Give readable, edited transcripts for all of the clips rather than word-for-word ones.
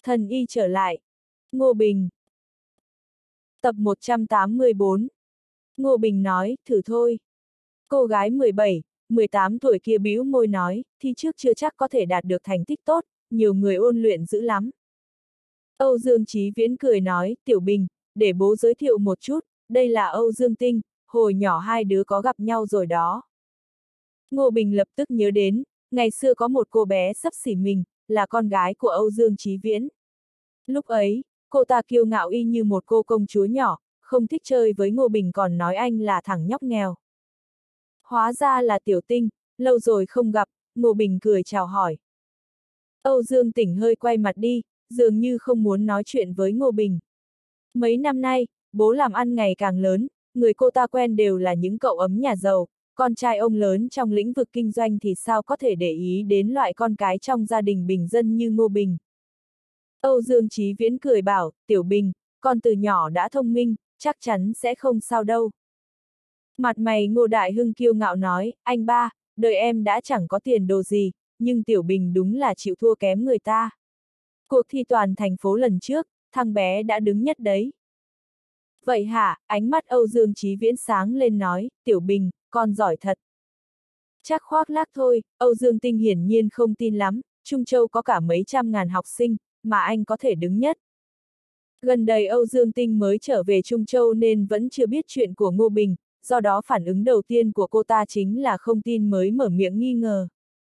Thần y trở lại. Ngô Bình. Tập 184. Ngô Bình nói, thử thôi. Cô gái 17, 18 tuổi kia bĩu môi nói, thi trước chưa chắc có thể đạt được thành tích tốt, nhiều người ôn luyện dữ lắm. Âu Dương Chí Viễn cười nói, Tiểu Bình, để bố giới thiệu một chút, đây là Âu Dương Tinh, hồi nhỏ hai đứa có gặp nhau rồi đó. Ngô Bình lập tức nhớ đến, ngày xưa có một cô bé xấp xỉ mình, là con gái của Âu Dương Chí Viễn. Lúc ấy, cô ta kiêu ngạo y như một cô công chúa nhỏ, không thích chơi với Ngô Bình còn nói anh là thằng nhóc nghèo. Hóa ra là Tiểu Tinh, lâu rồi không gặp, Ngô Bình cười chào hỏi. Âu Dương Tỉnh hơi quay mặt đi, dường như không muốn nói chuyện với Ngô Bình. Mấy năm nay, bố làm ăn ngày càng lớn, người cô ta quen đều là những cậu ấm nhà giàu, con trai ông lớn trong lĩnh vực kinh doanh thì sao có thể để ý đến loại con cái trong gia đình bình dân như Ngô Bình. Âu Dương Chí Viễn cười bảo, Tiểu Bình, con từ nhỏ đã thông minh, chắc chắn sẽ không sao đâu. Mặt mày Ngô Đại Hưng kiêu ngạo nói, anh ba, đời em đã chẳng có tiền đồ gì, nhưng Tiểu Bình đúng là chịu thua kém người ta. Cuộc thi toàn thành phố lần trước, thằng bé đã đứng nhất đấy. Vậy hả, ánh mắt Âu Dương Chí Viễn sáng lên nói, Tiểu Bình, con giỏi thật. Chắc khoác lác thôi, Âu Dương Tinh hiển nhiên không tin lắm, Trung Châu có cả mấy trăm ngàn học sinh, mà anh có thể đứng nhất. Gần đây Âu Dương Tinh mới trở về Trung Châu nên vẫn chưa biết chuyện của Ngô Bình, do đó phản ứng đầu tiên của cô ta chính là không tin mới mở miệng nghi ngờ.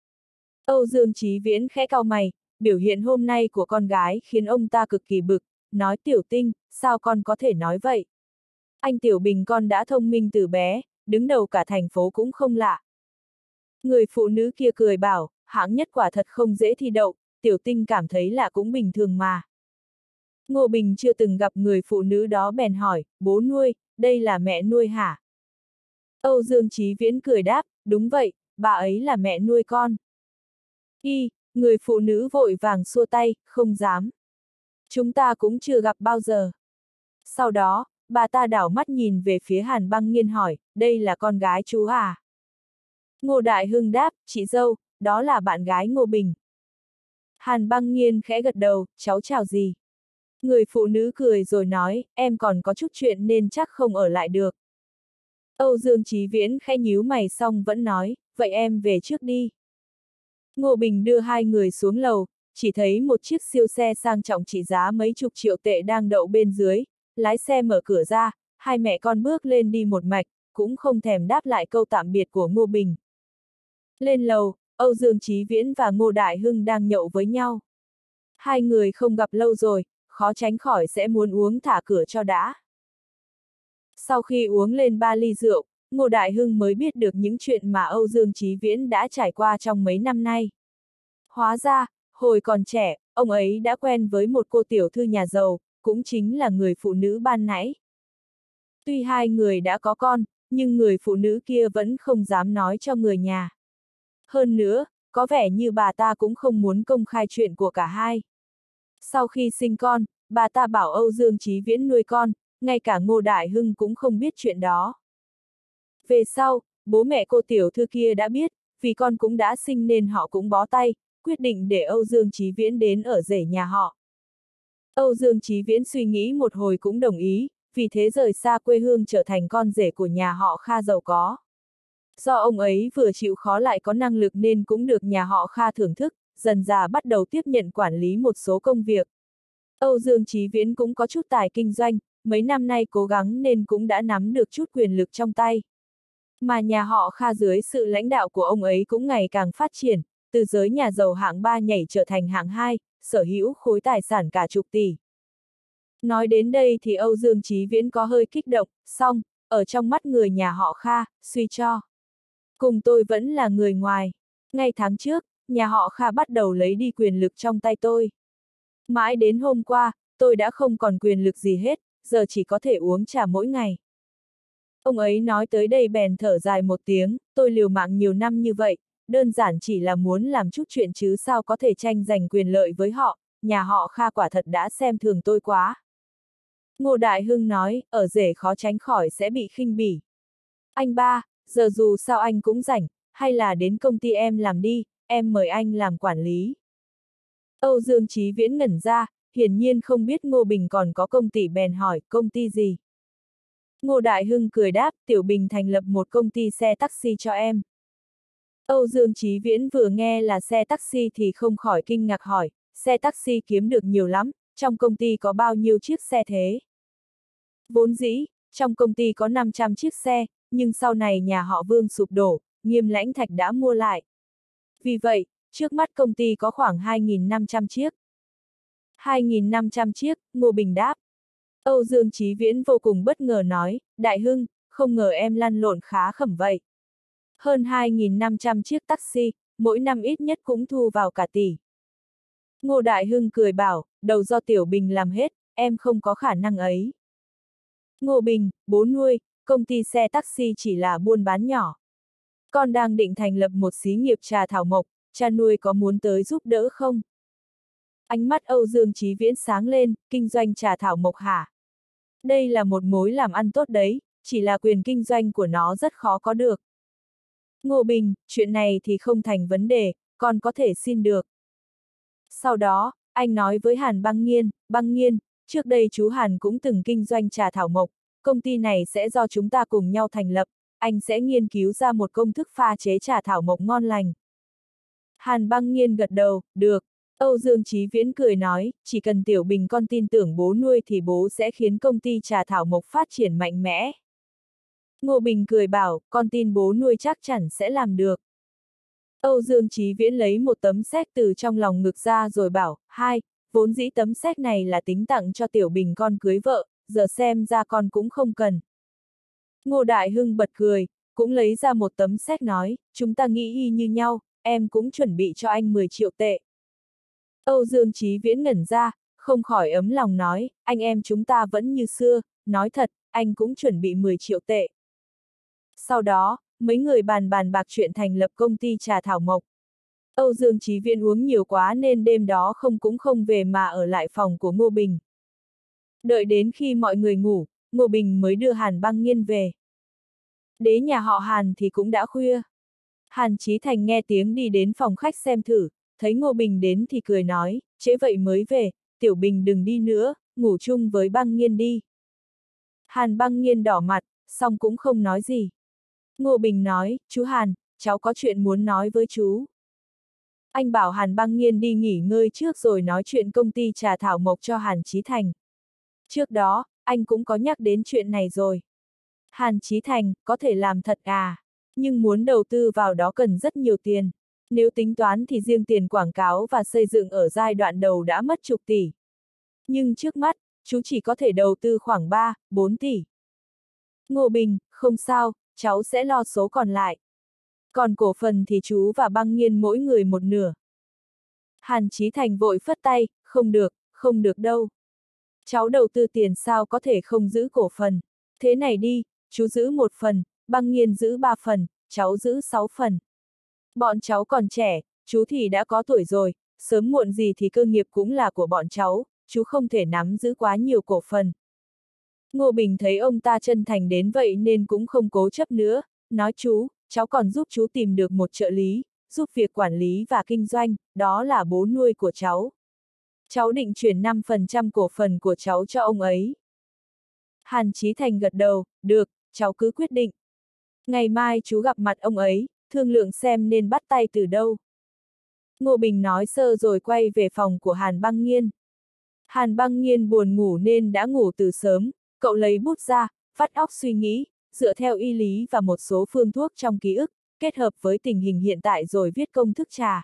Âu Dương Chí Viễn khẽ cau mày, biểu hiện hôm nay của con gái khiến ông ta cực kỳ bực, nói Tiểu Tinh, sao con có thể nói vậy? Anh Tiểu Bình con đã thông minh từ bé, đứng đầu cả thành phố cũng không lạ. Người phụ nữ kia cười bảo, hạng nhất quả thật không dễ thi đậu, Tiểu Tinh cảm thấy lạ cũng bình thường mà. Ngô Bình chưa từng gặp người phụ nữ đó bèn hỏi, bố nuôi, đây là mẹ nuôi hả? Âu Dương Chí Viễn cười đáp, đúng vậy, bà ấy là mẹ nuôi con. Người phụ nữ vội vàng xua tay, không dám. Chúng ta cũng chưa gặp bao giờ. Sau đó, bà ta đảo mắt nhìn về phía Hàn Băng Nghiên hỏi, đây là con gái chú à? Ngô Đại Hưng đáp, chị dâu, đó là bạn gái Ngô Bình. Hàn Băng Nghiên khẽ gật đầu, cháu chào gì? Người phụ nữ cười rồi nói, em còn có chút chuyện nên chắc không ở lại được. Âu Dương Chí Viễn khẽ nhíu mày xong vẫn nói, vậy em về trước đi. Ngô Bình đưa hai người xuống lầu, chỉ thấy một chiếc siêu xe sang trọng trị giá mấy chục triệu tệ đang đậu bên dưới, lái xe mở cửa ra, hai mẹ con bước lên đi một mạch, cũng không thèm đáp lại câu tạm biệt của Ngô Bình. Lên lầu, Âu Dương Chí Viễn và Ngô Đại Hưng đang nhậu với nhau. Hai người không gặp lâu rồi, khó tránh khỏi sẽ muốn uống thả cửa cho đã. Sau khi uống lên 3 ly rượu, Ngô Đại Hưng mới biết được những chuyện mà Âu Dương Chí Viễn đã trải qua trong mấy năm nay. Hóa ra, hồi còn trẻ, ông ấy đã quen với một cô tiểu thư nhà giàu, cũng chính là người phụ nữ ban nãy. Tuy hai người đã có con, nhưng người phụ nữ kia vẫn không dám nói cho người nhà. Hơn nữa, có vẻ như bà ta cũng không muốn công khai chuyện của cả hai. Sau khi sinh con, bà ta bảo Âu Dương Chí Viễn nuôi con, ngay cả Ngô Đại Hưng cũng không biết chuyện đó. Về sau, bố mẹ cô tiểu thư kia đã biết, vì con cũng đã sinh nên họ cũng bó tay, quyết định để Âu Dương Chí Viễn đến ở rể nhà họ. Âu Dương Chí Viễn suy nghĩ một hồi cũng đồng ý, vì thế rời xa quê hương trở thành con rể của nhà họ Kha giàu có. Do ông ấy vừa chịu khó lại có năng lực nên cũng được nhà họ Kha thưởng thức, dần dà bắt đầu tiếp nhận quản lý một số công việc. Âu Dương Chí Viễn cũng có chút tài kinh doanh, mấy năm nay cố gắng nên cũng đã nắm được chút quyền lực trong tay. Mà nhà họ Kha dưới sự lãnh đạo của ông ấy cũng ngày càng phát triển, từ giới nhà giàu hạng 3 nhảy trở thành hạng 2, sở hữu khối tài sản cả chục tỷ. Nói đến đây thì Âu Dương Chí Viễn có hơi kích động, xong, ở trong mắt người nhà họ Kha, suy cho. Cùng tôi vẫn là người ngoài. Ngay tháng trước, nhà họ Kha bắt đầu lấy đi quyền lực trong tay tôi. Mãi đến hôm qua, tôi đã không còn quyền lực gì hết, giờ chỉ có thể uống trà mỗi ngày. Ông ấy nói tới đây bèn thở dài một tiếng, tôi liều mạng nhiều năm như vậy, đơn giản chỉ là muốn làm chút chuyện chứ sao có thể tranh giành quyền lợi với họ, nhà họ Kha quả thật đã xem thường tôi quá. Ngô Đại Hưng nói, ở rể khó tránh khỏi sẽ bị khinh bỉ. Anh ba, giờ dù sao anh cũng rảnh, hay là đến công ty em làm đi, em mời anh làm quản lý. Âu Dương Chí Viễn ngẩn ra, hiển nhiên không biết Ngô Bình còn có công ty bèn hỏi, công ty gì? Ngô Đại Hưng cười đáp, Tiểu Bình thành lập một công ty xe taxi cho em. Âu Dương Chí Viễn vừa nghe là xe taxi thì không khỏi kinh ngạc hỏi, xe taxi kiếm được nhiều lắm, trong công ty có bao nhiêu chiếc xe thế? Vốn dĩ, trong công ty có 500 chiếc xe, nhưng sau này nhà họ Vương sụp đổ, Nghiêm Lãnh Thạch đã mua lại. Vì vậy, trước mắt công ty có khoảng 2.500 chiếc. 2.500 chiếc, Ngô Bình đáp. Âu Dương Chí Viễn vô cùng bất ngờ nói, Đại Hưng, không ngờ em lăn lộn khá khẩm vậy. Hơn 2.500 chiếc taxi, mỗi năm ít nhất cũng thu vào cả tỷ. Ngô Đại Hưng cười bảo, đầu do Tiểu Bình làm hết, em không có khả năng ấy. Ngô Bình, bố nuôi, công ty xe taxi chỉ là buôn bán nhỏ. Con đang định thành lập một xí nghiệp trà thảo mộc, cha nuôi có muốn tới giúp đỡ không? Ánh mắt Âu Dương Chí Viễn sáng lên, kinh doanh trà thảo mộc hả? Đây là một mối làm ăn tốt đấy, chỉ là quyền kinh doanh của nó rất khó có được. Ngô Bình, chuyện này thì không thành vấn đề, con có thể xin được. Sau đó, anh nói với Hàn Băng Nghiên, trước đây chú Hàn cũng từng kinh doanh trà thảo mộc, công ty này sẽ do chúng ta cùng nhau thành lập, anh sẽ nghiên cứu ra một công thức pha chế trà thảo mộc ngon lành. Hàn Băng Nghiên gật đầu, được. Âu Dương Chí Viễn cười nói, chỉ cần Tiểu Bình con tin tưởng bố nuôi thì bố sẽ khiến công ty trà thảo mộc phát triển mạnh mẽ. Ngô Bình cười bảo, con tin bố nuôi chắc chắn sẽ làm được. Âu Dương Chí Viễn lấy một tấm séc từ trong lòng ngực ra rồi bảo, vốn dĩ tấm séc này là tính tặng cho Tiểu Bình con cưới vợ, giờ xem ra con cũng không cần. Ngô Đại Hưng bật cười, cũng lấy ra một tấm séc nói, chúng ta nghĩ y như nhau, em cũng chuẩn bị cho anh 10 triệu tệ. Âu Dương Chí Viễn ngẩn ra, không khỏi ấm lòng nói, anh em chúng ta vẫn như xưa, nói thật, anh cũng chuẩn bị 10 triệu tệ. Sau đó, mấy người bàn bạc chuyện thành lập công ty trà thảo mộc. Âu Dương Chí Viễn uống nhiều quá nên đêm đó không về mà ở lại phòng của Ngô Bình. Đợi đến khi mọi người ngủ, Ngô Bình mới đưa Hàn Băng Nghiên về. Đến nhà họ Hàn thì cũng đã khuya. Hàn Chí Thành nghe tiếng đi đến phòng khách xem thử, thấy Ngô Bình đến thì cười nói, trễ vậy mới về, Tiểu Bình đừng đi nữa, ngủ chung với Băng Nghiên đi. Hàn Băng Nghiên đỏ mặt, xong cũng không nói gì. Ngô Bình nói, chú Hàn, cháu có chuyện muốn nói với chú. Anh bảo Hàn Băng Nghiên đi nghỉ ngơi trước rồi nói chuyện công ty trà thảo mộc cho Hàn Chí Thành. Trước đó, anh cũng có nhắc đến chuyện này rồi. Hàn Chí Thành, có thể làm thật à? Nhưng muốn đầu tư vào đó cần rất nhiều tiền. Nếu tính toán thì riêng tiền quảng cáo và xây dựng ở giai đoạn đầu đã mất chục tỷ. Nhưng trước mắt, chú chỉ có thể đầu tư khoảng 3-4 tỷ. Ngô Bình, không sao, cháu sẽ lo số còn lại. Còn cổ phần thì chú và Băng Nghiên mỗi người một nửa. Hàn Chí Thành vội phất tay, không được đâu. Cháu đầu tư tiền sao có thể không giữ cổ phần. Thế này đi, chú giữ 1 phần, Băng Nghiên giữ 3 phần, cháu giữ 6 phần. Bọn cháu còn trẻ, chú thì đã có tuổi rồi, sớm muộn gì thì cơ nghiệp cũng là của bọn cháu, chú không thể nắm giữ quá nhiều cổ phần. Ngô Bình thấy ông ta chân thành đến vậy nên cũng không cố chấp nữa, nói chú, cháu còn giúp chú tìm được một trợ lý, giúp việc quản lý và kinh doanh, đó là bố nuôi của cháu. Cháu định chuyển 5% cổ phần của cháu cho ông ấy. Hàn Chí Thành gật đầu, được, cháu cứ quyết định. Ngày mai chú gặp mặt ông ấy, thương lượng xem nên bắt tay từ đâu. Ngô Bình nói sơ rồi quay về phòng của Hàn Băng Nghiên. Hàn Băng Nghiên buồn ngủ nên đã ngủ từ sớm, cậu lấy bút ra, vắt óc suy nghĩ, dựa theo y lý và một số phương thuốc trong ký ức, kết hợp với tình hình hiện tại rồi viết công thức trà.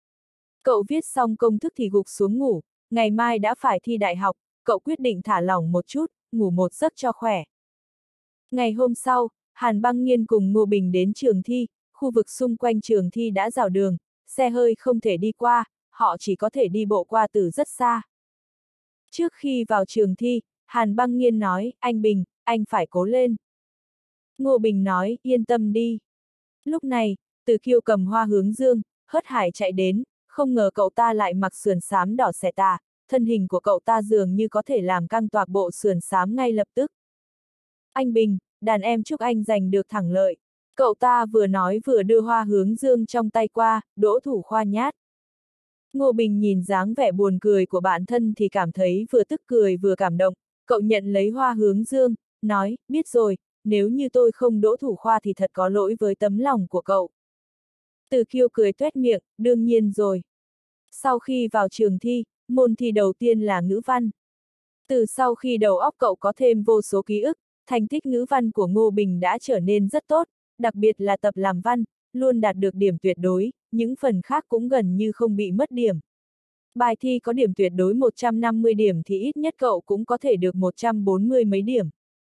Cậu viết xong công thức thì gục xuống ngủ, ngày mai đã phải thi đại học, cậu quyết định thả lỏng một chút, ngủ một giấc cho khỏe. Ngày hôm sau, Hàn Băng Nghiên cùng Ngô Bình đến trường thi, khu vực xung quanh trường thi đã rào đường, xe hơi không thể đi qua, họ chỉ có thể đi bộ qua từ rất xa. Trước khi vào trường thi, Hàn Băng Nghiên nói, anh Bình, anh phải cố lên. Ngô Bình nói, yên tâm đi. Lúc này, Từ Kiêu cầm hoa hướng dương, hớt hải chạy đến, không ngờ cậu ta lại mặc sườn xám đỏ xẻ tà, thân hình của cậu ta dường như có thể làm căng toạc bộ sườn xám ngay lập tức. Anh Bình, đàn em chúc anh giành được thắng lợi. Cậu ta vừa nói vừa đưa hoa hướng dương trong tay qua, Đỗ Thủ Khoa nhát. Ngô Bình nhìn dáng vẻ buồn cười của bạn thân thì cảm thấy vừa tức cười vừa cảm động, cậu nhận lấy hoa hướng dương, nói, biết rồi, nếu như tôi không đỗ thủ khoa thì thật có lỗi với tấm lòng của cậu. Từ Kiêu cười tuét miệng, đương nhiên rồi. Sau khi vào trường thi, môn thi đầu tiên là ngữ văn. Từ sau khi đầu óc cậu có thêm vô số ký ức, thành tích ngữ văn của Ngô Bình đã trở nên rất tốt, đặc biệt là tập làm văn, luôn đạt được điểm tuyệt đối, những phần khác cũng gần như không bị mất điểm. Bài thi có điểm tuyệt đối 150 điểm thì ít nhất cậu cũng có thể được 140 mấy điểm.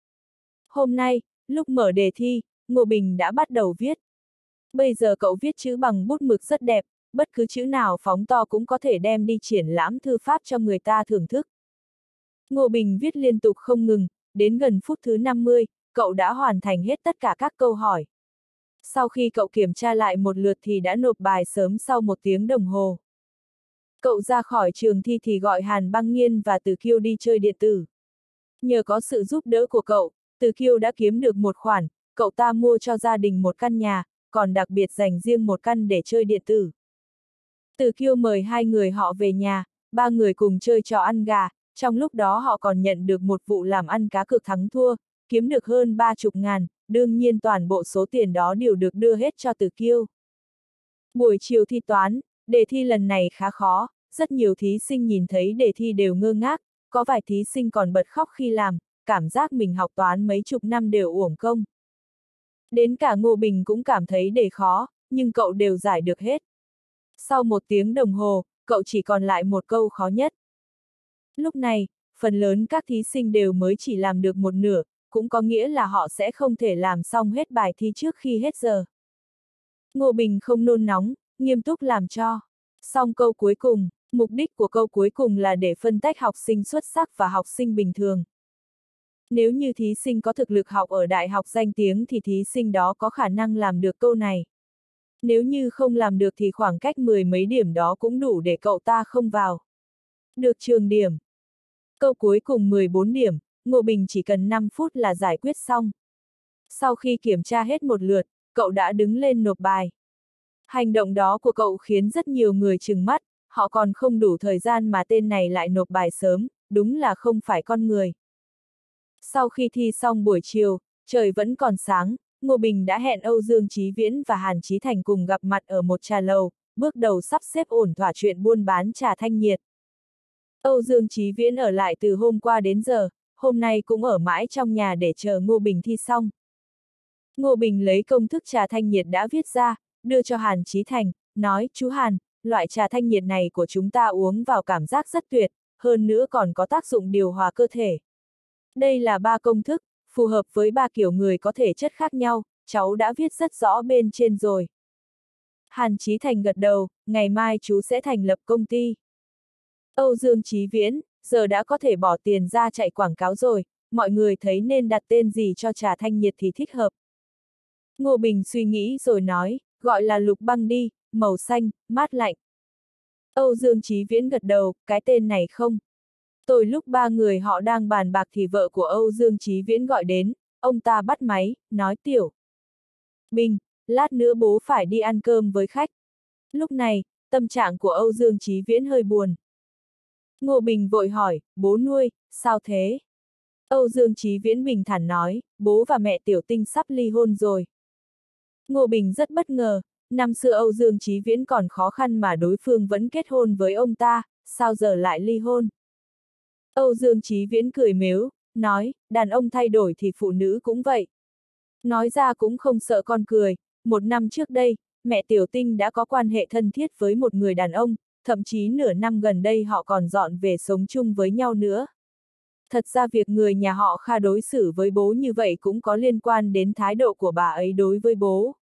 Hôm nay, lúc mở đề thi, Ngô Bình đã bắt đầu viết. Bây giờ cậu viết chữ bằng bút mực rất đẹp, bất cứ chữ nào phóng to cũng có thể đem đi triển lãm thư pháp cho người ta thưởng thức. Ngô Bình viết liên tục không ngừng, đến gần phút thứ 50, cậu đã hoàn thành hết tất cả các câu hỏi. Sau khi cậu kiểm tra lại một lượt thì đã nộp bài sớm sau 1 tiếng đồng hồ. Cậu ra khỏi trường thi thì gọi Hàn Băng Nghiên và Từ Kiêu đi chơi điện tử. Nhờ có sự giúp đỡ của cậu, Từ Kiêu đã kiếm được một khoản, cậu ta mua cho gia đình một căn nhà, còn đặc biệt dành riêng một căn để chơi điện tử. Từ Kiêu mời 2 người họ về nhà, 3 người cùng chơi trò ăn gà, trong lúc đó họ còn nhận được một vụ làm ăn cá cược thắng thua, kiếm được hơn 30 ngàn, đương nhiên toàn bộ số tiền đó đều được đưa hết cho Từ Kiêu. Buổi chiều thi toán, đề thi lần này khá khó, rất nhiều thí sinh nhìn thấy đề thi đều ngơ ngác, có vài thí sinh còn bật khóc khi làm, cảm giác mình học toán mấy chục năm đều uổng công. Đến cả Ngô Bình cũng cảm thấy đề khó, nhưng cậu đều giải được hết. Sau 1 tiếng đồng hồ, cậu chỉ còn lại một câu khó nhất. Lúc này, phần lớn các thí sinh đều mới chỉ làm được một nửa, cũng có nghĩa là họ sẽ không thể làm xong hết bài thi trước khi hết giờ. Ngô Bình không nôn nóng, nghiêm túc làm cho. Xong câu cuối cùng, mục đích của câu cuối cùng là để phân tách học sinh xuất sắc và học sinh bình thường. Nếu như thí sinh có thực lực học ở đại học danh tiếng thì thí sinh đó có khả năng làm được câu này. Nếu như không làm được thì khoảng cách 10 mấy điểm đó cũng đủ để cậu ta không vào. Được trường điểm. Câu cuối cùng 14 điểm, Ngô Bình chỉ cần 5 phút là giải quyết xong. Sau khi kiểm tra hết một lượt, cậu đã đứng lên nộp bài. Hành động đó của cậu khiến rất nhiều người trừng mắt, họ còn không đủ thời gian mà tên này lại nộp bài sớm, đúng là không phải con người. Sau khi thi xong buổi chiều, trời vẫn còn sáng, Ngô Bình đã hẹn Âu Dương Chí Viễn và Hàn Chí Thành cùng gặp mặt ở một trà lầu, bước đầu sắp xếp ổn thỏa chuyện buôn bán trà thanh nhiệt. Âu Dương Chí Viễn ở lại từ hôm qua đến giờ, hôm nay cũng ở mãi trong nhà để chờ Ngô Bình thi xong. Ngô Bình lấy công thức trà thanh nhiệt đã viết ra, đưa cho Hàn Chí Thành, nói, chú Hàn, loại trà thanh nhiệt này của chúng ta uống vào cảm giác rất tuyệt, hơn nữa còn có tác dụng điều hòa cơ thể. Đây là 3 công thức, phù hợp với 3 kiểu người có thể chất khác nhau, cháu đã viết rất rõ bên trên rồi. Hàn Chí Thành gật đầu, ngày mai chú sẽ thành lập công ty. Âu Dương Chí Viễn, giờ đã có thể bỏ tiền ra chạy quảng cáo rồi, mọi người thấy nên đặt tên gì cho trà thanh nhiệt thì thích hợp. Ngô Bình suy nghĩ rồi nói, gọi là Lục Băng đi, màu xanh, mát lạnh. Âu Dương Chí Viễn gật đầu, cái tên này không. Tôi lúc 3 người họ đang bàn bạc thì vợ của Âu Dương Chí Viễn gọi đến, ông ta bắt máy, nói Tiểu Bình, lát nữa bố phải đi ăn cơm với khách. Lúc này, tâm trạng của Âu Dương Chí Viễn hơi buồn. Ngô Bình vội hỏi, bố nuôi, sao thế? Âu Dương Chí Viễn bình thản nói, bố và mẹ Tiểu Tinh sắp ly hôn rồi. Ngô Bình rất bất ngờ, năm xưa Âu Dương Chí Viễn còn khó khăn mà đối phương vẫn kết hôn với ông ta, sao giờ lại ly hôn? Âu Dương Chí Viễn cười mếu, nói, đàn ông thay đổi thì phụ nữ cũng vậy. Nói ra cũng không sợ con cười, 1 năm trước đây, mẹ Tiểu Tinh đã có quan hệ thân thiết với một người đàn ông, thậm chí nửa năm gần đây họ còn dọn về sống chung với nhau nữa. Thật ra việc người nhà họ Kha đối xử với bố như vậy cũng có liên quan đến thái độ của bà ấy đối với bố.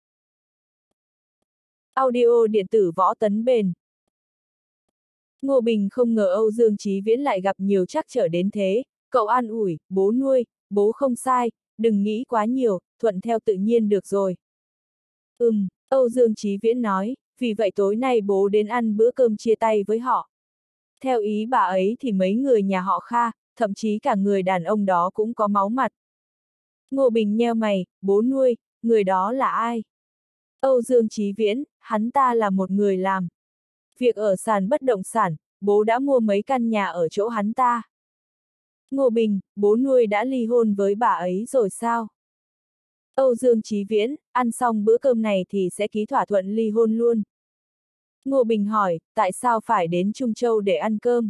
Audio điện tử Võ Tấn Bền. Ngô Bình không ngờ Âu Dương Chí Viễn lại gặp nhiều trắc trở đến thế, cậu an ủi, bố nuôi, bố không sai, đừng nghĩ quá nhiều, thuận theo tự nhiên được rồi. Âu Dương Chí Viễn nói, vì vậy tối nay bố đến ăn bữa cơm chia tay với họ. Theo ý bà ấy thì mấy người nhà họ Kha, thậm chí cả người đàn ông đó cũng có máu mặt. Ngô Bình nheo mày, bố nuôi, người đó là ai? Âu Dương Chí Viễn, hắn ta là một người làm Việc ở sàn bất động sản, bố đã mua mấy căn nhà ở chỗ hắn ta. Ngô Bình, bố nuôi đã ly hôn với bà ấy rồi sao? Âu Dương Chí Viễn, ăn xong bữa cơm này thì sẽ ký thỏa thuận ly hôn luôn. Ngô Bình hỏi, tại sao phải đến Trung Châu để ăn cơm?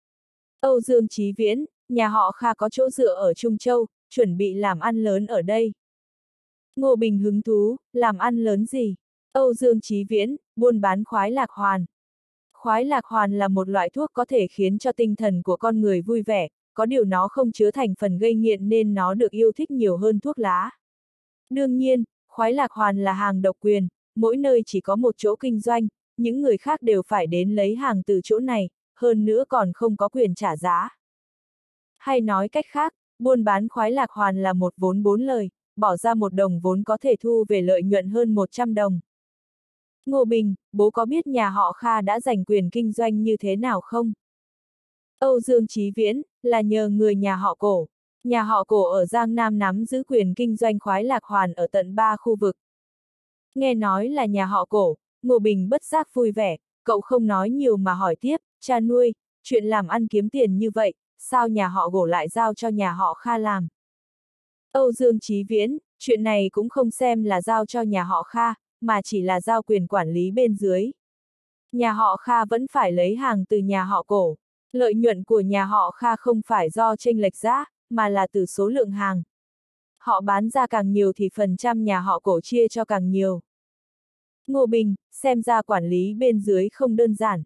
Âu Dương Chí Viễn, nhà họ Kha có chỗ dựa ở Trung Châu, chuẩn bị làm ăn lớn ở đây. Ngô Bình hứng thú, làm ăn lớn gì? Âu Dương Chí Viễn, buôn bán khoái lạc hoàn. Khoái lạc hoàn là một loại thuốc có thể khiến cho tinh thần của con người vui vẻ, có điều nó không chứa thành phần gây nghiện nên nó được yêu thích nhiều hơn thuốc lá. Đương nhiên, khoái lạc hoàn là hàng độc quyền, mỗi nơi chỉ có một chỗ kinh doanh, những người khác đều phải đến lấy hàng từ chỗ này, hơn nữa còn không có quyền trả giá. Hay nói cách khác, buôn bán khoái lạc hoàn là một vốn 4 lời, bỏ ra 1 đồng vốn có thể thu về lợi nhuận hơn 100 đồng. Ngô Bình, bố có biết nhà họ Kha đã giành quyền kinh doanh như thế nào không? Âu Dương Chí Viễn, là nhờ người nhà họ Cổ. Nhà họ Cổ ở Giang Nam nắm giữ quyền kinh doanh khoái lạc hoàn ở tận 3 khu vực. Nghe nói là nhà họ Cổ, Ngô Bình bất giác vui vẻ, cậu không nói nhiều mà hỏi tiếp, cha nuôi, chuyện làm ăn kiếm tiền như vậy, sao nhà họ Cổ lại giao cho nhà họ Kha làm? Âu Dương Chí Viễn, chuyện này cũng không xem là giao cho nhà họ Kha, mà chỉ là giao quyền quản lý bên dưới. Nhà họ Kha vẫn phải lấy hàng từ nhà họ Cổ. Lợi nhuận của nhà họ Kha không phải do chênh lệch giá, mà là từ số lượng hàng. Họ bán ra càng nhiều thì phần trăm nhà họ Cổ chia cho càng nhiều. Ngô Bình, xem ra quản lý bên dưới không đơn giản.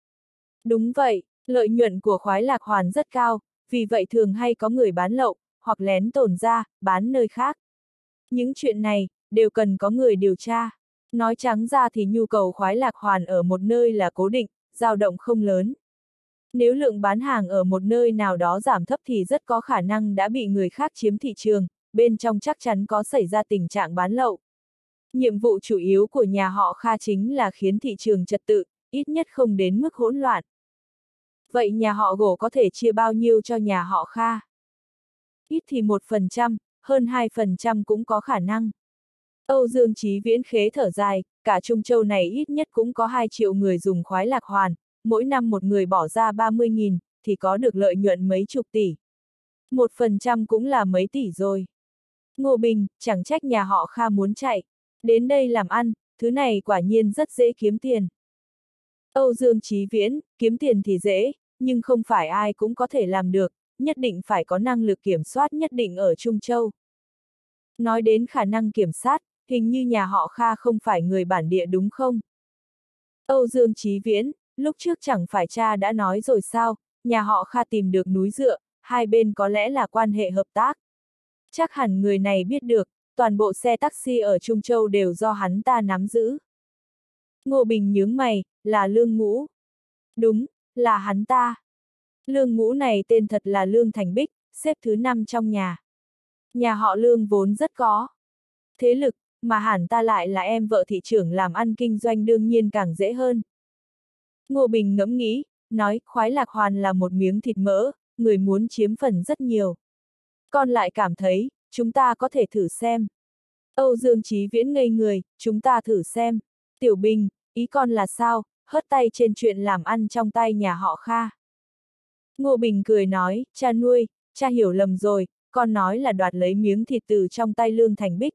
Đúng vậy, lợi nhuận của khoái lạc hoàn rất cao, vì vậy thường hay có người bán lậu, hoặc lén tồn ra, bán nơi khác. Những chuyện này, đều cần có người điều tra. Nói trắng ra thì nhu cầu khoái lạc hoàn ở một nơi là cố định, dao động không lớn. Nếu lượng bán hàng ở một nơi nào đó giảm thấp thì rất có khả năng đã bị người khác chiếm thị trường, bên trong chắc chắn có xảy ra tình trạng bán lậu. Nhiệm vụ chủ yếu của nhà họ Kha chính là khiến thị trường trật tự, ít nhất không đến mức hỗn loạn. Vậy nhà họ Gỗ có thể chia bao nhiêu cho nhà họ Kha? Ít thì 1%, hơn 2% cũng có khả năng. Âu Dương Chí Viễn khế thở dài, cả Trung Châu này ít nhất cũng có 2 triệu người dùng khoái lạc hoàn, mỗi năm một người bỏ ra 30.000, thì có được lợi nhuận mấy chục tỷ. 1% cũng là mấy tỷ rồi. Ngô Bình, chẳng trách nhà họ Kha muốn chạy. Đến đây làm ăn, thứ này quả nhiên rất dễ kiếm tiền. Âu Dương Chí Viễn, kiếm tiền thì dễ, nhưng không phải ai cũng có thể làm được, nhất định phải có năng lực kiểm soát nhất định ở Trung Châu. Nói đến khả năng kiểm soát, hình như nhà họ Kha không phải người bản địa đúng không? Âu Dương Chí Viễn, lúc trước chẳng phải cha đã nói rồi sao, nhà họ Kha tìm được núi dựa, hai bên có lẽ là quan hệ hợp tác. Chắc hẳn người này biết được, toàn bộ xe taxi ở Trung Châu đều do hắn ta nắm giữ. Ngô Bình nhướng mày, là Lương Ngũ. Đúng, là hắn ta. Lương Ngũ này tên thật là Lương Thành Bích, xếp thứ 5 trong nhà. Nhà họ Lương vốn rất có thế lực, mà hẳn ta lại là em vợ thị trưởng làm ăn kinh doanh đương nhiên càng dễ hơn. Ngô Bình ngẫm nghĩ, nói khoái lạc hoàn là một miếng thịt mỡ, người muốn chiếm phần rất nhiều. Con lại cảm thấy, chúng ta có thể thử xem. Âu Dương Chí Viễn ngây người, chúng ta thử xem. Tiểu Bình, ý con là sao, hất tay trên chuyện làm ăn trong tay nhà họ Kha. Ngô Bình cười nói, cha nuôi, cha hiểu lầm rồi, con nói là đoạt lấy miếng thịt từ trong tay Lương Thành Bích.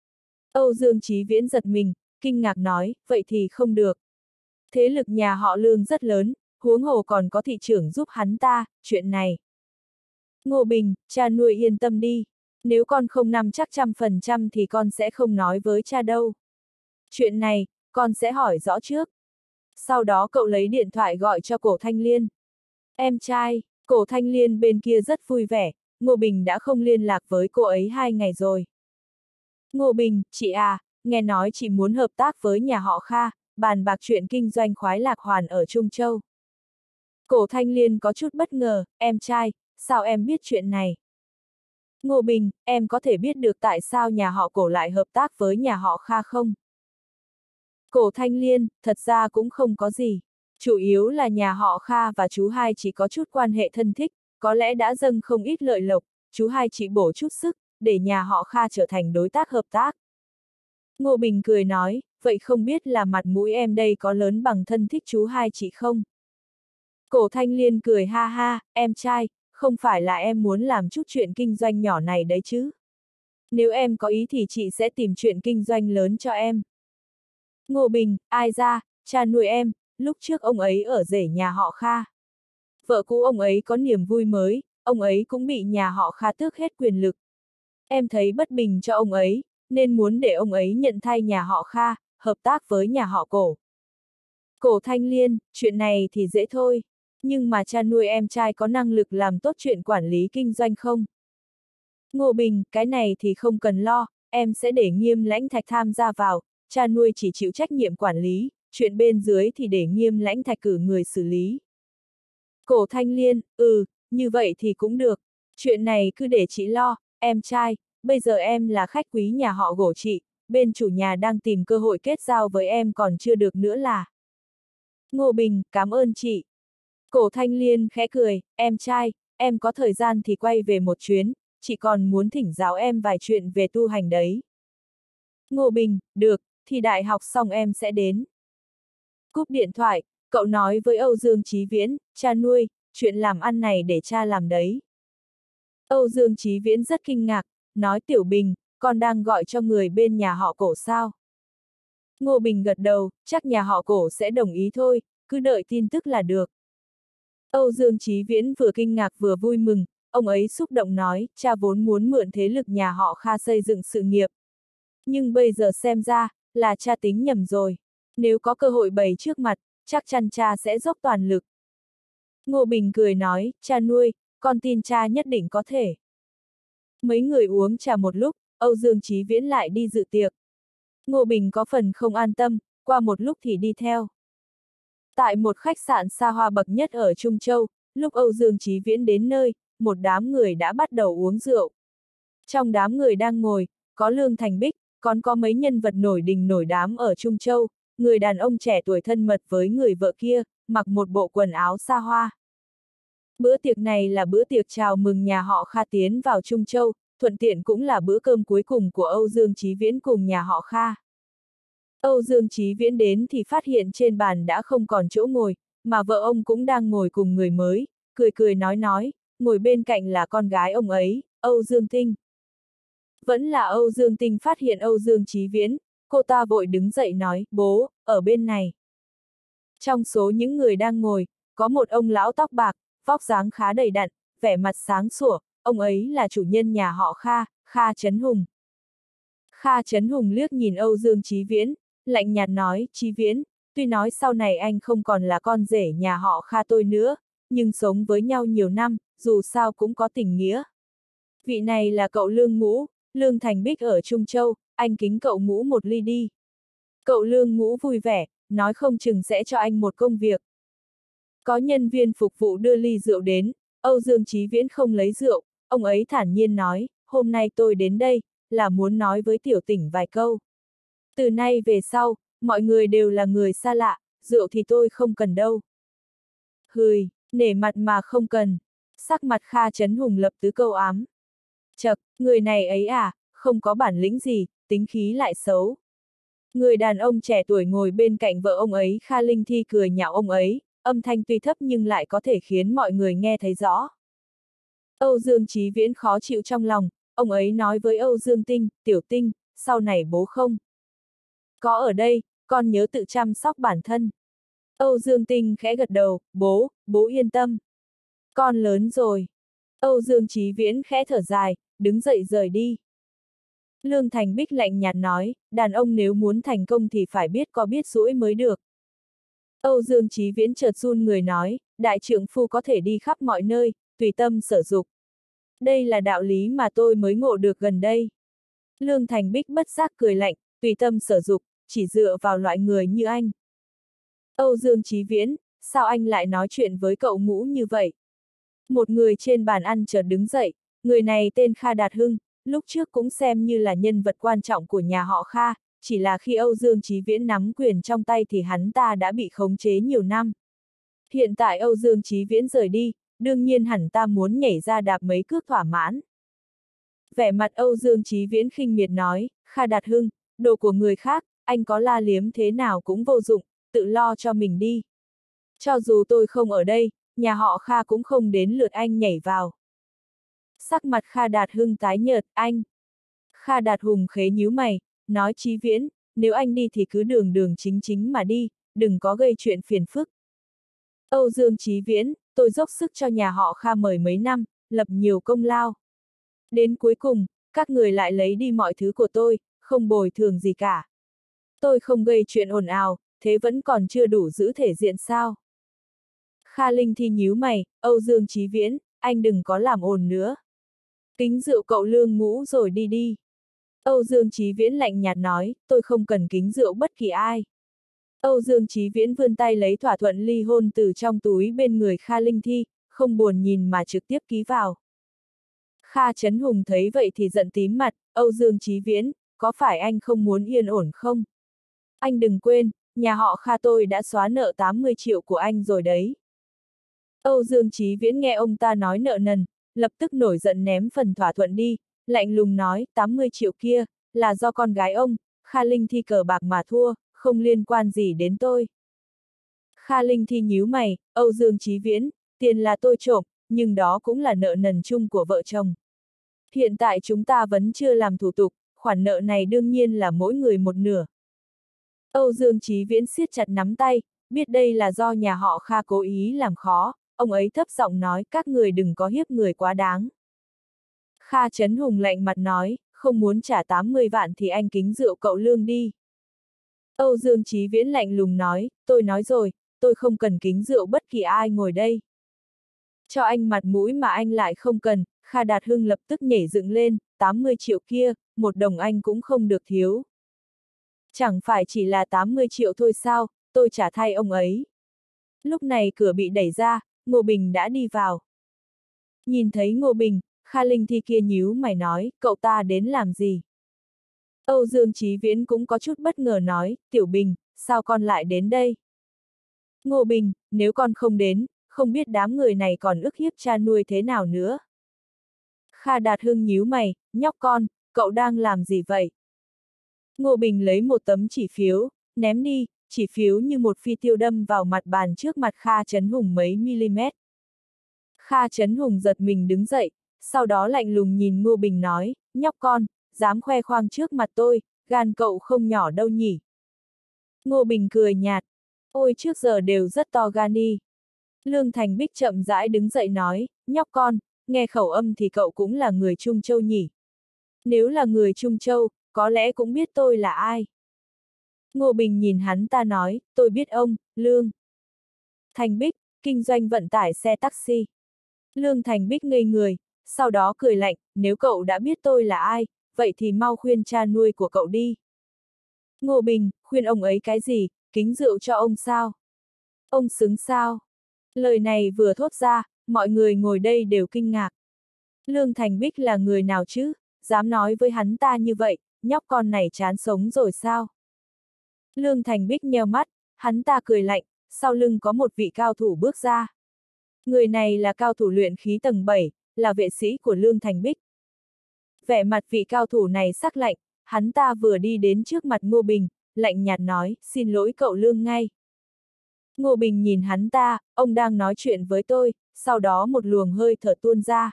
Âu Dương Chí Viễn giật mình, kinh ngạc nói, vậy thì không được. Thế lực nhà họ Lương rất lớn, huống hồ còn có thị trưởng giúp hắn ta, chuyện này. Ngô Bình, cha nuôi yên tâm đi. Nếu con không nắm chắc 100% thì con sẽ không nói với cha đâu. Chuyện này, con sẽ hỏi rõ trước. Sau đó cậu lấy điện thoại gọi cho Cổ Thanh Liên. Em trai, Cổ Thanh Liên bên kia rất vui vẻ, Ngô Bình đã không liên lạc với cô ấy 2 ngày rồi. Ngô Bình, chị à, nghe nói chị muốn hợp tác với nhà họ Kha, bàn bạc chuyện kinh doanh khoái lạc hoàn ở Trung Châu. Cổ Thanh Liên có chút bất ngờ, em trai, sao em biết chuyện này? Ngô Bình, em có thể biết được tại sao nhà họ Cổ lại hợp tác với nhà họ Kha không? Cổ Thanh Liên, thật ra cũng không có gì. Chủ yếu là nhà họ Kha và chú hai chỉ có chút quan hệ thân thích, có lẽ đã dâng không ít lợi lộc, chú hai chỉ bổ chút sức, để nhà họ Kha trở thành đối tác hợp tác. Ngô Bình cười nói, vậy không biết là mặt mũi em đây có lớn bằng thân thích chú hai chị không? Cổ Thanh Liên cười ha ha, em trai, không phải là em muốn làm chút chuyện kinh doanh nhỏ này đấy chứ. Nếu em có ý thì chị sẽ tìm chuyện kinh doanh lớn cho em. Ngô Bình, ai ra, cha nuôi em, lúc trước ông ấy ở rể nhà họ Kha. Vợ cũ ông ấy có niềm vui mới, ông ấy cũng bị nhà họ Kha tước hết quyền lực. Em thấy bất bình cho ông ấy, nên muốn để ông ấy nhận thay nhà họ Kha, hợp tác với nhà họ Cổ. Cổ Thanh Liên, chuyện này thì dễ thôi, nhưng mà cha nuôi em trai có năng lực làm tốt chuyện quản lý kinh doanh không? Ngô Bình, cái này thì không cần lo, em sẽ để Nghiêm Lãnh Thạch tham gia vào, cha nuôi chỉ chịu trách nhiệm quản lý, chuyện bên dưới thì để Nghiêm Lãnh Thạch cử người xử lý. Cổ Thanh Liên, như vậy thì cũng được, chuyện này cứ để chị lo, em trai, bây giờ em là khách quý nhà họ Gỗ chị, bên chủ nhà đang tìm cơ hội kết giao với em còn chưa được nữa là. Ngô Bình, cảm ơn chị. Cổ Thanh Liên khẽ cười, em trai, em có thời gian thì quay về một chuyến, chị còn muốn thỉnh giáo em vài chuyện về tu hành đấy. Ngô Bình, được, thì đại học xong em sẽ đến. Cúp điện thoại, cậu nói với Âu Dương Chí Viễn, cha nuôi, chuyện làm ăn này để cha làm đấy. Âu Dương Chí Viễn rất kinh ngạc, nói Tiểu Bình, con đang gọi cho người bên nhà họ Cổ sao? Ngô Bình gật đầu, chắc nhà họ Cổ sẽ đồng ý thôi, cứ đợi tin tức là được. Âu Dương Chí Viễn vừa kinh ngạc vừa vui mừng, ông ấy xúc động nói, cha vốn muốn mượn thế lực nhà họ Kha xây dựng sự nghiệp. Nhưng bây giờ xem ra, là cha tính nhầm rồi. Nếu có cơ hội bày trước mặt, chắc chắn cha sẽ dốc toàn lực. Ngô Bình cười nói, cha nuôi, con tin cha nhất định có thể. Mấy người uống trà một lúc, Âu Dương Chí Viễn lại đi dự tiệc. Ngô Bình có phần không an tâm, qua một lúc thì đi theo. Tại một khách sạn xa hoa bậc nhất ở Trung Châu, lúc Âu Dương Chí Viễn đến nơi, một đám người đã bắt đầu uống rượu. Trong đám người đang ngồi, có Lương Thành Bích, còn có mấy nhân vật nổi đình nổi đám ở Trung Châu, người đàn ông trẻ tuổi thân mật với người vợ kia, mặc một bộ quần áo xa hoa. Bữa tiệc này là bữa tiệc chào mừng nhà họ Kha tiến vào Trung Châu, thuận tiện cũng là bữa cơm cuối cùng của Âu Dương Chí Viễn cùng nhà họ Kha. Âu Dương Chí Viễn đến thì phát hiện trên bàn đã không còn chỗ ngồi, mà vợ ông cũng đang ngồi cùng người mới, cười cười nói, ngồi bên cạnh là con gái ông ấy, Âu Dương Tinh. Vẫn là Âu Dương Tinh phát hiện Âu Dương Chí Viễn, cô ta vội đứng dậy nói, bố, ở bên này. Trong số những người đang ngồi, có một ông lão tóc bạc, vóc dáng khá đầy đặn, vẻ mặt sáng sủa, ông ấy là chủ nhân nhà họ Kha, Kha Chấn Hùng. Kha Chấn Hùng liếc nhìn Âu Dương Chí Viễn, lạnh nhạt nói, Chí Viễn, tuy nói sau này anh không còn là con rể nhà họ Kha tôi nữa, nhưng sống với nhau nhiều năm, dù sao cũng có tình nghĩa. Vị này là cậu Lương Ngũ, Lương Thành Bích ở Trung Châu, anh kính cậu Ngũ một ly đi. Cậu Lương Ngũ vui vẻ, nói không chừng sẽ cho anh một công việc. Có nhân viên phục vụ đưa ly rượu đến, Âu Dương Chí Viễn không lấy rượu, ông ấy thản nhiên nói, hôm nay tôi đến đây, là muốn nói với Tiểu Tỉnh vài câu. Từ nay về sau, mọi người đều là người xa lạ, rượu thì tôi không cần đâu. Hừi, nể mặt mà không cần. Sắc mặt Kha Chấn Hùng lập tứ câu ám. Chậc, người này ấy à, không có bản lĩnh gì, tính khí lại xấu. Người đàn ông trẻ tuổi ngồi bên cạnh vợ ông ấy Kha Linh Thi cười nhạo ông ấy, âm thanh tuy thấp nhưng lại có thể khiến mọi người nghe thấy rõ. Âu Dương Chí Viễn khó chịu trong lòng, ông ấy nói với Âu Dương Tinh, Tiểu Tinh, sau này bố không có ở đây, con nhớ tự chăm sóc bản thân. Âu Dương Tinh khẽ gật đầu, bố yên tâm. Con lớn rồi. Âu Dương Chí Viễn khẽ thở dài, đứng dậy rời đi. Lương Thành Bích lạnh nhạt nói, đàn ông nếu muốn thành công thì phải biết có biết duỗi mới được. Âu Dương Chí Viễn chợt run người nói, đại trượng phu có thể đi khắp mọi nơi, tùy tâm sở dục. Đây là đạo lý mà tôi mới ngộ được gần đây. Lương Thành Bích bất giác cười lạnh, tùy tâm sở dục, chỉ dựa vào loại người như anh. Âu Dương Chí Viễn, sao anh lại nói chuyện với cậu Ngũ như vậy? Một người trên bàn ăn chợt đứng dậy, người này tên Kha Đạt Hưng, lúc trước cũng xem như là nhân vật quan trọng của nhà họ Kha, chỉ là khi Âu Dương Chí Viễn nắm quyền trong tay thì hắn ta đã bị khống chế nhiều năm. Hiện tại Âu Dương Chí Viễn rời đi, đương nhiên hẳn ta muốn nhảy ra đạp mấy cước thỏa mãn. Vẻ mặt Âu Dương Chí Viễn khinh miệt nói, Kha Đạt Hưng, đồ của người khác, anh có la liếm thế nào cũng vô dụng, tự lo cho mình đi. Cho dù tôi không ở đây, nhà họ Kha cũng không đến lượt anh nhảy vào. Sắc mặt Kha Đạt Hưng tái nhợt, anh. Kha Đạt Hùng khế nhíu mày, nói Chí Viễn, nếu anh đi thì cứ đường đường chính chính mà đi, đừng có gây chuyện phiền phức. Âu Dương Chí Viễn, tôi dốc sức cho nhà họ Kha mười mấy năm, lập nhiều công lao. Đến cuối cùng, các người lại lấy đi mọi thứ của tôi, không bồi thường gì cả. Tôi không gây chuyện ồn ào, thế vẫn còn chưa đủ giữ thể diện sao? Kha Linh Thi nhíu mày, Âu Dương Chí Viễn, anh đừng có làm ồn nữa. Kính rượu cậu Lương ngũ rồi đi đi. Âu Dương Chí Viễn lạnh nhạt nói, tôi không cần kính rượu bất kỳ ai. Âu Dương Chí Viễn vươn tay lấy thỏa thuận ly hôn từ trong túi bên người Kha Linh Thi, không buồn nhìn mà trực tiếp ký vào. Kha Chấn Hùng thấy vậy thì giận tím mặt, Âu Dương Chí Viễn, có phải anh không muốn yên ổn không? Anh đừng quên, nhà họ Kha tôi đã xóa nợ 80 triệu của anh rồi đấy. Âu Dương Chí Viễn nghe ông ta nói nợ nần, lập tức nổi giận ném phần thỏa thuận đi, lạnh lùng nói, 80 triệu kia, là do con gái ông, Kha Linh Thi cờ bạc mà thua, không liên quan gì đến tôi. Kha Linh Thi nhíu mày, Âu Dương Chí Viễn, tiền là tôi trộm, nhưng đó cũng là nợ nần chung của vợ chồng. Hiện tại chúng ta vẫn chưa làm thủ tục, khoản nợ này đương nhiên là mỗi người một nửa. Âu Dương Chí Viễn siết chặt nắm tay, biết đây là do nhà họ Kha cố ý làm khó, ông ấy thấp giọng nói các người đừng có hiếp người quá đáng. Kha Chấn Hùng lạnh mặt nói, không muốn trả 80 vạn thì anh kính rượu cậu Lương đi. Âu Dương Chí Viễn lạnh lùng nói, tôi nói rồi, tôi không cần kính rượu bất kỳ ai ngồi đây. Cho anh mặt mũi mà anh lại không cần, Kha Đạt Hưng lập tức nhảy dựng lên, 80 triệu kia, một đồng anh cũng không được thiếu. Chẳng phải chỉ là 80 triệu thôi sao, tôi trả thay ông ấy. Lúc này cửa bị đẩy ra, Ngô Bình đã đi vào. Nhìn thấy Ngô Bình, Kha Linh Thi kia nhíu mày nói, cậu ta đến làm gì? Âu Dương Chí Viễn cũng có chút bất ngờ nói, Tiểu Bình, sao con lại đến đây? Ngô Bình, nếu con không đến, không biết đám người này còn ức hiếp cha nuôi thế nào nữa. Kha Đạt Hưng nhíu mày, nhóc con, cậu đang làm gì vậy? Ngô Bình lấy một tấm chỉ phiếu, ném đi, chỉ phiếu như một phi tiêu đâm vào mặt bàn trước mặt Kha Chấn Hùng mấy mm. Kha Chấn Hùng giật mình đứng dậy, sau đó lạnh lùng nhìn Ngô Bình nói, nhóc con, dám khoe khoang trước mặt tôi, gan cậu không nhỏ đâu nhỉ. Ngô Bình cười nhạt, ôi trước giờ đều rất to gan đi. Lương Thành Bích chậm rãi đứng dậy nói, nhóc con, nghe khẩu âm thì cậu cũng là người Trung Châu nhỉ. Nếu là người Trung Châu, có lẽ cũng biết tôi là ai. Ngô Bình nhìn hắn ta nói, tôi biết ông, Lương Thành Bích, kinh doanh vận tải xe taxi. Lương Thành Bích ngây người, sau đó cười lạnh, nếu cậu đã biết tôi là ai, vậy thì mau khuyên cha nuôi của cậu đi. Ngô Bình, khuyên ông ấy cái gì, kính rượu cho ông sao? Ông xứng sao? Lời này vừa thốt ra, mọi người ngồi đây đều kinh ngạc. Lương Thành Bích là người nào chứ, dám nói với hắn ta như vậy, nhóc con này chán sống rồi sao? Lương Thành Bích nheo mắt, hắn ta cười lạnh, sau lưng có một vị cao thủ bước ra. Người này là cao thủ luyện khí tầng 7, là vệ sĩ của Lương Thành Bích. Vẻ mặt vị cao thủ này sắc lạnh, hắn ta vừa đi đến trước mặt Ngô Bình, lạnh nhạt nói, xin lỗi cậu Lương ngay. Ngô Bình nhìn hắn ta, ông đang nói chuyện với tôi, sau đó một luồng hơi thở tuôn ra.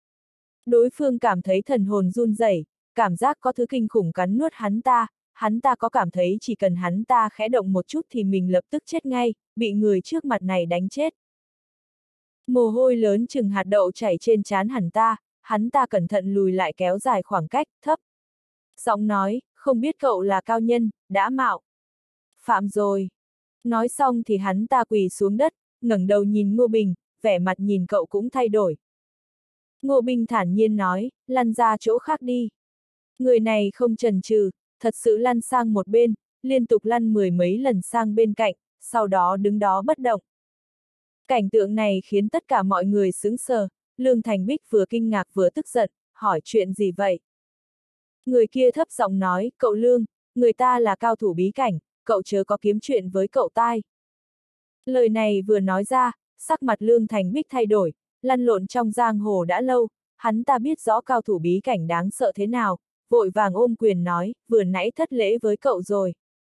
Đối phương cảm thấy thần hồn run rẩy, cảm giác có thứ kinh khủng cắn nuốt hắn ta có cảm thấy chỉ cần hắn ta khẽ động một chút thì mình lập tức chết ngay, bị người trước mặt này đánh chết. Mồ hôi lớn chừng hạt đậu chảy trên trán hắn ta cẩn thận lùi lại kéo dài khoảng cách, thấp. Giọng nói, không biết cậu là cao nhân, đã mạo phạm rồi. Nói xong thì hắn ta quỳ xuống đất, ngẩng đầu nhìn Ngô Bình, vẻ mặt nhìn cậu cũng thay đổi. Ngô Bình thản nhiên nói, lăn ra chỗ khác đi. Người này không chần chừ, thật sự lăn sang một bên, liên tục lăn mười mấy lần sang bên cạnh, sau đó đứng đó bất động. Cảnh tượng này khiến tất cả mọi người sững sờ, Lương Thành Bích vừa kinh ngạc vừa tức giận, hỏi chuyện gì vậy? Người kia thấp giọng nói, cậu Lương, người ta là cao thủ bí cảnh, cậu chớ có kiếm chuyện với cậu tai. Lời này vừa nói ra, sắc mặt Lương Thành Bích thay đổi, lăn lộn trong giang hồ đã lâu, hắn ta biết rõ cao thủ bí cảnh đáng sợ thế nào, vội vàng ôm quyền nói, vừa nãy thất lễ với cậu rồi.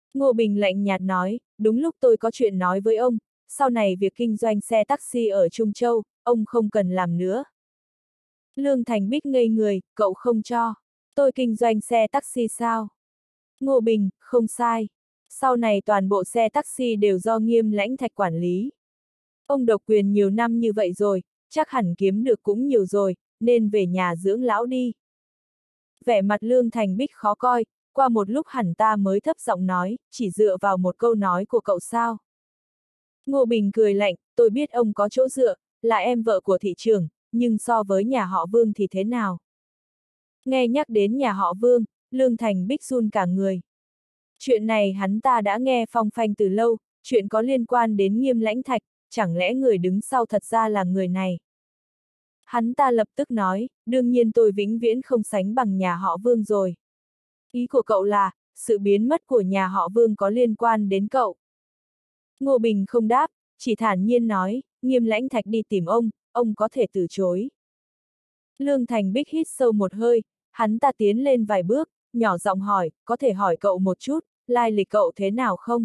Ngô Bình lạnh nhạt nói, đúng lúc tôi có chuyện nói với ông, sau này việc kinh doanh xe taxi ở Trung Châu, ông không cần làm nữa. Lương Thành Bích ngây người, cậu không cho. Tôi kinh doanh xe taxi sao? Ngô Bình, không sai. Sau này toàn bộ xe taxi đều do Nghiêm Lãnh Thạch quản lý. Ông độc quyền nhiều năm như vậy rồi, chắc hẳn kiếm được cũng nhiều rồi, nên về nhà dưỡng lão đi. Vẻ mặt Lương Thành Bích khó coi, qua một lúc hẳn ta mới thấp giọng nói, chỉ dựa vào một câu nói của cậu sao. Ngô Bình cười lạnh, tôi biết ông có chỗ dựa, là em vợ của thị trưởng, nhưng so với nhà họ Vương thì thế nào? Nghe nhắc đến nhà họ Vương, Lương Thành Bích run cả người. Chuyện này hắn ta đã nghe phong phanh từ lâu, chuyện có liên quan đến Nghiêm Lãnh Thạch, chẳng lẽ người đứng sau thật ra là người này? Hắn ta lập tức nói, đương nhiên tôi vĩnh viễn không sánh bằng nhà họ Vương rồi. Ý của cậu là, sự biến mất của nhà họ Vương có liên quan đến cậu. Ngô Bình không đáp, chỉ thản nhiên nói, Nghiêm Lãnh Thạch đi tìm ông có thể từ chối. Lương Thành Bích hít sâu một hơi, hắn ta tiến lên vài bước, nhỏ giọng hỏi, có thể hỏi cậu một chút, lai lịch cậu thế nào không?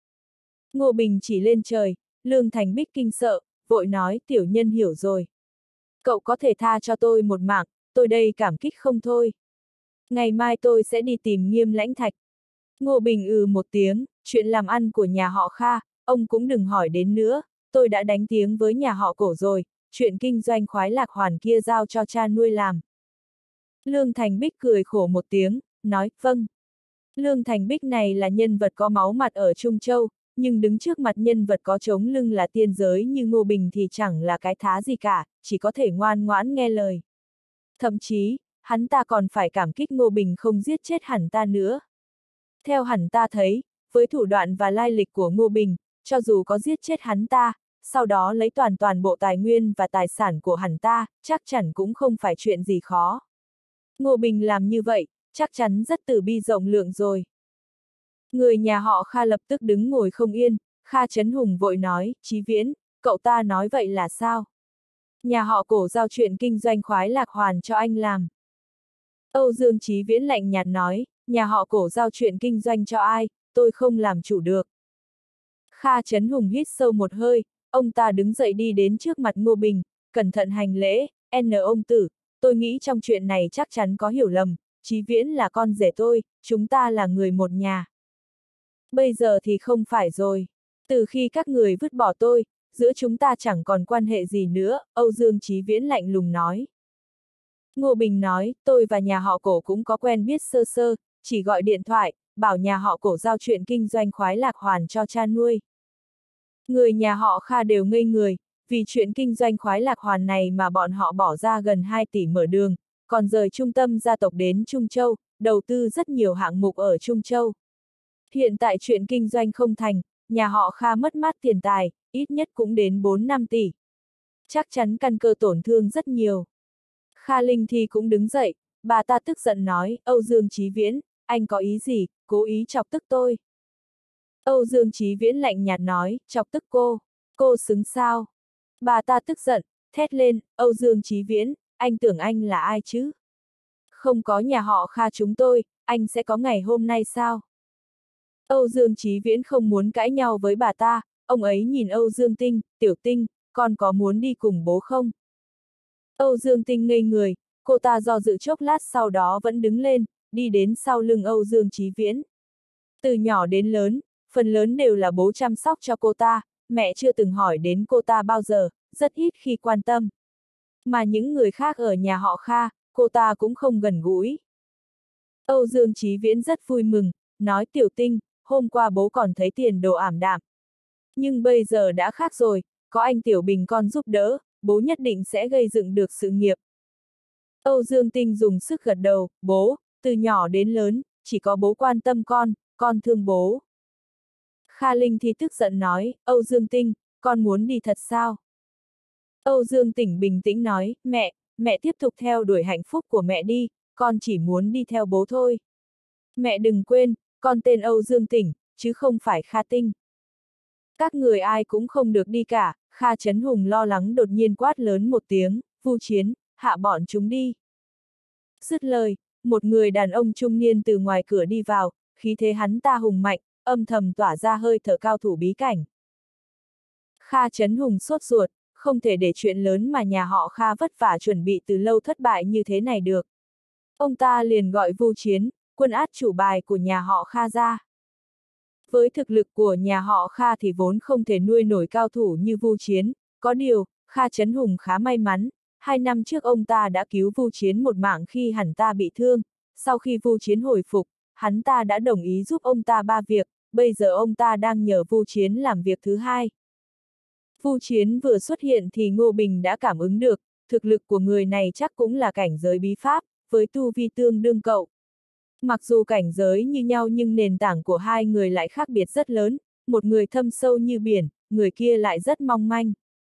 Ngô Bình chỉ lên trời, Lương Thành Bích kinh sợ, vội nói, tiểu nhân hiểu rồi. Cậu có thể tha cho tôi một mạng, tôi đây cảm kích không thôi. Ngày mai tôi sẽ đi tìm Nghiêm Lãnh Thạch. Ngô Bình một tiếng, chuyện làm ăn của nhà họ Kha, ông cũng đừng hỏi đến nữa, tôi đã đánh tiếng với nhà họ Cổ rồi, chuyện kinh doanh khoái lạc hoàn kia giao cho cha nuôi làm. Lương Thành Bích cười khổ một tiếng, nói, vâng. Lương Thành Bích này là nhân vật có máu mặt ở Trung Châu, nhưng đứng trước mặt nhân vật có chống lưng là tiên giới như Ngô Bình thì chẳng là cái thá gì cả, chỉ có thể ngoan ngoãn nghe lời. Thậm chí, hắn ta còn phải cảm kích Ngô Bình không giết chết hắn ta nữa. Theo hắn ta thấy, với thủ đoạn và lai lịch của Ngô Bình, cho dù có giết chết hắn ta, sau đó lấy toàn bộ tài nguyên và tài sản của hắn ta, chắc chắn cũng không phải chuyện gì khó. Ngô Bình làm như vậy, chắc chắn rất từ bi rộng lượng rồi. Người nhà họ Kha lập tức đứng ngồi không yên, Kha Chấn Hùng vội nói, Chí Viễn, cậu ta nói vậy là sao? Nhà họ Cổ giao chuyện kinh doanh khoái lạc hoàn cho anh làm. Âu Dương Chí Viễn lạnh nhạt nói, nhà họ Cổ giao chuyện kinh doanh cho ai, tôi không làm chủ được. Kha Chấn Hùng hít sâu một hơi, ông ta đứng dậy đi đến trước mặt Ngô Bình, cẩn thận hành lễ, ông tử, tôi nghĩ trong chuyện này chắc chắn có hiểu lầm, Chí Viễn là con rể tôi, chúng ta là người một nhà. Bây giờ thì không phải rồi. Từ khi các người vứt bỏ tôi, giữa chúng ta chẳng còn quan hệ gì nữa, Âu Dương Chí Viễn lạnh lùng nói. Ngô Bình nói, tôi và nhà họ Cổ cũng có quen biết sơ sơ, chỉ gọi điện thoại, bảo nhà họ Cổ giao chuyện kinh doanh khoái lạc hoàn cho cha nuôi. Người nhà họ Kha đều ngây người, vì chuyện kinh doanh khoái lạc hoàn này mà bọn họ bỏ ra gần 2 tỷ mở đường, còn rời trung tâm gia tộc đến Trung Châu, đầu tư rất nhiều hạng mục ở Trung Châu. Hiện tại chuyện kinh doanh không thành, nhà họ Kha mất mát tiền tài, ít nhất cũng đến 4-5 tỷ. Chắc chắn căn cơ tổn thương rất nhiều. Kha Linh Thi cũng đứng dậy, bà ta tức giận nói, Âu Dương Chí Viễn, anh có ý gì, cố ý chọc tức tôi. Âu Dương Chí Viễn lạnh nhạt nói, chọc tức cô xứng sao? Bà ta tức giận, thét lên, Âu Dương Chí Viễn, anh tưởng anh là ai chứ? Không có nhà họ Kha chúng tôi, anh sẽ có ngày hôm nay sao? Âu Dương Chí Viễn không muốn cãi nhau với bà ta, ông ấy nhìn Âu Dương Tinh, Tiểu Tinh, con có muốn đi cùng bố không? Âu Dương Tinh ngây người, cô ta do dự chốc lát sau đó vẫn đứng lên, đi đến sau lưng Âu Dương Chí Viễn. Từ nhỏ đến lớn, phần lớn đều là bố chăm sóc cho cô ta, mẹ chưa từng hỏi đến cô ta bao giờ, rất ít khi quan tâm. Mà những người khác ở nhà họ Kha, cô ta cũng không gần gũi. Âu Dương Chí Viễn rất vui mừng, nói Tiểu Tinh, hôm qua bố còn thấy tiền đồ ảm đạm. Nhưng bây giờ đã khác rồi, có anh Tiểu Bình con giúp đỡ, bố nhất định sẽ gây dựng được sự nghiệp. Âu Dương Tinh dùng sức gật đầu, bố, từ nhỏ đến lớn, chỉ có bố quan tâm con thương bố. Kha Linh thì tức giận nói, Âu Dương Tinh, con muốn đi thật sao? Âu Dương Tỉnh bình tĩnh nói, mẹ tiếp tục theo đuổi hạnh phúc của mẹ đi, con chỉ muốn đi theo bố thôi. Mẹ đừng quên, con tên Âu Dương Tỉnh, chứ không phải Kha Tinh. Các người ai cũng không được đi cả, Kha Chấn Hùng lo lắng đột nhiên quát lớn một tiếng, Vu Chiến, hạ bọn chúng đi. Dứt lời, một người đàn ông trung niên từ ngoài cửa đi vào, khí thế hắn ta hùng mạnh, âm thầm tỏa ra hơi thở cao thủ bí cảnh. Kha Chấn Hùng sốt ruột, không thể để chuyện lớn mà nhà họ Kha vất vả chuẩn bị từ lâu thất bại như thế này được. Ông ta liền gọi Vu Chiến, quân át chủ bài của nhà họ Kha ra. Với thực lực của nhà họ Kha thì vốn không thể nuôi nổi cao thủ như Vu Chiến, có điều, Kha Chấn Hùng khá may mắn, 2 năm trước ông ta đã cứu Vu Chiến một mạng khi hắn ta bị thương, sau khi Vu Chiến hồi phục, hắn ta đã đồng ý giúp ông ta 3 việc, bây giờ ông ta đang nhờ Vu Chiến làm việc thứ 2. Vu Chiến vừa xuất hiện thì Ngô Bình đã cảm ứng được, thực lực của người này chắc cũng là cảnh giới bí pháp, với tu vi tương đương cậu. Mặc dù cảnh giới như nhau nhưng nền tảng của hai người lại khác biệt rất lớn, một người thâm sâu như biển, người kia lại rất mong manh.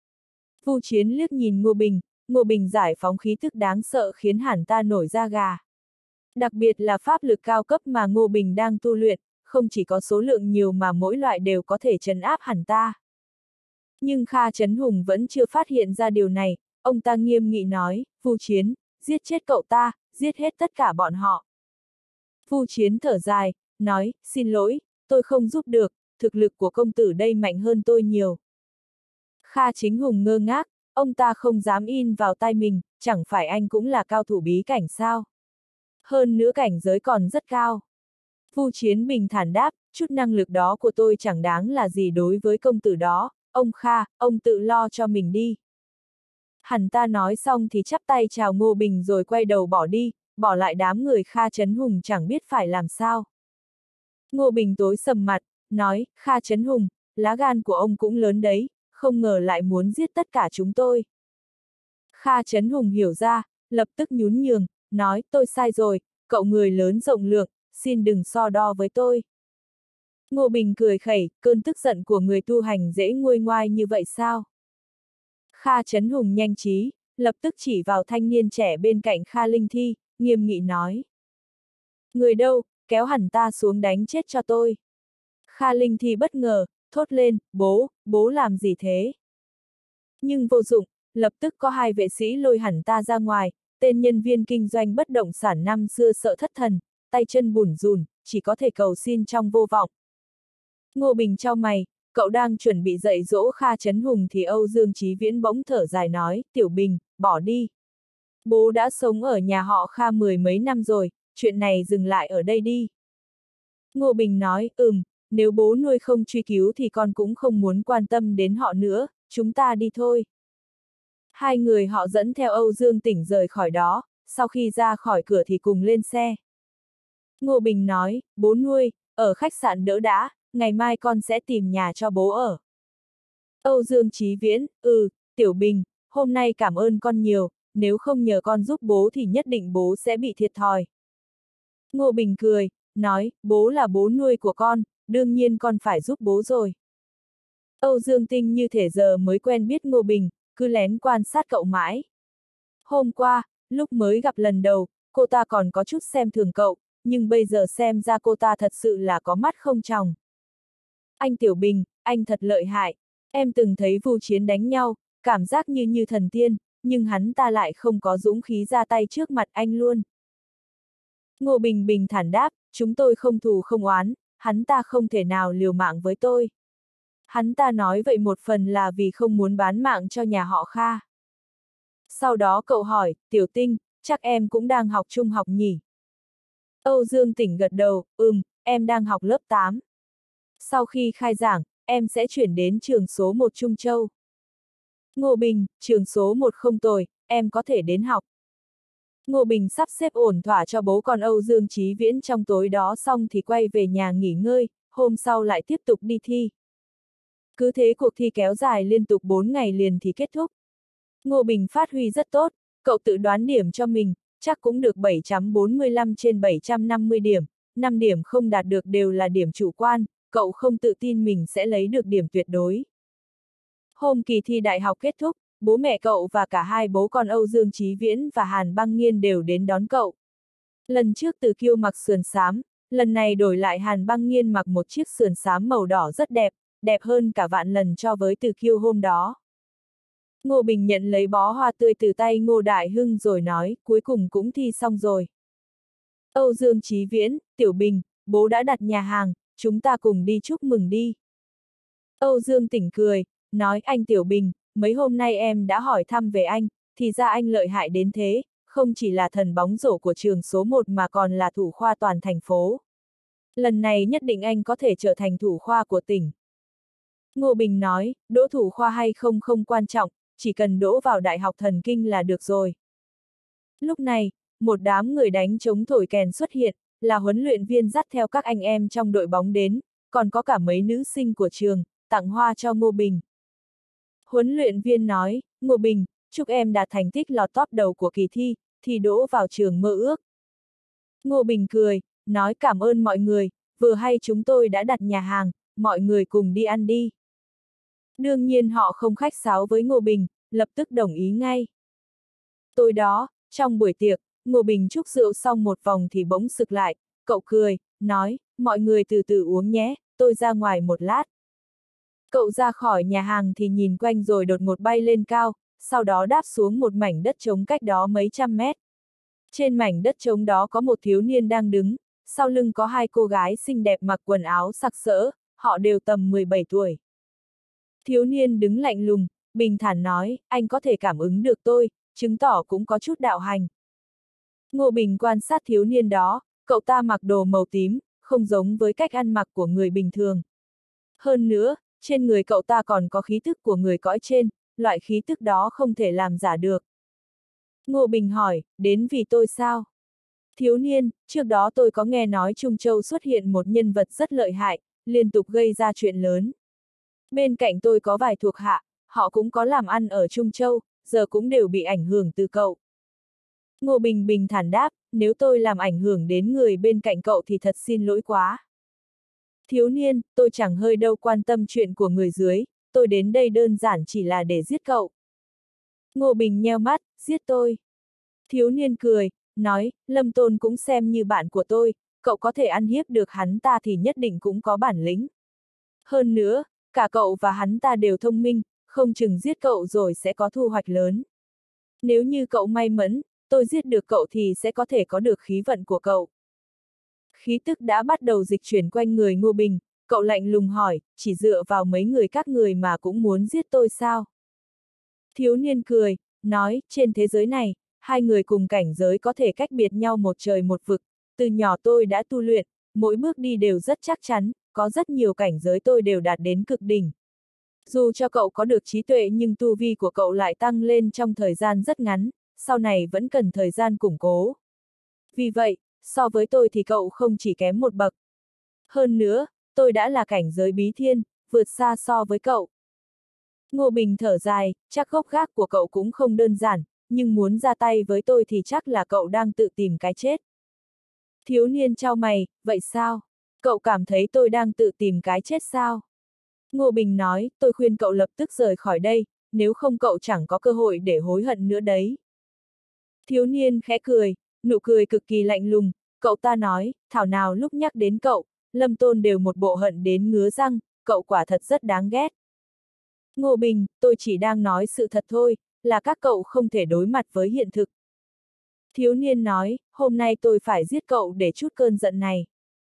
Vu Chiến liếc nhìn Ngô Bình giải phóng khí tức đáng sợ khiến hắn ta nổi da gà. Đặc biệt là pháp lực cao cấp mà Ngô Bình đang tu luyện, không chỉ có số lượng nhiều mà mỗi loại đều có thể trấn áp hắn ta. Nhưng Kha Chấn Hùng vẫn chưa phát hiện ra điều này, ông ta nghiêm nghị nói, Vu Chiến, giết chết cậu ta, giết hết tất cả bọn họ. Vu Chiến thở dài, nói, xin lỗi, tôi không giúp được, thực lực của công tử đây mạnh hơn tôi nhiều. Kha Chính Hùng ngơ ngác, ông ta không dám in vào tai mình, chẳng phải anh cũng là cao thủ bí cảnh sao? Hơn nữa cảnh giới còn rất cao. Vu Chiến bình thản đáp, chút năng lực đó của tôi chẳng đáng là gì đối với công tử đó, ông Kha, ông tự lo cho mình đi. Hắn ta nói xong thì chắp tay chào Ngô Bình rồi quay đầu bỏ đi, bỏ lại đám người Kha Chấn Hùng chẳng biết phải làm sao. Ngô Bình tối sầm mặt, nói, Kha Chấn Hùng, lá gan của ông cũng lớn đấy, không ngờ lại muốn giết tất cả chúng tôi. Kha Chấn Hùng hiểu ra, lập tức nhún nhường, nói, tôi sai rồi, cậu người lớn rộng lượng, xin đừng so đo với tôi. Ngô Bình cười khẩy, cơn tức giận của người tu hành dễ nguôi ngoai như vậy sao? Kha Chấn Hùng nhanh trí, lập tức chỉ vào thanh niên trẻ bên cạnh Kha Linh Thi, nghiêm nghị nói. Người đâu, kéo hẳn ta xuống đánh chết cho tôi. Kha Linh Thi bất ngờ, thốt lên, bố làm gì thế? Nhưng vô dụng, lập tức có 2 vệ sĩ lôi hẳn ta ra ngoài, tên nhân viên kinh doanh bất động sản năm xưa sợ thất thần, tay chân bủn rủn, chỉ có thể cầu xin trong vô vọng. Ngô Bình chau mày, cậu đang chuẩn bị dạy dỗ Kha Chấn Hùng thì Âu Dương Chí Viễn bỗng thở dài nói, Tiểu Bình, bỏ đi. Bố đã sống ở nhà họ Kha 10 mấy năm rồi, chuyện này dừng lại ở đây đi. Ngô Bình nói, nếu bố nuôi không truy cứu thì con cũng không muốn quan tâm đến họ nữa, chúng ta đi thôi. 2 người họ dẫn theo Âu Dương Tỉnh rời khỏi đó, sau khi ra khỏi cửa thì cùng lên xe. Ngô Bình nói, bố nuôi, ở khách sạn đỡ đã, ngày mai con sẽ tìm nhà cho bố ở. Âu Dương Chí Viễn, Tiểu Bình, hôm nay cảm ơn con nhiều, nếu không nhờ con giúp bố thì nhất định bố sẽ bị thiệt thòi. Ngô Bình cười, nói, bố là bố nuôi của con, đương nhiên con phải giúp bố rồi. Âu Dương Tinh như thể giờ mới quen biết Ngô Bình, cứ lén quan sát cậu mãi. Hôm qua, lúc mới gặp lần đầu, cô ta còn có chút xem thường cậu, nhưng bây giờ xem ra cô ta thật sự là có mắt không tròng. Anh Tiểu Bình, anh thật lợi hại, em từng thấy Vu Chiến đánh nhau, cảm giác như thần tiên, nhưng hắn ta lại không có dũng khí ra tay trước mặt anh luôn. Ngô Bình bình thản đáp, chúng tôi không thù không oán, hắn ta không thể nào liều mạng với tôi. Hắn ta nói vậy một phần là vì không muốn bán mạng cho nhà họ Kha. Sau đó cậu hỏi, Tiểu Tinh, chắc em cũng đang học trung học nhỉ? Âu Dương Tỉnh gật đầu, em đang học lớp 8. Sau khi khai giảng, em sẽ chuyển đến trường số 1 Trung Châu. Ngô Bình, trường số 1 không tồi, em có thể đến học. Ngô Bình sắp xếp ổn thỏa cho bố con Âu Dương Chí Viễn trong tối đó xong thì quay về nhà nghỉ ngơi, hôm sau lại tiếp tục đi thi. Cứ thế cuộc thi kéo dài liên tục 4 ngày liền thì kết thúc. Ngô Bình phát huy rất tốt, cậu tự đoán điểm cho mình, chắc cũng được 745 trên 750 điểm, 5 điểm không đạt được đều là điểm chủ quan, cậu không tự tin mình sẽ lấy được điểm tuyệt đối. Hôm kỳ thi đại học kết thúc, bố mẹ cậu và cả 2 bố con Âu Dương Chí Viễn và Hàn Băng Nghiên đều đến đón cậu. Lần trước Từ Kiêu mặc sườn xám, lần này đổi lại Hàn Băng Nghiên mặc một chiếc sườn xám màu đỏ rất đẹp, đẹp hơn cả vạn lần so với Từ Kiêu hôm đó. Ngô Bình nhận lấy bó hoa tươi từ tay Ngô Đại Hưng rồi nói, cuối cùng cũng thi xong rồi. Âu Dương Chí Viễn, Tiểu Bình, bố đã đặt nhà hàng, chúng ta cùng đi chúc mừng đi. Âu Dương Tỉnh cười, nói anh Tiểu Bình, mấy hôm nay em đã hỏi thăm về anh, thì ra anh lợi hại đến thế, không chỉ là thần bóng rổ của trường số 1 mà còn là thủ khoa toàn thành phố. Lần này nhất định anh có thể trở thành thủ khoa của tỉnh. Ngô Bình nói, đỗ thủ khoa hay không không quan trọng, chỉ cần đỗ vào Đại học Thần Kinh là được rồi. Lúc này, một đám người đánh trống thổi kèn xuất hiện, là huấn luyện viên dắt theo các anh em trong đội bóng đến, còn có cả mấy nữ sinh của trường, tặng hoa cho Ngô Bình. Huấn luyện viên nói, Ngô Bình, chúc em đạt thành tích lọt top đầu của kỳ thi, thì đỗ vào trường mơ ước. Ngô Bình cười, nói cảm ơn mọi người, vừa hay chúng tôi đã đặt nhà hàng, mọi người cùng đi ăn đi. Đương nhiên họ không khách sáo với Ngô Bình, lập tức đồng ý ngay. Tối đó, trong buổi tiệc, Ngô Bình chúc rượu xong một vòng thì bỗng sực lại, cậu cười, nói, mọi người từ từ uống nhé, tôi ra ngoài một lát. Cậu ra khỏi nhà hàng thì nhìn quanh rồi đột ngột bay lên cao, sau đó đáp xuống một mảnh đất trống cách đó mấy trăm mét. Trên mảnh đất trống đó có một thiếu niên đang đứng, sau lưng có hai cô gái xinh đẹp mặc quần áo sặc sỡ, họ đều tầm 17 tuổi. Thiếu niên đứng lạnh lùng, bình thản nói, anh có thể cảm ứng được tôi, chứng tỏ cũng có chút đạo hành. Ngô Bình quan sát thiếu niên đó, cậu ta mặc đồ màu tím, không giống với cách ăn mặc của người bình thường. Hơn nữa, trên người cậu ta còn có khí tức của người cõi trên, loại khí tức đó không thể làm giả được. Ngô Bình hỏi, đến vì tôi sao? Thiếu niên, trước đó tôi có nghe nói Trung Châu xuất hiện một nhân vật rất lợi hại, liên tục gây ra chuyện lớn. Bên cạnh tôi có vài thuộc hạ, họ cũng có làm ăn ở Trung Châu, giờ cũng đều bị ảnh hưởng từ cậu. Ngô Bình bình thản đáp, nếu tôi làm ảnh hưởng đến người bên cạnh cậu thì thật xin lỗi quá. Thiếu niên, tôi chẳng hơi đâu quan tâm chuyện của người dưới, tôi đến đây đơn giản chỉ là để giết cậu. Ngô Bình nheo mắt, giết tôi. Thiếu niên cười, nói, Lâm Tôn cũng xem như bạn của tôi, cậu có thể ăn hiếp được hắn ta thì nhất định cũng có bản lĩnh. Hơn nữa, cả cậu và hắn ta đều thông minh, không chừng giết cậu rồi sẽ có thu hoạch lớn. Nếu như cậu may mắn, tôi giết được cậu thì sẽ có thể có được khí vận của cậu. Khí tức đã bắt đầu dịch chuyển quanh người Ngô Bình, cậu lạnh lùng hỏi, chỉ dựa vào mấy người các người mà cũng muốn giết tôi sao? Thiếu niên cười, nói, trên thế giới này, hai người cùng cảnh giới có thể cách biệt nhau một trời một vực, từ nhỏ tôi đã tu luyện, mỗi bước đi đều rất chắc chắn, có rất nhiều cảnh giới tôi đều đạt đến cực đỉnh. Dù cho cậu có được trí tuệ nhưng tu vi của cậu lại tăng lên trong thời gian rất ngắn, sau này vẫn cần thời gian củng cố. Vì vậy, so với tôi thì cậu không chỉ kém một bậc. Hơn nữa, tôi đã là cảnh giới bí thiên, vượt xa so với cậu. Ngô Bình thở dài, chắc gốc gác của cậu cũng không đơn giản, nhưng muốn ra tay với tôi thì chắc là cậu đang tự tìm cái chết. Thiếu niên chau mày, vậy sao? Cậu cảm thấy tôi đang tự tìm cái chết sao? Ngô Bình nói, tôi khuyên cậu lập tức rời khỏi đây, nếu không cậu chẳng có cơ hội để hối hận nữa đấy. Thiếu niên khẽ cười, nụ cười cực kỳ lạnh lùng, cậu ta nói, thảo nào lúc nhắc đến cậu, Lâm Tôn đều một bộ hận đến ngứa răng, cậu quả thật rất đáng ghét. Ngô Bình, tôi chỉ đang nói sự thật thôi, là các cậu không thể đối mặt với hiện thực. Thiếu niên nói, hôm nay tôi phải giết cậu để trút cơn giận này.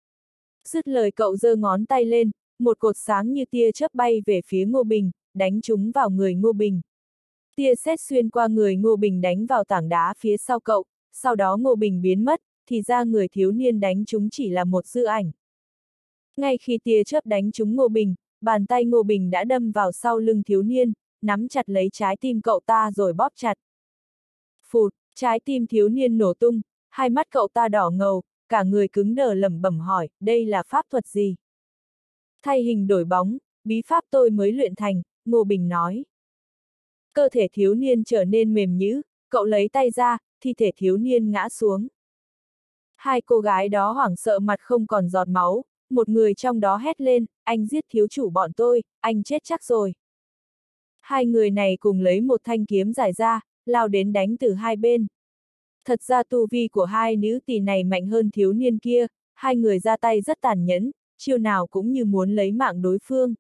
Dứt lời cậu giơ ngón tay lên, một cột sáng như tia chớp bay về phía Ngô Bình, đánh trúng vào người Ngô Bình. Tia sét xuyên qua người Ngô Bình đánh vào tảng đá phía sau cậu, sau đó Ngô Bình biến mất, thì ra người thiếu niên đánh trúng chỉ là một dư ảnh. Ngay khi tia chớp đánh trúng Ngô Bình, bàn tay Ngô Bình đã đâm vào sau lưng thiếu niên, nắm chặt lấy trái tim cậu ta rồi bóp chặt. Phụt, trái tim thiếu niên nổ tung, hai mắt cậu ta đỏ ngầu, cả người cứng đờ lẩm bẩm hỏi, đây là pháp thuật gì? Thay hình đổi bóng, bí pháp tôi mới luyện thành, Ngô Bình nói. Cơ thể thiếu niên trở nên mềm nhũn, cậu lấy tay ra, thi thể thiếu niên ngã xuống. Hai cô gái đó hoảng sợ mặt không còn giọt máu, một người trong đó hét lên, anh giết thiếu chủ bọn tôi, anh chết chắc rồi. Hai người này cùng lấy một thanh kiếm dài ra, lao đến đánh từ hai bên. Thật ra tu vi của hai nữ tỳ này mạnh hơn thiếu niên kia, hai người ra tay rất tàn nhẫn, chiêu nào cũng như muốn lấy mạng đối phương.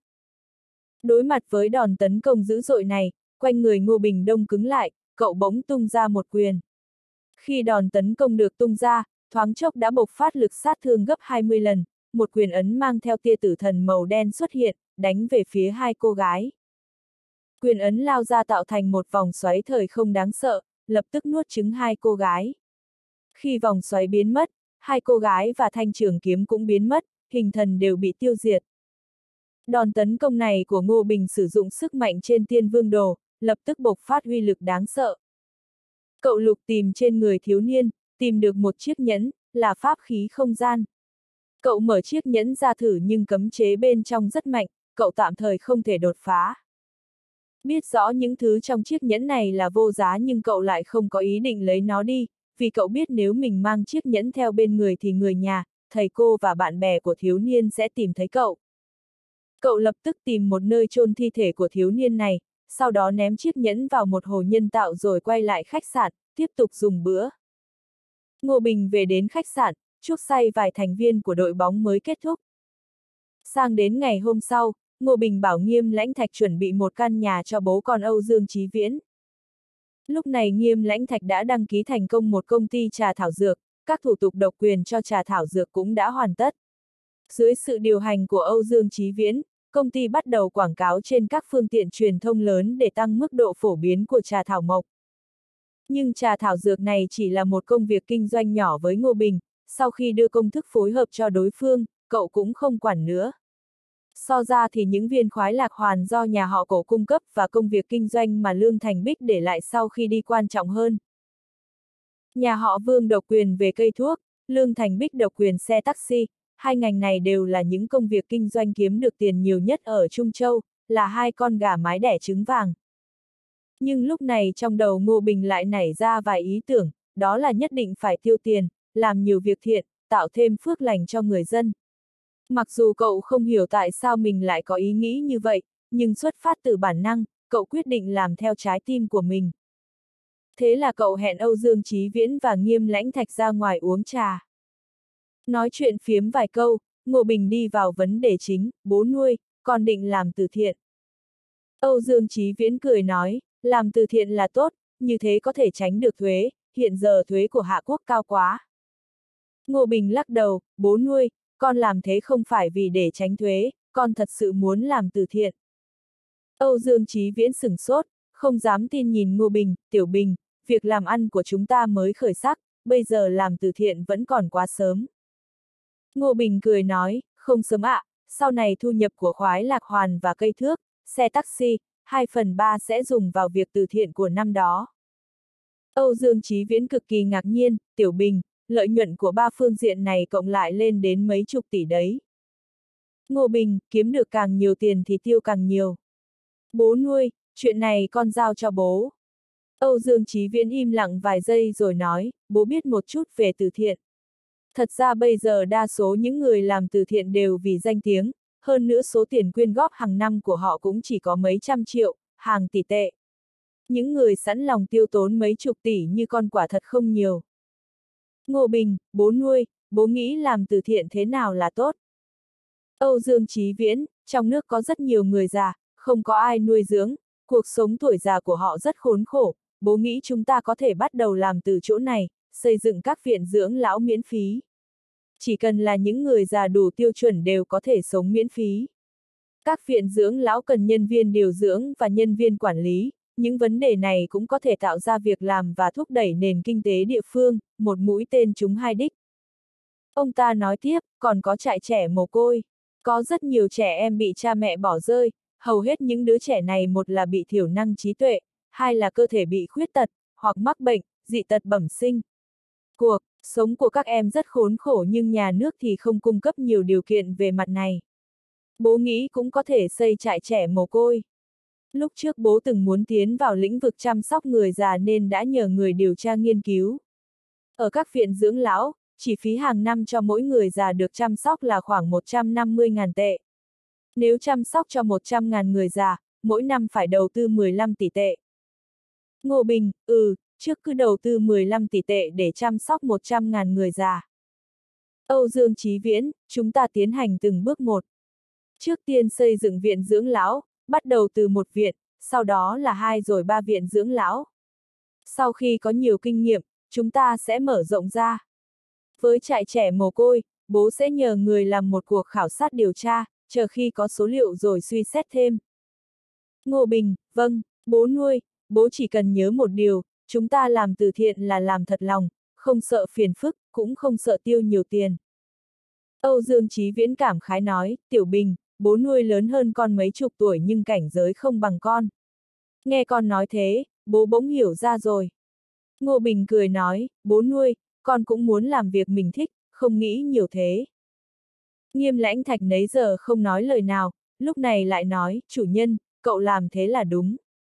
Đối mặt với đòn tấn công dữ dội này, quanh người Ngô Bình đông cứng lại, cậu bỗng tung ra một quyền. Khi đòn tấn công được tung ra, thoáng chốc đã bộc phát lực sát thương gấp 20 lần, một quyền ấn mang theo tia tử thần màu đen xuất hiện, đánh về phía hai cô gái. Quyền ấn lao ra tạo thành một vòng xoáy thời không đáng sợ, lập tức nuốt chửng hai cô gái. Khi vòng xoáy biến mất, hai cô gái và thanh trường kiếm cũng biến mất, hình thần đều bị tiêu diệt. Đòn tấn công này của Ngô Bình sử dụng sức mạnh trên Tiên Vương Đồ, lập tức bộc phát uy lực đáng sợ. Cậu lục tìm trên người thiếu niên, tìm được một chiếc nhẫn, là pháp khí không gian. Cậu mở chiếc nhẫn ra thử nhưng cấm chế bên trong rất mạnh, cậu tạm thời không thể đột phá. Biết rõ những thứ trong chiếc nhẫn này là vô giá nhưng cậu lại không có ý định lấy nó đi, vì cậu biết nếu mình mang chiếc nhẫn theo bên người thì người nhà, thầy cô và bạn bè của thiếu niên sẽ tìm thấy cậu. Cậu lập tức tìm một nơi chôn thi thể của thiếu niên này, sau đó ném chiếc nhẫn vào một hồ nhân tạo rồi quay lại khách sạn, tiếp tục dùng bữa. Ngô Bình về đến khách sạn, chuốc say vài thành viên của đội bóng mới kết thúc. Sang đến ngày hôm sau, Ngô Bình bảo Nghiêm Lãnh Thạch chuẩn bị một căn nhà cho bố con Âu Dương Chí Viễn. Lúc này Nghiêm Lãnh Thạch đã đăng ký thành công một công ty trà thảo dược, các thủ tục độc quyền cho trà thảo dược cũng đã hoàn tất. Dưới sự điều hành của Âu Dương Chí Viễn, công ty bắt đầu quảng cáo trên các phương tiện truyền thông lớn để tăng mức độ phổ biến của trà thảo mộc. Nhưng trà thảo dược này chỉ là một công việc kinh doanh nhỏ với Ngô Bình, sau khi đưa công thức phối hợp cho đối phương, cậu cũng không quản nữa. So ra thì những viên khoái lạc hoàn do nhà họ Cổ cung cấp và công việc kinh doanh mà Lương Thành Bích để lại sau khi đi quan trọng hơn. Nhà họ Vương độc quyền về cây thuốc, Lương Thành Bích độc quyền xe taxi, hai ngành này đều là những công việc kinh doanh kiếm được tiền nhiều nhất ở Trung Châu, là hai con gà mái đẻ trứng vàng. Nhưng lúc này trong đầu Ngô Bình lại nảy ra vài ý tưởng, đó là nhất định phải tiêu tiền, làm nhiều việc thiện, tạo thêm phước lành cho người dân. Mặc dù cậu không hiểu tại sao mình lại có ý nghĩ như vậy, nhưng xuất phát từ bản năng, cậu quyết định làm theo trái tim của mình. Thế là cậu hẹn Âu Dương Chí Viễn và Nghiêm Lãnh Thạch ra ngoài uống trà. Nói chuyện phiếm vài câu, Ngô Bình đi vào vấn đề chính, bố nuôi, con định làm từ thiện. Âu Dương Chí Viễn cười nói, làm từ thiện là tốt, như thế có thể tránh được thuế, hiện giờ thuế của Hạ Quốc cao quá. Ngô Bình lắc đầu, bố nuôi, con làm thế không phải vì để tránh thuế, con thật sự muốn làm từ thiện. Âu Dương Chí Viễn sửng sốt, không dám tin nhìn Ngô Bình, Tiểu Bình, việc làm ăn của chúng ta mới khởi sắc, bây giờ làm từ thiện vẫn còn quá sớm. Ngô Bình cười nói, không sớm ạ, sau này thu nhập của khoái lạc hoàn và cây thước, xe taxi, 2/3 sẽ dùng vào việc từ thiện của năm đó. Âu Dương Chí Viễn cực kỳ ngạc nhiên, Tiểu Bình, lợi nhuận của ba phương diện này cộng lại lên đến mấy chục tỷ đấy. Ngô Bình, kiếm được càng nhiều tiền thì tiêu càng nhiều. Bố nuôi, chuyện này con giao cho bố. Âu Dương Chí Viễn im lặng vài giây rồi nói, bố biết một chút về từ thiện. Thật ra bây giờ đa số những người làm từ thiện đều vì danh tiếng, hơn nữa số tiền quyên góp hàng năm của họ cũng chỉ có mấy trăm triệu, hàng tỷ tệ. Những người sẵn lòng tiêu tốn mấy chục tỷ như con quả thật không nhiều. Ngô Bình, bố nuôi, bố nghĩ làm từ thiện thế nào là tốt? Âu Dương Chí Viễn, trong nước có rất nhiều người già, không có ai nuôi dưỡng, cuộc sống tuổi già của họ rất khốn khổ, bố nghĩ chúng ta có thể bắt đầu làm từ chỗ này, xây dựng các viện dưỡng lão miễn phí. Chỉ cần là những người già đủ tiêu chuẩn đều có thể sống miễn phí. Các viện dưỡng lão cần nhân viên điều dưỡng và nhân viên quản lý, những vấn đề này cũng có thể tạo ra việc làm và thúc đẩy nền kinh tế địa phương, một mũi tên trúng hai đích. Ông ta nói tiếp, còn có trại trẻ mồ côi. Có rất nhiều trẻ em bị cha mẹ bỏ rơi, hầu hết những đứa trẻ này một là bị thiểu năng trí tuệ, hai là cơ thể bị khuyết tật, hoặc mắc bệnh, dị tật bẩm sinh. Cuộc sống của các em rất khốn khổ nhưng nhà nước thì không cung cấp nhiều điều kiện về mặt này. Bố nghĩ cũng có thể xây trại trẻ mồ côi. Lúc trước bố từng muốn tiến vào lĩnh vực chăm sóc người già nên đã nhờ người điều tra nghiên cứu. Ở các viện dưỡng lão, chi phí hàng năm cho mỗi người già được chăm sóc là khoảng 150.000 tệ. Nếu chăm sóc cho 100.000 người già, mỗi năm phải đầu tư 15 tỷ tệ. Ngô Bình, trước cứ đầu tư 15 tỷ tệ để chăm sóc 100.000 người già. Âu Dương Chí Viễn, chúng ta tiến hành từng bước một. Trước tiên xây dựng viện dưỡng lão, bắt đầu từ một viện, sau đó là 2 rồi 3 viện dưỡng lão. Sau khi có nhiều kinh nghiệm, chúng ta sẽ mở rộng ra. Với trại trẻ mồ côi, bố sẽ nhờ người làm một cuộc khảo sát điều tra, chờ khi có số liệu rồi suy xét thêm. Ngô Bình, vâng, bố nuôi, bố chỉ cần nhớ một điều, chúng ta làm từ thiện là làm thật lòng, không sợ phiền phức, cũng không sợ tiêu nhiều tiền. Âu Dương Chí Viễn cảm khái nói, Tiểu Bình, bố nuôi lớn hơn con mấy chục tuổi nhưng cảnh giới không bằng con. Nghe con nói thế, bố bỗng hiểu ra rồi. Ngô Bình cười nói, bố nuôi, con cũng muốn làm việc mình thích, không nghĩ nhiều thế. Nghiêm Lãnh Thạch nấy giờ không nói lời nào, lúc này lại nói, chủ nhân, cậu làm thế là đúng.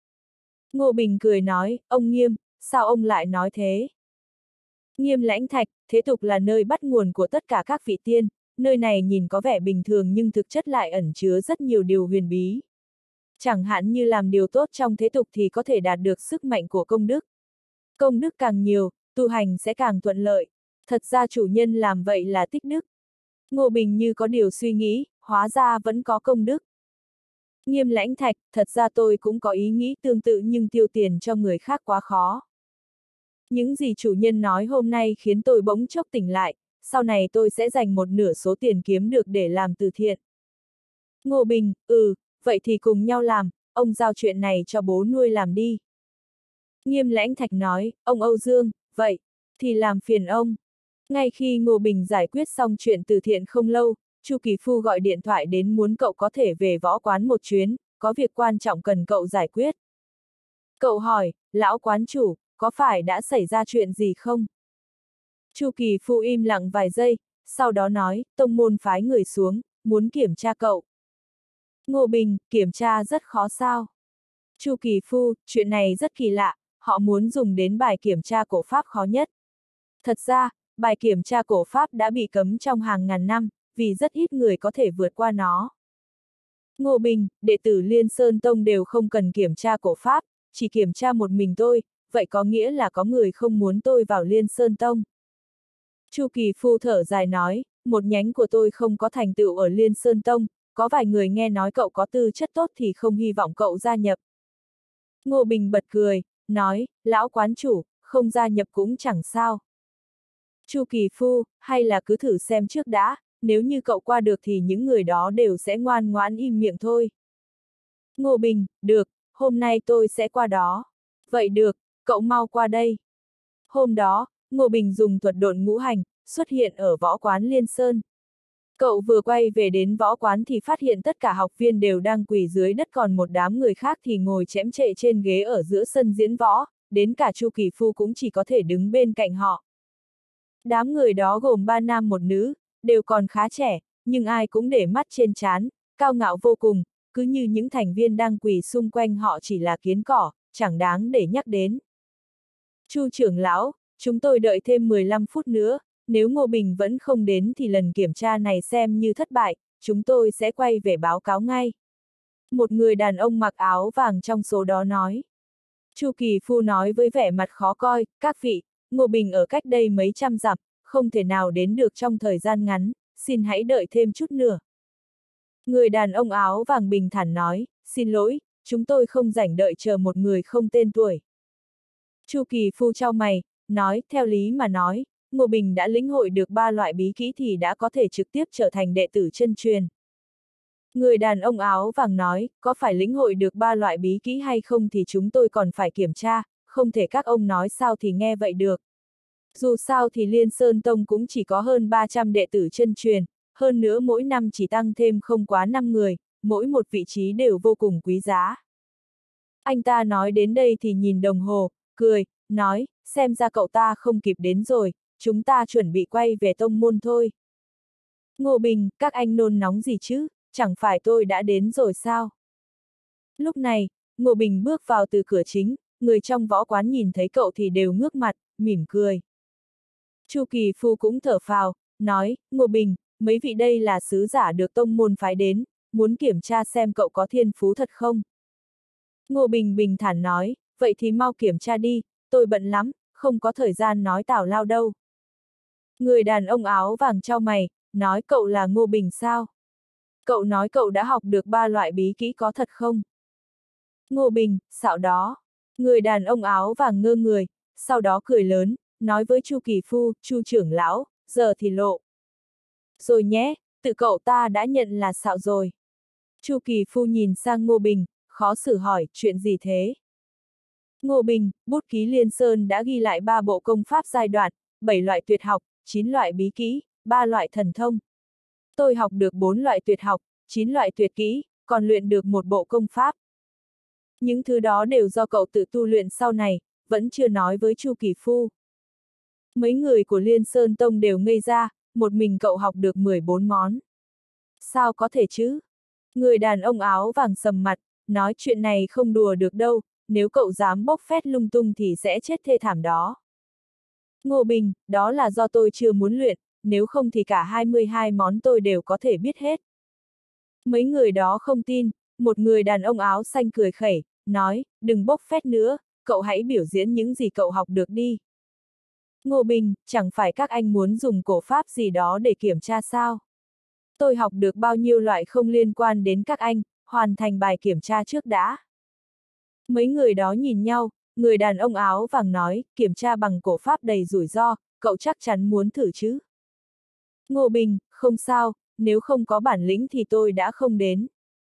Ngô Bình cười nói, ông Nghiêm, sao ông lại nói thế? Nghiêm Lãnh Thạch, thế tục là nơi bắt nguồn của tất cả các vị tiên, nơi này nhìn có vẻ bình thường nhưng thực chất lại ẩn chứa rất nhiều điều huyền bí. Chẳng hạn như làm điều tốt trong thế tục thì có thể đạt được sức mạnh của công đức. Công đức càng nhiều, tu hành sẽ càng thuận lợi. Thật ra chủ nhân làm vậy là tích đức. Ngô Bình như có điều suy nghĩ, hóa ra vẫn có công đức. Nghiêm Lãnh Thạch, thật ra tôi cũng có ý nghĩ tương tự nhưng tiêu tiền cho người khác quá khó. Những gì chủ nhân nói hôm nay khiến tôi bỗng chốc tỉnh lại, sau này tôi sẽ dành một nửa số tiền kiếm được để làm từ thiện. Ngô Bình, vậy thì cùng nhau làm, ông giao chuyện này cho bố nuôi làm đi. Nghiêm Lãnh Thạch nói, ông Âu Dương, vậy, thì làm phiền ông. Ngay khi Ngô Bình giải quyết xong chuyện từ thiện không lâu, Chu Kỳ Phu gọi điện thoại đến muốn cậu có thể về võ quán một chuyến, có việc quan trọng cần cậu giải quyết. Cậu hỏi, lão quán chủ, có phải đã xảy ra chuyện gì không? Chu Kỳ Phu im lặng vài giây, sau đó nói, tông môn phái người xuống, muốn kiểm tra cậu. Ngô Bình, kiểm tra rất khó sao? Chu Kỳ Phu, chuyện này rất kỳ lạ, họ muốn dùng đến bài kiểm tra cổ pháp khó nhất. Thật ra, bài kiểm tra cổ pháp đã bị cấm trong hàng ngàn năm, vì rất ít người có thể vượt qua nó. Ngô Bình, đệ tử Liên Sơn Tông đều không cần kiểm tra cổ pháp, chỉ kiểm tra một mình tôi, vậy có nghĩa là có người không muốn tôi vào Liên Sơn Tông. Chu Kỳ Phu thở dài nói, một nhánh của tôi không có thành tựu ở Liên Sơn Tông, có vài người nghe nói cậu có tư chất tốt thì không hy vọng cậu gia nhập. Ngô Bình bật cười, nói, lão quán chủ, không gia nhập cũng chẳng sao. Chu Kỳ Phu, hay là cứ thử xem trước đã, nếu như cậu qua được thì những người đó đều sẽ ngoan ngoãn im miệng thôi. Ngô Bình, được, hôm nay tôi sẽ qua đó. Vậy được, cậu mau qua đây. Hôm đó, Ngô Bình dùng thuật độn ngũ hành, xuất hiện ở võ quán Liên Sơn. Cậu vừa quay về đến võ quán thì phát hiện tất cả học viên đều đang quỳ dưới đất, còn một đám người khác thì ngồi chễm chệ trên ghế ở giữa sân diễn võ, đến cả Chu Kỳ Phu cũng chỉ có thể đứng bên cạnh họ. Đám người đó gồm 3 nam một nữ, đều còn khá trẻ, nhưng ai cũng để mắt trên trán, cao ngạo vô cùng, cứ như những thành viên đang quỳ xung quanh họ chỉ là kiến cỏ, chẳng đáng để nhắc đến. Chu trưởng lão, chúng tôi đợi thêm 15 phút nữa, nếu Ngô Bình vẫn không đến thì lần kiểm tra này xem như thất bại, chúng tôi sẽ quay về báo cáo ngay. Một người đàn ông mặc áo vàng trong số đó nói. Chu Kỳ Phu nói với vẻ mặt khó coi, các vị, Ngô Bình ở cách đây mấy trăm dặm, không thể nào đến được trong thời gian ngắn, xin hãy đợi thêm chút nữa. Người đàn ông áo vàng bình thản nói, xin lỗi, chúng tôi không rảnh đợi chờ một người không tên tuổi. Chu Kỳ Phu chau mày, nói, theo lý mà nói, Ngô Bình đã lĩnh hội được 3 loại bí kỹ thì đã có thể trực tiếp trở thành đệ tử chân truyền. Người đàn ông áo vàng nói, có phải lĩnh hội được 3 loại bí kỹ hay không thì chúng tôi còn phải kiểm tra, không thể các ông nói sao thì nghe vậy được. Dù sao thì Liên Sơn Tông cũng chỉ có hơn 300 đệ tử chân truyền, hơn nữa mỗi năm chỉ tăng thêm không quá 5 người, mỗi một vị trí đều vô cùng quý giá. Anh ta nói đến đây thì nhìn đồng hồ, cười, nói, xem ra cậu ta không kịp đến rồi, chúng ta chuẩn bị quay về tông môn thôi. Ngô Bình, các anh nôn nóng gì chứ, chẳng phải tôi đã đến rồi sao? Lúc này, Ngô Bình bước vào từ cửa chính, người trong võ quán nhìn thấy cậu thì đều ngước mặt, mỉm cười. Chu Kỳ Phu cũng thở phào, nói, Ngô Bình, mấy vị đây là sứ giả được tông môn phái đến, muốn kiểm tra xem cậu có thiên phú thật không? Ngô Bình bình thản nói, vậy thì mau kiểm tra đi, tôi bận lắm, không có thời gian nói tào lao đâu. Người đàn ông áo vàng chau mày, nói cậu là Ngô Bình sao? Cậu nói cậu đã học được 3 loại bí kỹ có thật không? Ngô Bình, xạo đó. Người đàn ông áo vàng ngơ người, sau đó cười lớn, nói với Chu Kỳ Phu, Chu trưởng lão, giờ thì lộ. Rồi nhé, tự cậu ta đã nhận là xạo rồi. Chu Kỳ Phu nhìn sang Ngô Bình, khó xử hỏi, chuyện gì thế? Ngô Bình, bút ký Liên Sơn đã ghi lại 3 bộ công pháp giai đoạn, 7 loại tuyệt học, 9 loại bí kỹ, 3 loại thần thông. Tôi học được 4 loại tuyệt học, 9 loại tuyệt kỹ, còn luyện được một bộ công pháp. Những thứ đó đều do cậu tự tu luyện sau này, vẫn chưa nói với Chu Kỳ Phu. Mấy người của Liên Sơn Tông đều ngây ra, một mình cậu học được 14 món. Sao có thể chứ? Người đàn ông áo vàng sầm mặt, nói chuyện này không đùa được đâu, nếu cậu dám bốc phét lung tung thì sẽ chết thê thảm đó. Ngô Bình, đó là do tôi chưa muốn luyện, nếu không thì cả 22 món tôi đều có thể biết hết. Mấy người đó không tin, một người đàn ông áo xanh cười khẩy, nói, đừng bốc phét nữa, cậu hãy biểu diễn những gì cậu học được đi. Ngô Bình, chẳng phải các anh muốn dùng cổ pháp gì đó để kiểm tra sao? Tôi học được bao nhiêu loại không liên quan đến các anh, hoàn thành bài kiểm tra trước đã. Mấy người đó nhìn nhau, người đàn ông áo vàng nói, kiểm tra bằng cổ pháp đầy rủi ro, cậu chắc chắn muốn thử chứ? Ngô Bình, không sao, nếu không có bản lĩnh thì tôi đã không đến.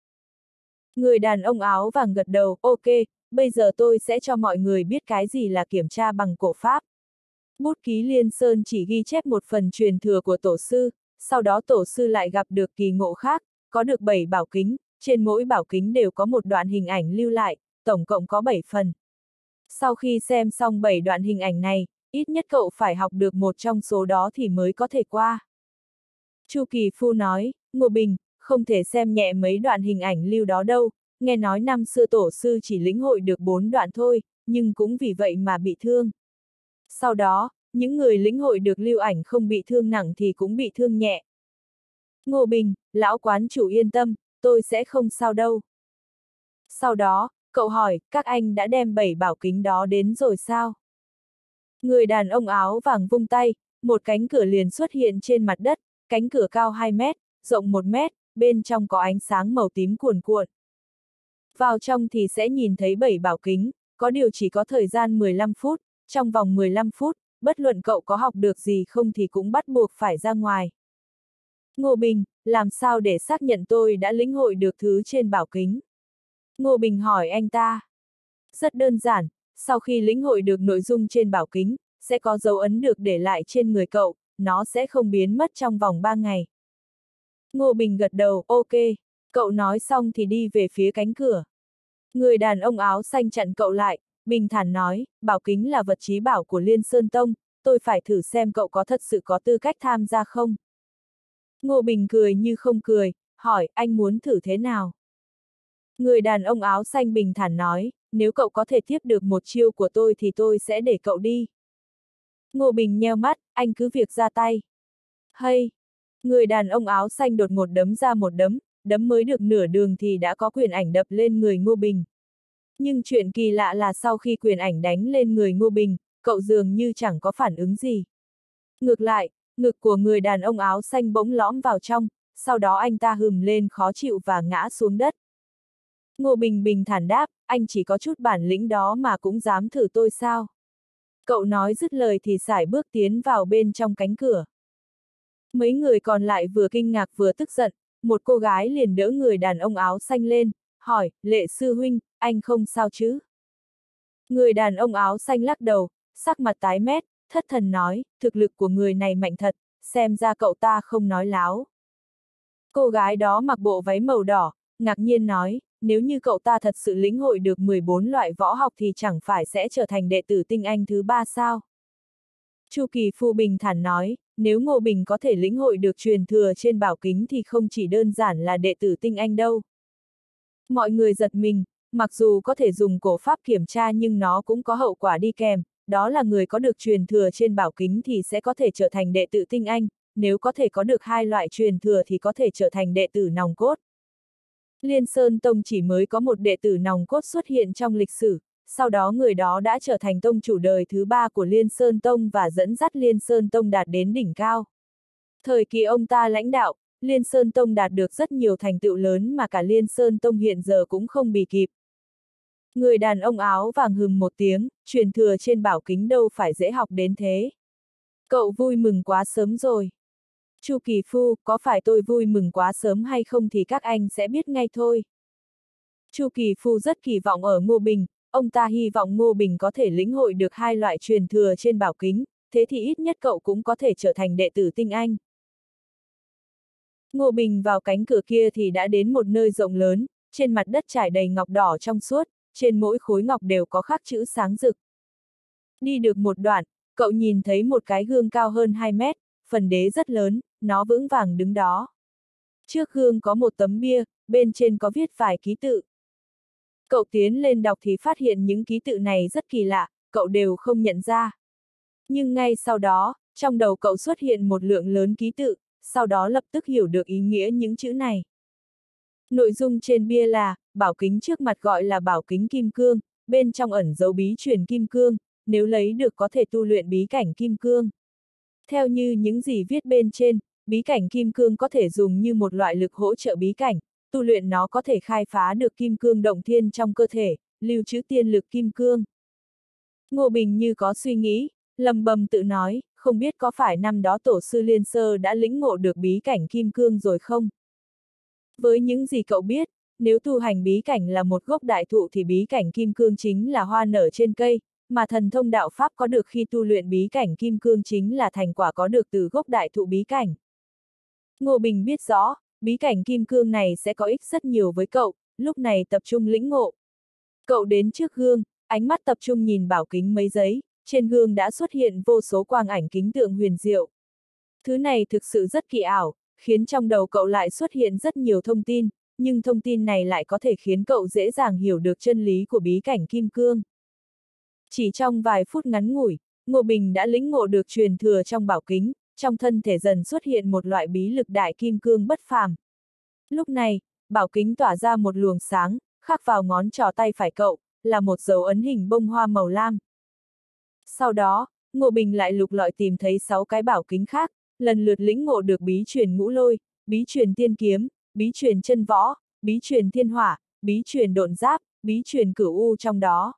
Người đàn ông áo vàng gật đầu, ok, bây giờ tôi sẽ cho mọi người biết cái gì là kiểm tra bằng cổ pháp. Bút ký Liên Sơn chỉ ghi chép một phần truyền thừa của tổ sư, sau đó tổ sư lại gặp được kỳ ngộ khác, có được 7 bảo kính, trên mỗi bảo kính đều có một đoạn hình ảnh lưu lại, tổng cộng có 7 phần. Sau khi xem xong 7 đoạn hình ảnh này, ít nhất cậu phải học được một trong số đó thì mới có thể qua. Chu Kỳ Phu nói, Ngô Bình, không thể xem nhẹ mấy đoạn hình ảnh lưu đó đâu, nghe nói năm xưa tổ sư chỉ lĩnh hội được 4 đoạn thôi, nhưng cũng vì vậy mà bị thương. Sau đó, những người lĩnh hội được lưu ảnh không bị thương nặng thì cũng bị thương nhẹ. Ngô Bình, lão quán chủ yên tâm, tôi sẽ không sao đâu. Sau đó, cậu hỏi, các anh đã đem 7 bảo kính đó đến rồi sao? Người đàn ông áo vàng vung tay, một cánh cửa liền xuất hiện trên mặt đất, cánh cửa cao 2 mét, rộng 1 mét, bên trong có ánh sáng màu tím cuồn cuộn. Vào trong thì sẽ nhìn thấy 7 bảo kính, có điều chỉ có thời gian 15 phút, trong vòng 15 phút, bất luận cậu có học được gì không thì cũng bắt buộc phải ra ngoài. Ngô Bình, làm sao để xác nhận tôi đã lĩnh hội được thứ trên bảo kính? Ngô Bình hỏi anh ta. Rất đơn giản, sau khi lĩnh hội được nội dung trên bảo kính, sẽ có dấu ấn được để lại trên người cậu, nó sẽ không biến mất trong vòng 3 ngày. Ngô Bình gật đầu, ok, cậu nói xong thì đi về phía cánh cửa. Người đàn ông áo xanh chặn cậu lại, bình thản nói, bảo kính là vật chí bảo của Liên Sơn Tông, tôi phải thử xem cậu có thật sự có tư cách tham gia không. Ngô Bình cười như không cười, hỏi, anh muốn thử thế nào? Người đàn ông áo xanh bình thản nói, nếu cậu có thể tiếp được một chiêu của tôi thì tôi sẽ để cậu đi. Ngô Bình nheo mắt, anh cứ việc ra tay. Hay! Người đàn ông áo xanh đột ngột đấm ra một đấm, đấm mới được nửa đường thì đã có quyền ảnh đập lên người Ngô Bình. Nhưng chuyện kỳ lạ là sau khi quyền ảnh đánh lên người Ngô Bình, cậu dường như chẳng có phản ứng gì. Ngược lại, ngực của người đàn ông áo xanh bỗng lõm vào trong, sau đó anh ta hừm lên khó chịu và ngã xuống đất. Ngô Bình bình thản đáp, anh chỉ có chút bản lĩnh đó mà cũng dám thử tôi sao? Cậu nói dứt lời thì sải bước tiến vào bên trong cánh cửa. Mấy người còn lại vừa kinh ngạc vừa tức giận, một cô gái liền đỡ người đàn ông áo xanh lên, hỏi, Lệ sư huynh, anh không sao chứ? Người đàn ông áo xanh lắc đầu, sắc mặt tái mét, thất thần nói, thực lực của người này mạnh thật, xem ra cậu ta không nói láo. Cô gái đó mặc bộ váy màu đỏ, ngạc nhiên nói, nếu như cậu ta thật sự lĩnh hội được 14 loại võ học thì chẳng phải sẽ trở thành đệ tử tinh anh thứ 3 sao? Chu Kỳ Phu bình thản nói, nếu Ngô Bình có thể lĩnh hội được truyền thừa trên bảo kính thì không chỉ đơn giản là đệ tử tinh anh đâu. Mọi người giật mình, mặc dù có thể dùng cổ pháp kiểm tra nhưng nó cũng có hậu quả đi kèm, đó là người có được truyền thừa trên bảo kính thì sẽ có thể trở thành đệ tử tinh anh, nếu có thể có được 2 loại truyền thừa thì có thể trở thành đệ tử nòng cốt. Liên Sơn Tông chỉ mới có một đệ tử nòng cốt xuất hiện trong lịch sử, sau đó người đó đã trở thành tông chủ đời thứ 3 của Liên Sơn Tông và dẫn dắt Liên Sơn Tông đạt đến đỉnh cao. Thời kỳ ông ta lãnh đạo, Liên Sơn Tông đạt được rất nhiều thành tựu lớn mà cả Liên Sơn Tông hiện giờ cũng không bì kịp. Người đàn ông áo vàng hừm một tiếng, truyền thừa trên bảo kính đâu phải dễ học đến thế. Cậu vui mừng quá sớm rồi. Chu Kỳ Phu, có phải tôi vui mừng quá sớm hay không thì các anh sẽ biết ngay thôi. Chu Kỳ Phu rất kỳ vọng ở Ngô Bình, ông ta hy vọng Ngô Bình có thể lĩnh hội được hai loại truyền thừa trên bảo kính, thế thì ít nhất cậu cũng có thể trở thành đệ tử tinh anh. Ngô Bình vào cánh cửa kia thì đã đến một nơi rộng lớn, trên mặt đất trải đầy ngọc đỏ trong suốt, trên mỗi khối ngọc đều có khắc chữ sáng rực. Đi được một đoạn, cậu nhìn thấy một cái gương cao hơn 2 mét, phần đế rất lớn, nó vững vàng đứng đó. Trước gương có một tấm bia, bên trên có viết vài ký tự. Cậu tiến lên đọc thì phát hiện những ký tự này rất kỳ lạ, cậu đều không nhận ra. Nhưng ngay sau đó, trong đầu cậu xuất hiện một lượng lớn ký tự, sau đó lập tức hiểu được ý nghĩa những chữ này. Nội dung trên bia là, bảo kính trước mặt gọi là bảo kính kim cương, bên trong ẩn dấu bí truyền kim cương, nếu lấy được có thể tu luyện bí cảnh kim cương. Theo như những gì viết bên trên, bí cảnh kim cương có thể dùng như một loại lực hỗ trợ bí cảnh, tu luyện nó có thể khai phá được kim cương động thiên trong cơ thể, lưu trữ tiên lực kim cương. Ngô Bình như có suy nghĩ, lầm bầm tự nói, không biết có phải năm đó tổ sư Liên Sơ đã lĩnh ngộ được bí cảnh kim cương rồi không? Với những gì cậu biết, nếu tu hành bí cảnh là một gốc đại thụ thì bí cảnh kim cương chính là hoa nở trên cây, mà thần thông đạo pháp có được khi tu luyện bí cảnh kim cương chính là thành quả có được từ gốc đại thụ bí cảnh. Ngô Bình biết rõ, bí cảnh kim cương này sẽ có ích rất nhiều với cậu, lúc này tập trung lĩnh ngộ. Cậu đến trước gương, ánh mắt tập trung nhìn bảo kính mấy giây, trên gương đã xuất hiện vô số quang ảnh kính tượng huyền diệu. Thứ này thực sự rất kỳ ảo, khiến trong đầu cậu lại xuất hiện rất nhiều thông tin, nhưng thông tin này lại có thể khiến cậu dễ dàng hiểu được chân lý của bí cảnh kim cương. Chỉ trong vài phút ngắn ngủi, Ngô Bình đã lĩnh ngộ được truyền thừa trong bảo kính, trong thân thể dần xuất hiện một loại bí lực đại kim cương bất phàm. Lúc này, bảo kính tỏa ra một luồng sáng, khắc vào ngón trỏ tay phải cậu, là một dấu ấn hình bông hoa màu lam. Sau đó, Ngô Bình lại lục lọi tìm thấy 6 cái bảo kính khác, lần lượt lĩnh ngộ được bí truyền ngũ lôi, bí truyền tiên kiếm, bí truyền chân võ, bí truyền thiên hỏa, bí truyền độn giáp, bí truyền cửu u trong đó.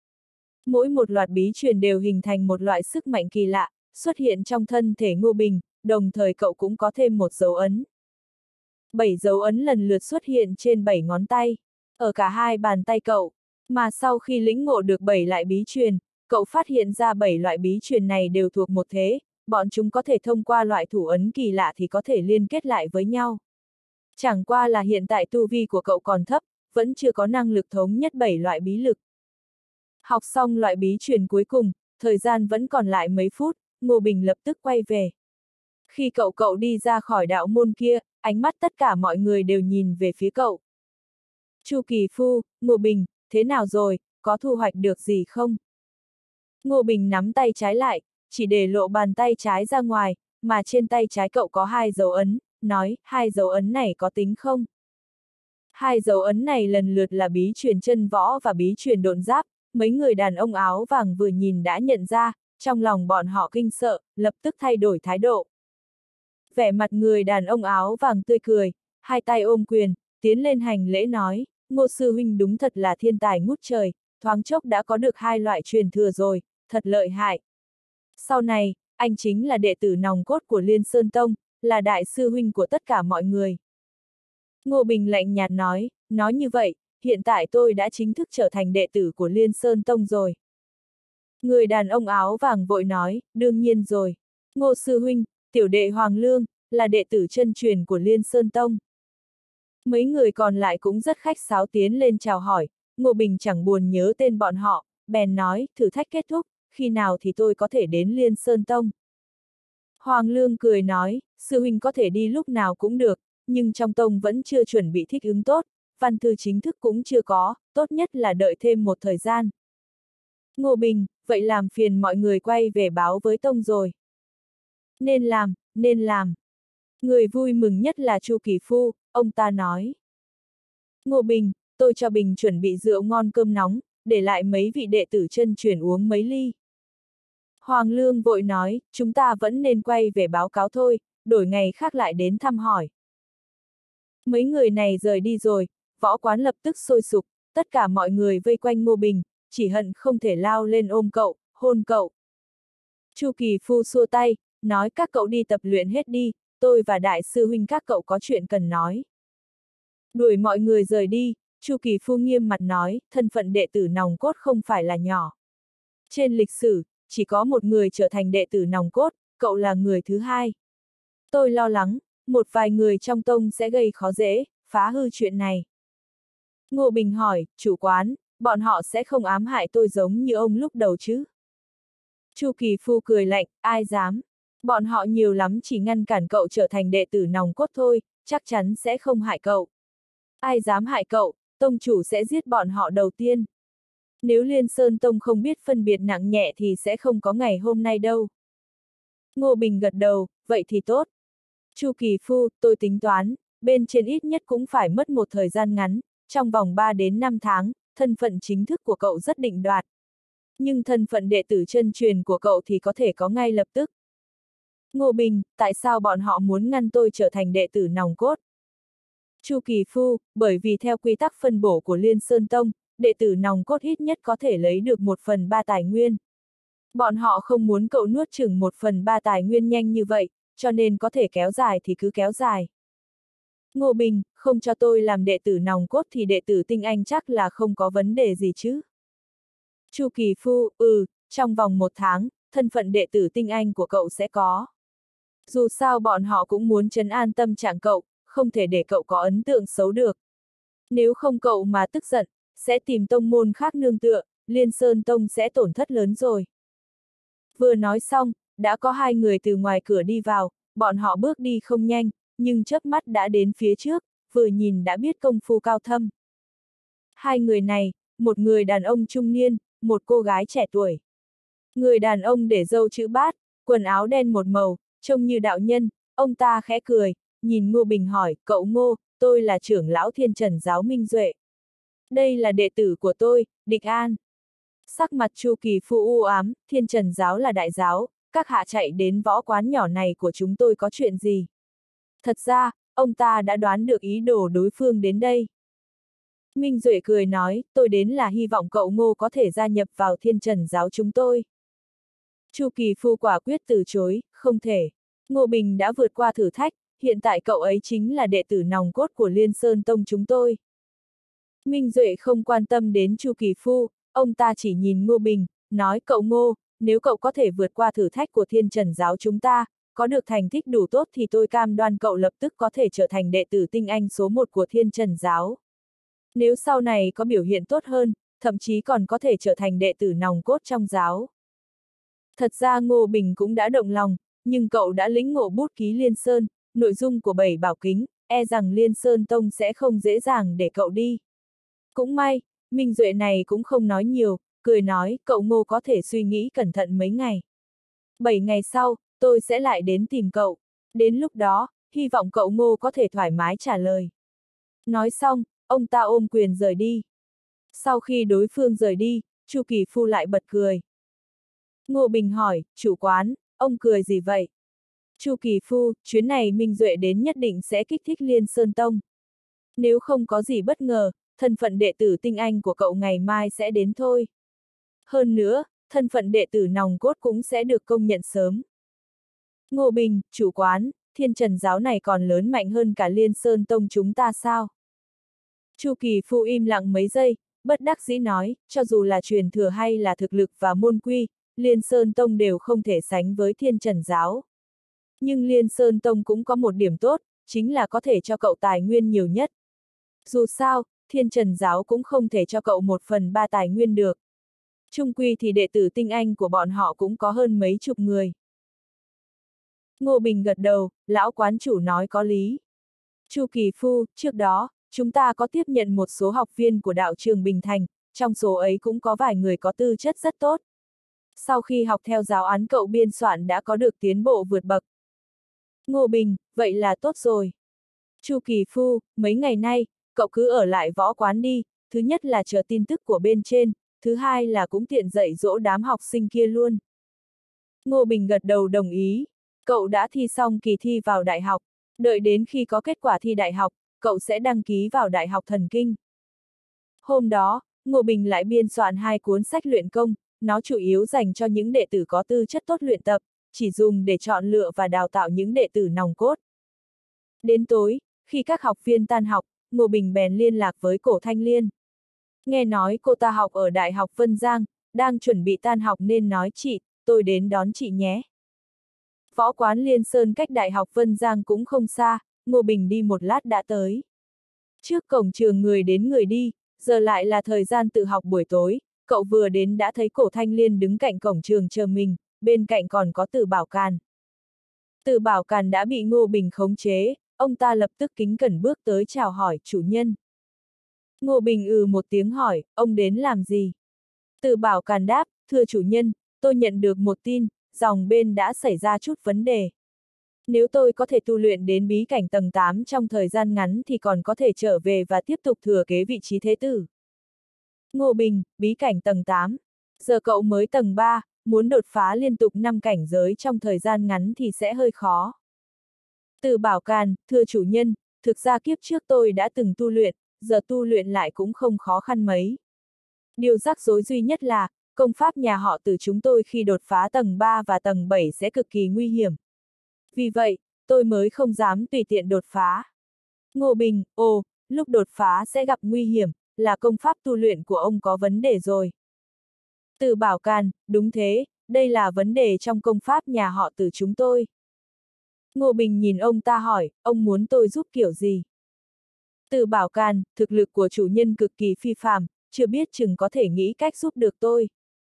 Mỗi một loạt bí truyền đều hình thành một loại sức mạnh kỳ lạ, xuất hiện trong thân thể Ngô Bình, đồng thời cậu cũng có thêm một dấu ấn. 7 dấu ấn lần lượt xuất hiện trên 7 ngón tay, ở cả hai bàn tay cậu, mà sau khi lĩnh ngộ được 7 loại bí truyền, cậu phát hiện ra 7 loại bí truyền này đều thuộc một thế, bọn chúng có thể thông qua loại thủ ấn kỳ lạ thì có thể liên kết lại với nhau. Chẳng qua là hiện tại tu vi của cậu còn thấp, vẫn chưa có năng lực thống nhất 7 loại bí lực. Học xong loại bí truyền cuối cùng, thời gian vẫn còn lại mấy phút, Ngô Bình lập tức quay về. Khi cậu đi ra khỏi đạo môn kia, ánh mắt tất cả mọi người đều nhìn về phía cậu. Chu Kỳ Phu, Ngô Bình, thế nào rồi, có thu hoạch được gì không? Ngô Bình nắm tay trái lại, chỉ để lộ bàn tay trái ra ngoài, mà trên tay trái cậu có 2 dấu ấn, nói, 2 dấu ấn này có tính không? 2 dấu ấn này lần lượt là bí truyền chân võ và bí truyền độn giáp, mấy người đàn ông áo vàng vừa nhìn đã nhận ra, trong lòng bọn họ kinh sợ, lập tức thay đổi thái độ. Vẻ mặt người đàn ông áo vàng tươi cười, hai tay ôm quyền, tiến lên hành lễ nói, Ngô sư huynh đúng thật là thiên tài ngút trời, thoáng chốc đã có được 2 loại truyền thừa rồi, thật lợi hại. Sau này, anh chính là đệ tử nòng cốt của Liên Sơn Tông, là đại sư huynh của tất cả mọi người. Ngô Bình lạnh nhạt nói như vậy, hiện tại tôi đã chính thức trở thành đệ tử của Liên Sơn Tông rồi. Người đàn ông áo vàng vội nói, đương nhiên rồi. Ngô sư huynh, tiểu đệ Hoàng Lương, là đệ tử chân truyền của Liên Sơn Tông. Mấy người còn lại cũng rất khách sáo tiến lên chào hỏi, Ngô Bình chẳng buồn nhớ tên bọn họ, bèn nói, thử thách kết thúc, khi nào thì tôi có thể đến Liên Sơn Tông. Hoàng Lương cười nói, sư huynh có thể đi lúc nào cũng được, nhưng trong tông vẫn chưa chuẩn bị thích ứng tốt, văn thư chính thức cũng chưa có, tốt nhất là đợi thêm một thời gian. Ngô Bình, vậy làm phiền mọi người quay về báo với tông rồi. Nên làm, nên làm. Người vui mừng nhất là Chu Kỳ Phu, ông ta nói. Ngô Bình, tôi cho Bình chuẩn bị rượu ngon cơm nóng, để lại mấy vị đệ tử chân truyền uống mấy ly. Hoàng Lương vội nói, chúng ta vẫn nên quay về báo cáo thôi, đổi ngày khác lại đến thăm hỏi. Mấy người này rời đi rồi, võ quán lập tức sôi sục, tất cả mọi người vây quanh Ngô Bình, chỉ hận không thể lao lên ôm cậu, hôn cậu. Chu Kỳ Phu xua tay, nói các cậu đi tập luyện hết đi, tôi và đại sư huynh các cậu có chuyện cần nói. Đuổi mọi người rời đi, Chu Kỳ Phu nghiêm mặt nói, thân phận đệ tử nòng cốt không phải là nhỏ. Trên lịch sử, chỉ có một người trở thành đệ tử nòng cốt, cậu là người thứ hai. Tôi lo lắng, một vài người trong tông sẽ gây khó dễ, phá hư chuyện này. Ngô Bình hỏi, chủ quán, bọn họ sẽ không ám hại tôi giống như ông lúc đầu chứ? Chu Kỳ Phu cười lạnh, ai dám? Bọn họ nhiều lắm chỉ ngăn cản cậu trở thành đệ tử nòng cốt thôi, chắc chắn sẽ không hại cậu. Ai dám hại cậu, tông chủ sẽ giết bọn họ đầu tiên. Nếu Liên Sơn Tông không biết phân biệt nặng nhẹ thì sẽ không có ngày hôm nay đâu. Ngô Bình gật đầu, vậy thì tốt. Chu Kỳ Phu, tôi tính toán, bên trên ít nhất cũng phải mất một thời gian ngắn, trong vòng 3 đến 5 tháng, thân phận chính thức của cậu rất định đoạt. Nhưng thân phận đệ tử chân truyền của cậu thì có thể có ngay lập tức. Ngô Bình, tại sao bọn họ muốn ngăn tôi trở thành đệ tử nòng cốt? Chu Kỳ Phu, bởi vì theo quy tắc phân bổ của Liên Sơn Tông, đệ tử nòng cốt ít nhất có thể lấy được 1/3 tài nguyên. Bọn họ không muốn cậu nuốt chửng 1/3 tài nguyên nhanh như vậy, cho nên có thể kéo dài thì cứ kéo dài. Ngô Bình, không cho tôi làm đệ tử nòng cốt thì đệ tử tinh anh chắc là không có vấn đề gì chứ? Chu Kỳ Phu, trong vòng 1 tháng, thân phận đệ tử tinh anh của cậu sẽ có. Dù sao bọn họ cũng muốn trấn an tâm trạng cậu, không thể để cậu có ấn tượng xấu được. Nếu không cậu mà tức giận, sẽ tìm tông môn khác nương tựa, Liên Sơn Tông sẽ tổn thất lớn rồi. Vừa nói xong, đã có 2 người từ ngoài cửa đi vào, bọn họ bước đi không nhanh, nhưng chớp mắt đã đến phía trước, vừa nhìn đã biết công phu cao thâm. 2 người này, một người đàn ông trung niên, một cô gái trẻ tuổi. Người đàn ông để râu chữ bát, quần áo đen một màu, trông như đạo nhân, ông ta khẽ cười, nhìn Ngô Bình hỏi, cậu Ngô, tôi là trưởng lão Thiên Trần giáo Minh Duệ. Đây là đệ tử của tôi, Địch An. Sắc mặt Chu Kỳ Phu u ám, Thiên Trần giáo là đại giáo, các hạ chạy đến võ quán nhỏ này của chúng tôi có chuyện gì? Thật ra, ông ta đã đoán được ý đồ đối phương đến đây. Minh Duệ cười nói, tôi đến là hy vọng cậu Ngô có thể gia nhập vào Thiên Trần giáo chúng tôi. Chu Kỳ Phu quả quyết từ chối, không thể. Ngô Bình đã vượt qua thử thách, hiện tại cậu ấy chính là đệ tử nòng cốt của Liên Sơn Tông chúng tôi. Minh Duệ không quan tâm đến Chu Kỳ Phu, ông ta chỉ nhìn Ngô Bình, nói cậu Ngô, nếu cậu có thể vượt qua thử thách của Thiên Trần giáo chúng ta, có được thành tích đủ tốt thì tôi cam đoan cậu lập tức có thể trở thành đệ tử tinh anh số 1 của Thiên Trần giáo. Nếu sau này có biểu hiện tốt hơn, thậm chí còn có thể trở thành đệ tử nòng cốt trong giáo. Thật ra Ngô Bình cũng đã động lòng, nhưng cậu đã lĩnh ngộ bút ký Liên Sơn, nội dung của 7 bảo kính, e rằng Liên Sơn Tông sẽ không dễ dàng để cậu đi. Cũng may, Minh Duệ này cũng không nói nhiều, cười nói, cậu Ngô có thể suy nghĩ cẩn thận mấy ngày. 7 ngày sau, tôi sẽ lại đến tìm cậu. Đến lúc đó, hy vọng cậu Ngô có thể thoải mái trả lời. Nói xong, ông ta ôm quyền rời đi. Sau khi đối phương rời đi, Chu Kỳ Phu lại bật cười. Ngô Bình hỏi, chủ quán, ông cười gì vậy? Chu Kỳ Phu, chuyến này Minh Duệ đến nhất định sẽ kích thích Liên Sơn Tông. Nếu không có gì bất ngờ, thân phận đệ tử tinh anh của cậu ngày mai sẽ đến thôi. Hơn nữa, thân phận đệ tử nòng cốt cũng sẽ được công nhận sớm. Ngô Bình, chủ quán, Thiên Trần giáo này còn lớn mạnh hơn cả Liên Sơn Tông chúng ta sao? Chu Kỳ Phu im lặng mấy giây, bất đắc dĩ nói, cho dù là truyền thừa hay là thực lực và môn quy, Liên Sơn Tông đều không thể sánh với Thiên Trần giáo. Nhưng Liên Sơn Tông cũng có một điểm tốt, chính là có thể cho cậu tài nguyên nhiều nhất. Dù sao, Thiên Trần giáo cũng không thể cho cậu 1/3 tài nguyên được. Chung quy thì đệ tử tinh anh của bọn họ cũng có hơn mấy chục người. Ngô Bình gật đầu, lão quán chủ nói có lý. Chu Kỳ Phu, trước đó, chúng ta có tiếp nhận một số học viên của đạo trường Bình Thành, trong số ấy cũng có vài người có tư chất rất tốt. Sau khi học theo giáo án cậu biên soạn đã có được tiến bộ vượt bậc. Ngô Bình, vậy là tốt rồi. Chu Kỳ Phu, mấy ngày nay, cậu cứ ở lại võ quán đi, thứ nhất là chờ tin tức của bên trên, thứ hai là cũng tiện dạy dỗ đám học sinh kia luôn. Ngô Bình gật đầu đồng ý, cậu đã thi xong kỳ thi vào đại học, đợi đến khi có kết quả thi đại học, cậu sẽ đăng ký vào Đại học Thần Kinh. Hôm đó, Ngô Bình lại biên soạn 2 cuốn sách luyện công, nó chủ yếu dành cho những đệ tử có tư chất tốt luyện tập, chỉ dùng để chọn lựa và đào tạo những đệ tử nòng cốt. Đến tối, khi các học viên tan học, Ngô Bình bèn liên lạc với Cổ Thanh Liên. Nghe nói cô ta học ở Đại học Vân Giang, đang chuẩn bị tan học nên nói chị, tôi đến đón chị nhé. Võ quán Liên Sơn cách Đại học Vân Giang cũng không xa, Ngô Bình đi một lát đã tới. Trước cổng trường người đến người đi, giờ lại là thời gian tự học buổi tối, cậu vừa đến đã thấy Cổ Thanh Liên đứng cạnh cổng trường chờ mình, bên cạnh còn có Từ Bảo Càn. Từ Bảo Càn đã bị Ngô Bình khống chế, ông ta lập tức kính cẩn bước tới chào hỏi chủ nhân. Ngô Bình một tiếng hỏi, ông đến làm gì? Từ Bảo Càn đáp, thưa chủ nhân, tôi nhận được một tin, dòng bên đã xảy ra chút vấn đề. Nếu tôi có thể tu luyện đến bí cảnh tầng 8 trong thời gian ngắn thì còn có thể trở về và tiếp tục thừa kế vị trí thế tử. Ngô Bình, bí cảnh tầng 8. Giờ cậu mới tầng 3, muốn đột phá liên tục 5 cảnh giới trong thời gian ngắn thì sẽ hơi khó. Từ Bảo Càn, thưa chủ nhân, thực ra kiếp trước tôi đã từng tu luyện, giờ tu luyện lại cũng không khó khăn mấy. Điều rắc rối duy nhất là, công pháp nhà họ Từ chúng tôi khi đột phá tầng 3 và tầng 7 sẽ cực kỳ nguy hiểm. Vì vậy, tôi mới không dám tùy tiện đột phá. Ngô Bình, lúc đột phá sẽ gặp nguy hiểm, là công pháp tu luyện của ông có vấn đề rồi. Từ Bảo Càn, đúng thế, đây là vấn đề trong công pháp nhà họ Từ chúng tôi. Ngô Bình nhìn ông ta hỏi, ông muốn tôi giúp kiểu gì? Từ Bảo Càn, thực lực của chủ nhân cực kỳ phi phàm, chưa biết chừng có thể nghĩ cách giúp được tôi.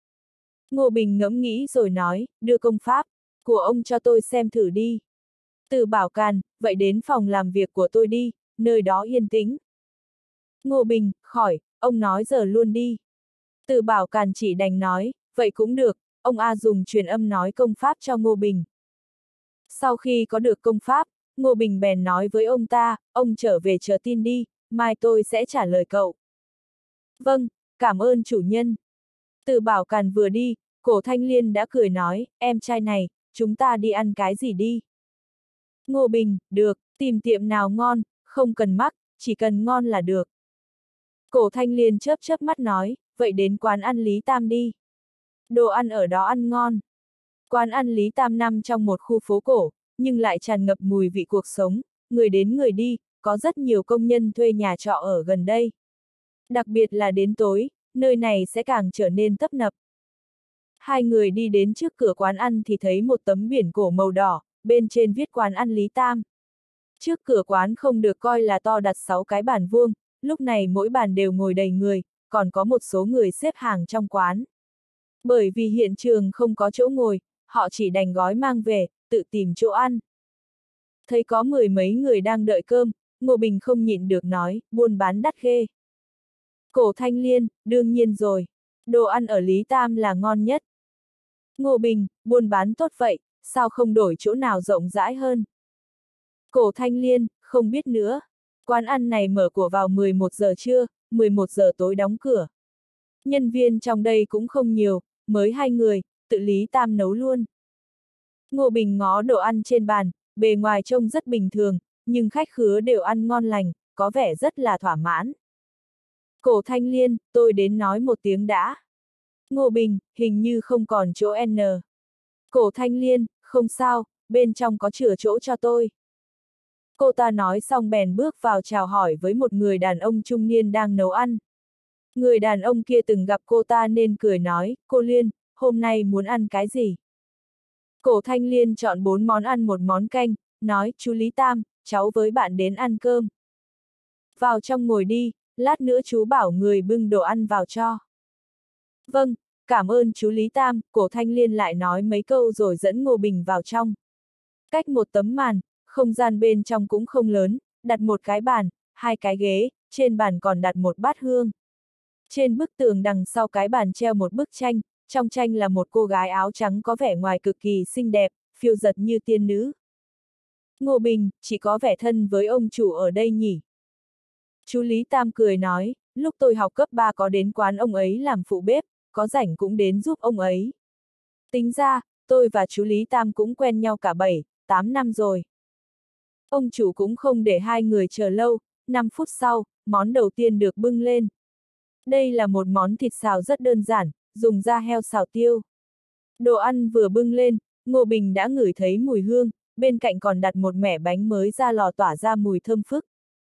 Ngô Bình ngẫm nghĩ rồi nói, đưa công pháp của ông cho tôi xem thử đi. Từ Bảo Càn, vậy đến phòng làm việc của tôi đi, nơi đó yên tĩnh. Ngô Bình, khỏi, ông nói giờ luôn đi. Từ Bảo Càn chỉ đành nói, vậy cũng được, ông A dùng truyền âm nói công pháp cho Ngô Bình. Sau khi có được công pháp, Ngô Bình bèn nói với ông ta, ông trở về chờ tin đi, mai tôi sẽ trả lời cậu. Vâng, cảm ơn chủ nhân. Từ Bảo Càn vừa đi, Cổ Thanh Liên đã cười nói, em trai này, chúng ta đi ăn cái gì đi? Ngô Bình, được, tìm tiệm nào ngon, không cần mắc, chỉ cần ngon là được. Cổ Thanh Liên chớp chớp mắt nói, vậy đến quán ăn Lý Tam đi. Đồ ăn ở đó ăn ngon. Quán ăn Lý Tam nằm trong một khu phố cổ, nhưng lại tràn ngập mùi vị cuộc sống, người đến người đi, có rất nhiều công nhân thuê nhà trọ ở gần đây. Đặc biệt là đến tối, nơi này sẽ càng trở nên tấp nập. Hai người đi đến trước cửa quán ăn thì thấy một tấm biển cổ màu đỏ, bên trên viết quán ăn Lý Tam. Trước cửa quán không được coi là to, đặt 6 cái bàn vuông, lúc này mỗi bàn đều ngồi đầy người, còn có một số người xếp hàng trong quán. Bởi vì hiện trường không có chỗ ngồi, họ chỉ đành gói mang về, tự tìm chỗ ăn. Thấy có mười mấy người đang đợi cơm, Ngô Bình không nhịn được nói, buôn bán đắt ghê. Cổ Thanh Liên, đương nhiên rồi, đồ ăn ở Lý Tam là ngon nhất. Ngô Bình, buôn bán tốt vậy, sao không đổi chỗ nào rộng rãi hơn? Cổ Thanh Liên, không biết nữa. Quán ăn này mở của vào 11 giờ trưa, 11 giờ tối đóng cửa. Nhân viên trong đây cũng không nhiều, mới 2 người, tự Lý Tam nấu luôn. Ngô Bình ngó đồ ăn trên bàn, bề ngoài trông rất bình thường, nhưng khách khứa đều ăn ngon lành, có vẻ rất là thỏa mãn. Cổ Thanh Liên, tôi đến nói một tiếng đã. Ngô Bình, hình như không còn chỗ N. Cổ Thanh Liên, không sao, bên trong có chừa chỗ cho tôi. Cô ta nói xong bèn bước vào chào hỏi với một người đàn ông trung niên đang nấu ăn. Người đàn ông kia từng gặp cô ta nên cười nói, cô Liên, hôm nay muốn ăn cái gì? Cổ Thanh Liên chọn 4 món ăn một món canh, nói, chú Lý Tam, cháu với bạn đến ăn cơm. Vào trong ngồi đi, lát nữa chú bảo người bưng đồ ăn vào cho. Vâng, cảm ơn chú Lý Tam, Cổ Thanh Liên lại nói mấy câu rồi dẫn Ngô Bình vào trong. Cách một tấm màn, không gian bên trong cũng không lớn, đặt một cái bàn, 2 cái ghế, trên bàn còn đặt một bát hương. Trên bức tường đằng sau cái bàn treo một bức tranh, trong tranh là một cô gái áo trắng có vẻ ngoài cực kỳ xinh đẹp, phiêu giật như tiên nữ. Ngô Bình, chỉ có vẻ thân với ông chủ ở đây nhỉ? Chú Lý Tam cười nói, lúc tôi học cấp 3 có đến quán ông ấy làm phụ bếp, có rảnh cũng đến giúp ông ấy. Tính ra, tôi và chú Lý Tam cũng quen nhau cả 7, 8 năm rồi. Ông chủ cũng không để hai người chờ lâu, 5 phút sau, món đầu tiên được bưng lên. Đây là một món thịt xào rất đơn giản, dùng da heo xào tiêu. Đồ ăn vừa bưng lên, Ngô Bình đã ngửi thấy mùi hương, bên cạnh còn đặt một mẻ bánh mới ra lò tỏa ra mùi thơm phức.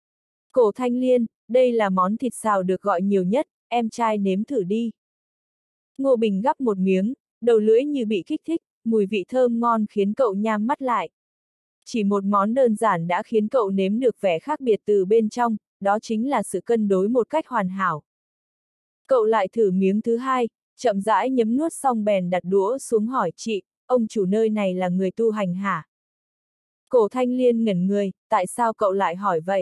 Cổ Thanh Liên, đây là món thịt xào được gọi nhiều nhất, em trai nếm thử đi. Ngô Bình gắp một miếng, đầu lưỡi như bị kích thích, mùi vị thơm ngon khiến cậu nhắm mắt lại. Chỉ một món đơn giản đã khiến cậu nếm được vẻ khác biệt từ bên trong, đó chính là sự cân đối một cách hoàn hảo. Cậu lại thử miếng thứ hai, chậm rãi nhấm nuốt xong bèn đặt đũa xuống hỏi chị, ông chủ nơi này là người tu hành hả? Cổ Thanh Liên ngẩn người, tại sao cậu lại hỏi vậy?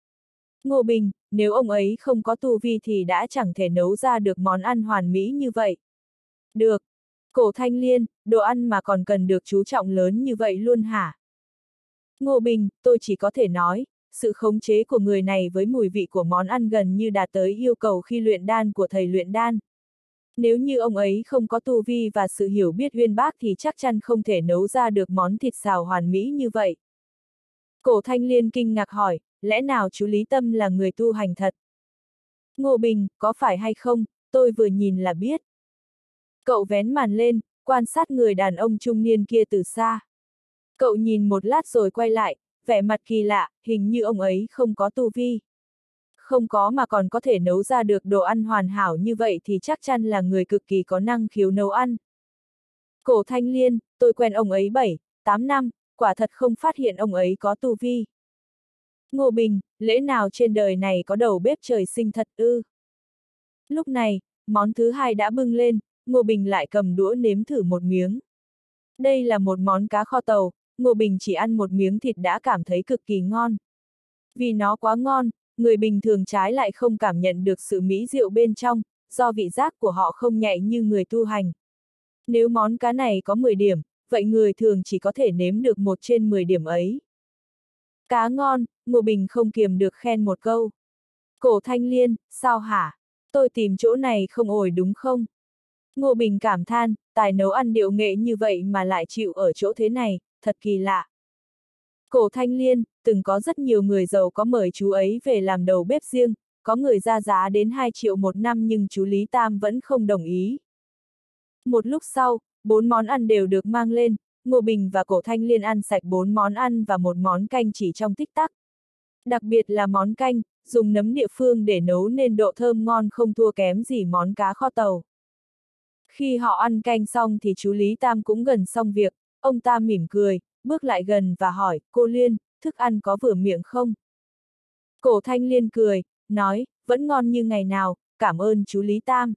Ngô Bình, nếu ông ấy không có tu vi thì đã chẳng thể nấu ra được món ăn hoàn mỹ như vậy. Được. Cổ Thanh Liên, đồ ăn mà còn cần được chú trọng lớn như vậy luôn hả? Ngô Bình, tôi chỉ có thể nói, sự khống chế của người này với mùi vị của món ăn gần như đạt tới yêu cầu khi luyện đan của thầy luyện đan. Nếu như ông ấy không có tu vi và sự hiểu biết uyên bác thì chắc chắn không thể nấu ra được món thịt xào hoàn mỹ như vậy. Cổ Thanh Liên kinh ngạc hỏi, lẽ nào chú Lý Tâm là người tu hành thật? Ngô Bình, có phải hay không, tôi vừa nhìn là biết. Cậu vén màn lên, quan sát người đàn ông trung niên kia từ xa. Cậu nhìn một lát rồi quay lại, vẻ mặt kỳ lạ, hình như ông ấy không có tu vi. Không có mà còn có thể nấu ra được đồ ăn hoàn hảo như vậy thì chắc chắn là người cực kỳ có năng khiếu nấu ăn. Cổ Thanh Liên, tôi quen ông ấy 7, 8 năm, quả thật không phát hiện ông ấy có tu vi. Ngô Bình, lẽ nào trên đời này có đầu bếp trời sinh thật ư? Lúc này, món thứ hai đã bưng lên, Ngô Bình lại cầm đũa nếm thử một miếng. Đây là một món cá kho tàu, Ngô Bình chỉ ăn một miếng thịt đã cảm thấy cực kỳ ngon. Vì nó quá ngon, người bình thường trái lại không cảm nhận được sự mỹ diệu bên trong, do vị giác của họ không nhạy như người tu hành. Nếu món cá này có 10 điểm, vậy người thường chỉ có thể nếm được 1 trên 10 điểm ấy. Cá ngon, Ngô Bình không kiềm được khen một câu. Cổ Thanh Liên, sao hả? Tôi tìm chỗ này không ổn đúng không? Ngô Bình cảm than, tài nấu ăn điệu nghệ như vậy mà lại chịu ở chỗ thế này, thật kỳ lạ. Cổ Thanh Liên, từng có rất nhiều người giàu có mời chú ấy về làm đầu bếp riêng, có người ra giá đến 2 triệu một năm nhưng chú Lý Tam vẫn không đồng ý. Một lúc sau, 4 món ăn đều được mang lên, Ngô Bình và Cổ Thanh Liên ăn sạch 4 món ăn và một món canh chỉ trong tích tắc. Đặc biệt là món canh, dùng nấm địa phương để nấu nên độ thơm ngon không thua kém gì món cá kho tàu. Khi họ ăn canh xong thì chú Lý Tam cũng gần xong việc, ông ta mỉm cười, bước lại gần và hỏi, cô Liên, thức ăn có vừa miệng không? Cổ Thanh Liên cười, nói, vẫn ngon như ngày nào, cảm ơn chú Lý Tam.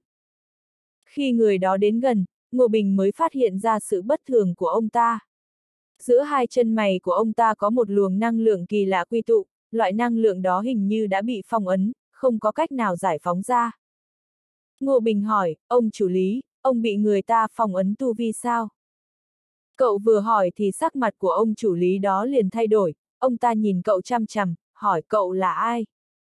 Khi người đó đến gần, Ngô Bình mới phát hiện ra sự bất thường của ông ta. Giữa hai chân mày của ông ta có một luồng năng lượng kỳ lạ quy tụ, loại năng lượng đó hình như đã bị phong ấn, không có cách nào giải phóng ra. Ngô Bình hỏi, ông chủ Lý, ông bị người ta phong ấn tu vi sao? Cậu vừa hỏi thì sắc mặt của ông chủ Lý đó liền thay đổi, ông ta nhìn cậu chăm chằm, hỏi cậu là ai?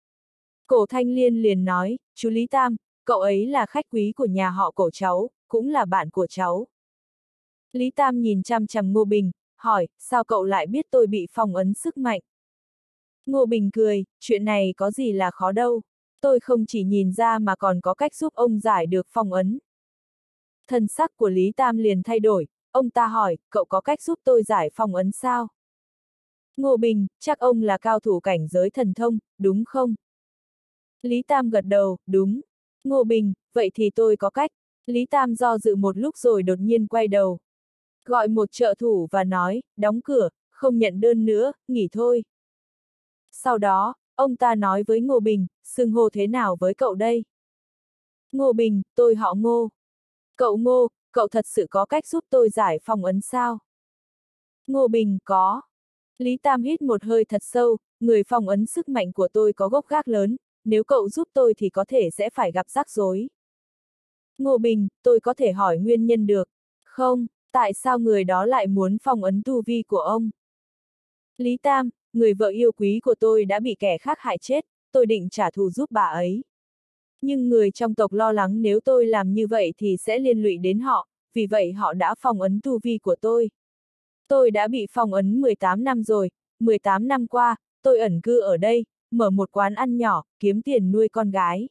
Cổ Thanh Liên liền nói, chú Lý Tam, cậu ấy là khách quý của nhà họ Cổ cháu, cũng là bạn của cháu. Lý Tam nhìn chăm chằm Ngô Bình, hỏi, sao cậu lại biết tôi bị phong ấn sức mạnh? Ngô Bình cười, chuyện này có gì là khó đâu, tôi không chỉ nhìn ra mà còn có cách giúp ông giải được phong ấn. Thần sắc của Lý Tam liền thay đổi, ông ta hỏi, cậu có cách giúp tôi giải phong ấn sao? Ngô Bình, chắc ông là cao thủ cảnh giới thần thông, đúng không? Lý Tam gật đầu, đúng. Ngô Bình, vậy thì tôi có cách. Lý Tam do dự một lúc rồi đột nhiên quay đầu. Gọi một trợ thủ và nói, đóng cửa, không nhận đơn nữa, nghỉ thôi. Sau đó, ông ta nói với Ngô Bình, xưng hô thế nào với cậu đây? Ngô Bình, tôi họ Ngô. Cậu Ngô, cậu thật sự có cách giúp tôi giải phong ấn sao? Ngô Bình, có. Lý Tam hít một hơi thật sâu, người phong ấn sức mạnh của tôi có gốc gác lớn, nếu cậu giúp tôi thì có thể sẽ phải gặp rắc rối. Ngô Bình, tôi có thể hỏi nguyên nhân được. Không, tại sao người đó lại muốn phong ấn tu vi của ông? Lý Tam, người vợ yêu quý của tôi đã bị kẻ khác hại chết, tôi định trả thù giúp bà ấy. Nhưng người trong tộc lo lắng nếu tôi làm như vậy thì sẽ liên lụy đến họ, vì vậy họ đã phong ấn tu vi của tôi. Tôi đã bị phong ấn 18 năm rồi, 18 năm qua, tôi ẩn cư ở đây, mở một quán ăn nhỏ, kiếm tiền nuôi con gái.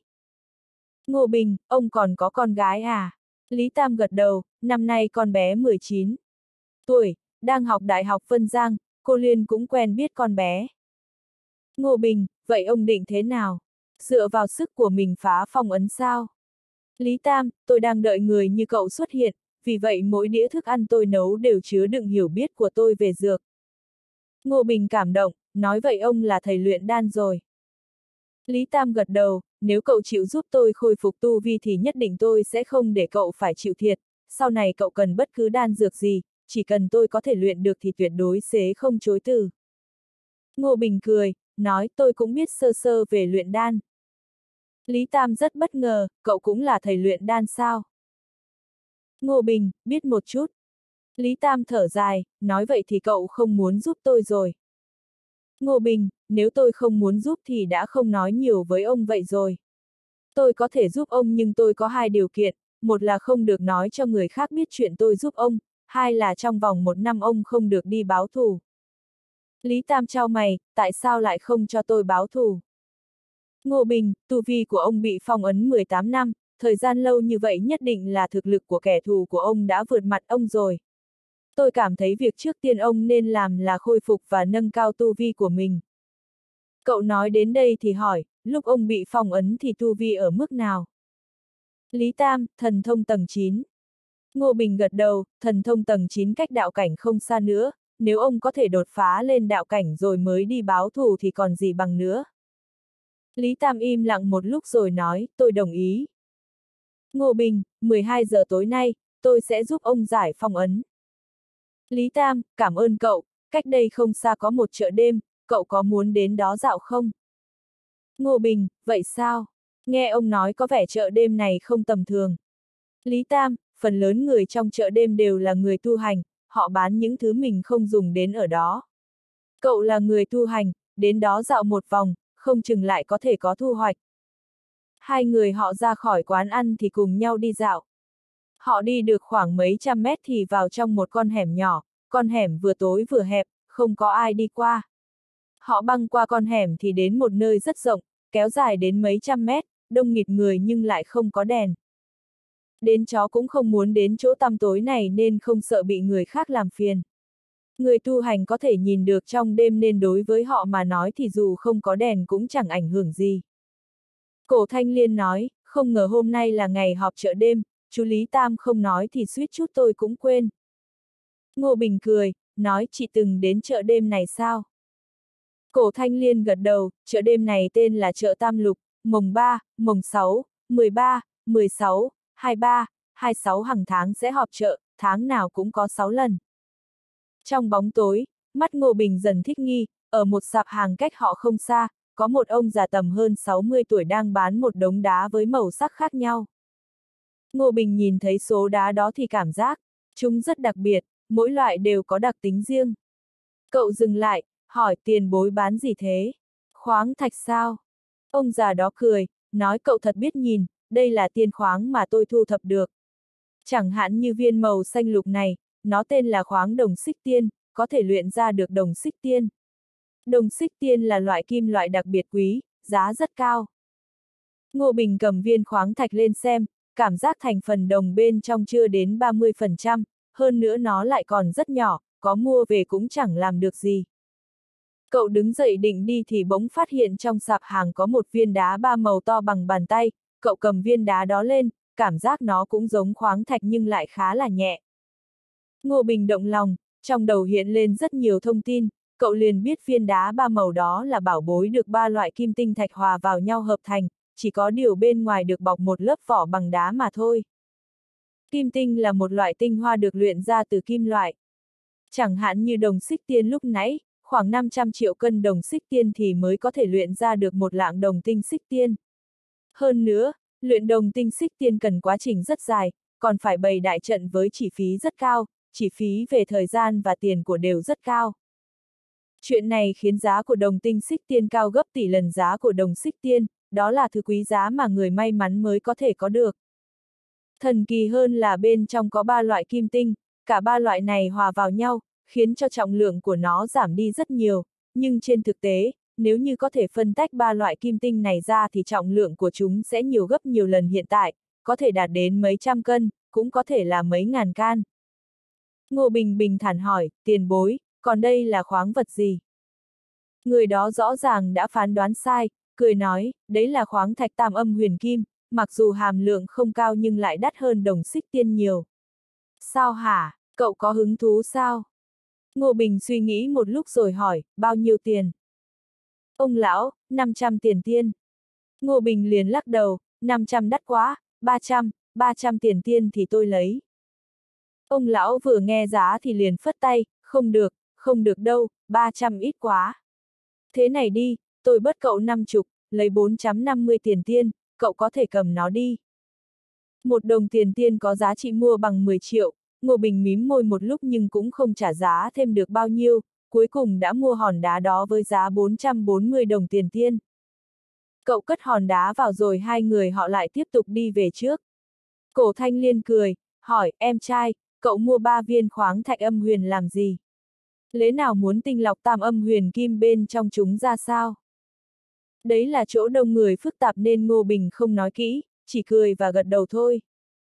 Ngô Bình, ông còn có con gái à? Lý Tam gật đầu, năm nay con bé 19 tuổi, Đang học Đại học Vân Giang, cô Liên cũng quen biết con bé. Ngô Bình, vậy ông định thế nào? Dựa vào sức của mình phá phong ấn sao? Lý Tam, tôi đang đợi người như cậu xuất hiện, vì vậy mỗi đĩa thức ăn tôi nấu đều chứa đựng hiểu biết của tôi về dược. Ngô Bình cảm động, nói vậy ông là thầy luyện đan rồi. Lý Tam gật đầu, nếu cậu chịu giúp tôi khôi phục tu vi thì nhất định tôi sẽ không để cậu phải chịu thiệt, sau này cậu cần bất cứ đan dược gì, chỉ cần tôi có thể luyện được thì tuyệt đối sẽ không chối từ. Ngô Bình cười, nói tôi cũng biết sơ sơ về luyện đan. Lý Tam rất bất ngờ, cậu cũng là thầy luyện đan sao? Ngô Bình, biết một chút. Lý Tam thở dài, nói vậy thì cậu không muốn giúp tôi rồi. Ngô Bình, nếu tôi không muốn giúp thì đã không nói nhiều với ông vậy rồi. Tôi có thể giúp ông nhưng tôi có hai điều kiện, một là không được nói cho người khác biết chuyện tôi giúp ông, hai là trong vòng 1 năm ông không được đi báo thù. Lý Tam chau mày, tại sao lại không cho tôi báo thù? Ngô Bình, tu vi của ông bị phong ấn 18 năm, thời gian lâu như vậy nhất định là thực lực của kẻ thù của ông đã vượt mặt ông rồi. Tôi cảm thấy việc trước tiên ông nên làm là khôi phục và nâng cao tu vi của mình. Cậu nói đến đây thì hỏi, lúc ông bị phong ấn thì tu vi ở mức nào? Lý Tam, thần thông tầng 9. Ngô Bình gật đầu, thần thông tầng 9 cách đạo cảnh không xa nữa, nếu ông có thể đột phá lên đạo cảnh rồi mới đi báo thù thì còn gì bằng nữa. Lý Tam im lặng một lúc rồi nói, tôi đồng ý. Ngô Bình, 12 giờ tối nay, tôi sẽ giúp ông giải phong ấn. Lý Tam, cảm ơn cậu, cách đây không xa có một chợ đêm, cậu có muốn đến đó dạo không? Ngô Bình, vậy sao? Nghe ông nói có vẻ chợ đêm này không tầm thường. Lý Tam, phần lớn người trong chợ đêm đều là người tu hành, họ bán những thứ mình không dùng đến ở đó. Cậu là người tu hành, đến đó dạo một vòng, không chừng lại có thể có thu hoạch. Hai người họ ra khỏi quán ăn thì cùng nhau đi dạo. Họ đi được khoảng mấy trăm mét thì vào trong một con hẻm nhỏ, con hẻm vừa tối vừa hẹp, không có ai đi qua. Họ băng qua con hẻm thì đến một nơi rất rộng, kéo dài đến mấy trăm mét, đông nghịt người nhưng lại không có đèn. Đến chó cũng không muốn đến chỗ tăm tối này nên không sợ bị người khác làm phiền. Người tu hành có thể nhìn được trong đêm nên đối với họ mà nói thì dù không có đèn cũng chẳng ảnh hưởng gì. Cổ Thanh Liên nói, không ngờ hôm nay là ngày họp chợ đêm, chú Lý Tam không nói thì suýt chút tôi cũng quên. Ngô Bình cười, nói chị từng đến chợ đêm này sao? Cổ Thanh Liên gật đầu, chợ đêm này tên là chợ Tam Lục, mồng 3, mồng 6, 13, 16, 23, 26 hàng tháng sẽ họp chợ, tháng nào cũng có 6 lần. Trong bóng tối, mắt Ngô Bình dần thích nghi, ở một sạp hàng cách họ không xa, có một ông già tầm hơn 60 tuổi đang bán một đống đá với màu sắc khác nhau. Ngô Bình nhìn thấy số đá đó thì cảm giác, chúng rất đặc biệt, mỗi loại đều có đặc tính riêng. Cậu dừng lại, hỏi tiền bối bán gì thế? Khoáng thạch sao? Ông già đó cười, nói cậu thật biết nhìn, đây là tiên khoáng mà tôi thu thập được. Chẳng hạn như viên màu xanh lục này, nó tên là khoáng đồng xích tiên, có thể luyện ra được đồng xích tiên. Đồng xích tiên là loại kim loại đặc biệt quý, giá rất cao. Ngô Bình cầm viên khoáng thạch lên xem, cảm giác thành phần đồng bên trong chưa đến 30%, hơn nữa nó lại còn rất nhỏ, có mua về cũng chẳng làm được gì. Cậu đứng dậy định đi thì bỗng phát hiện trong sạp hàng có một viên đá ba màu to bằng bàn tay, cậu cầm viên đá đó lên, cảm giác nó cũng giống khoáng thạch nhưng lại khá là nhẹ. Ngô Bình động lòng, trong đầu hiện lên rất nhiều thông tin, cậu liền biết viên đá ba màu đó là bảo bối được ba loại kim tinh thạch hòa vào nhau hợp thành, chỉ có điều bên ngoài được bọc một lớp vỏ bằng đá mà thôi. Kim tinh là một loại tinh hoa được luyện ra từ kim loại. Chẳng hạn như đồng xích tiên lúc nãy, khoảng 500 triệu cân đồng xích tiên thì mới có thể luyện ra được một lạng đồng tinh xích tiên. Hơn nữa, luyện đồng tinh xích tiên cần quá trình rất dài, còn phải bày đại trận với chi phí rất cao, chi phí về thời gian và tiền của đều rất cao. Chuyện này khiến giá của đồng tinh xích tiên cao gấp tỷ lần giá của đồng xích tiên, đó là thứ quý giá mà người may mắn mới có thể có được. Thần kỳ hơn là bên trong có ba loại kim tinh, cả ba loại này hòa vào nhau, khiến cho trọng lượng của nó giảm đi rất nhiều, nhưng trên thực tế, nếu như có thể phân tách ba loại kim tinh này ra thì trọng lượng của chúng sẽ nhiều gấp nhiều lần hiện tại, có thể đạt đến mấy trăm cân, cũng có thể là mấy ngàn can. Ngô Bình bình thản hỏi, tiền bối, còn đây là khoáng vật gì? Người đó rõ ràng đã phán đoán sai, cười nói, đấy là khoáng thạch tam âm huyền kim, mặc dù hàm lượng không cao nhưng lại đắt hơn đồng xích tiên nhiều. Sao hả, cậu có hứng thú sao? Ngô Bình suy nghĩ một lúc rồi hỏi, bao nhiêu tiền? Ông lão, 500 tiền tiên. Ngô Bình liền lắc đầu, 500 đắt quá, 300 tiền tiên thì tôi lấy. Ông lão vừa nghe giá thì liền phất tay, không được đâu, 300 ít quá. Thế này đi, tôi bớt cậu 50, lấy 450 tiền tiên, cậu có thể cầm nó đi. Một đồng tiền tiên có giá trị mua bằng 10 triệu, Ngô Bình mím môi một lúc nhưng cũng không trả giá thêm được bao nhiêu, cuối cùng đã mua hòn đá đó với giá 440 đồng tiền tiên. Cậu cất hòn đá vào rồi hai người họ lại tiếp tục đi về trước. Cổ Thanh Liên cười, hỏi, em trai, cậu mua 3 viên khoáng thạch âm huyền làm gì? Lẽ nào muốn tinh lọc tam âm huyền kim bên trong chúng ra sao? Đấy là chỗ đông người phức tạp nên Ngô Bình không nói kỹ, chỉ cười và gật đầu thôi.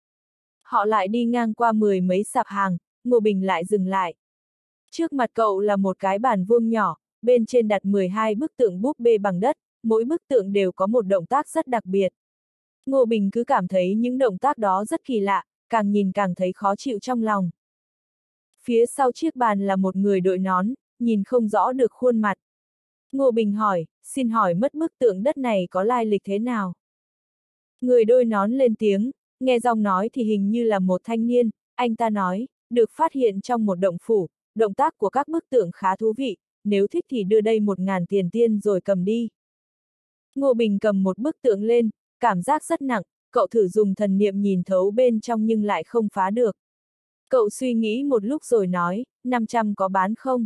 Họ lại đi ngang qua 10 mấy sạp hàng, Ngô Bình lại dừng lại. Trước mặt cậu là một cái bàn vuông nhỏ, bên trên đặt 12 bức tượng búp bê bằng đất, mỗi bức tượng đều có một động tác rất đặc biệt. Ngô Bình cứ cảm thấy những động tác đó rất kỳ lạ, càng nhìn càng thấy khó chịu trong lòng. Phía sau chiếc bàn là một người đội nón, nhìn không rõ được khuôn mặt. Ngô Bình hỏi, xin hỏi mất bức tượng đất này có lai lịch thế nào? Người đội nón lên tiếng, nghe giọng nói thì hình như là một thanh niên, anh ta nói, được phát hiện trong một động phủ, động tác của các bức tượng khá thú vị, nếu thích thì đưa đây 1000 tiền tiên rồi cầm đi. Ngô Bình cầm một bức tượng lên, cảm giác rất nặng, cậu thử dùng thần niệm nhìn thấu bên trong nhưng lại không phá được. Cậu suy nghĩ một lúc rồi nói, 500 có bán không?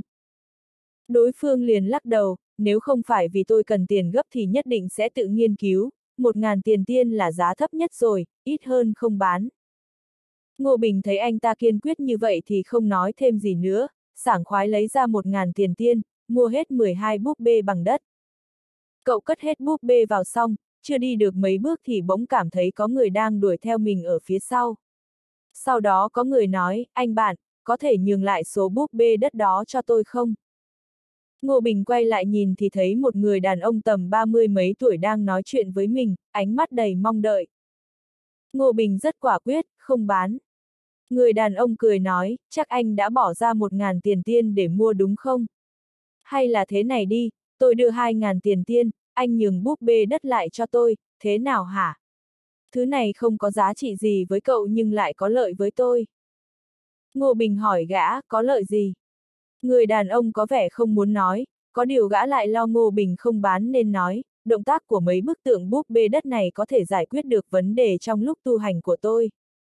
Đối phương liền lắc đầu, nếu không phải vì tôi cần tiền gấp thì nhất định sẽ tự nghiên cứu, 1000 tiền tiên là giá thấp nhất rồi, ít hơn không bán. Ngô Bình thấy anh ta kiên quyết như vậy thì không nói thêm gì nữa, sảng khoái lấy ra 1000 tiền tiên, mua hết 12 búp bê bằng đất. Cậu cất hết búp bê vào xong, chưa đi được mấy bước thì bỗng cảm thấy có người đang đuổi theo mình ở phía sau. Sau đó có người nói, anh bạn, có thể nhường lại số búp bê đất đó cho tôi không? Ngô Bình quay lại nhìn thì thấy một người đàn ông tầm 30 mấy tuổi đang nói chuyện với mình, ánh mắt đầy mong đợi. Ngô Bình rất quả quyết, không bán. Người đàn ông cười nói, chắc anh đã bỏ ra 1000 tiền tiên để mua đúng không? Hay là thế này đi, tôi đưa 2000 tiền tiên, anh nhường búp bê đất lại cho tôi, thế nào hả? Thứ này không có giá trị gì với cậu nhưng lại có lợi với tôi. Ngô Bình hỏi gã, có lợi gì? Người đàn ông có vẻ không muốn nói, có điều gã lại lo Ngô Bình không bán nên nói, động tác của mấy bức tượng búp bê đất này có thể giải quyết được vấn đề trong lúc tu hành của tôi.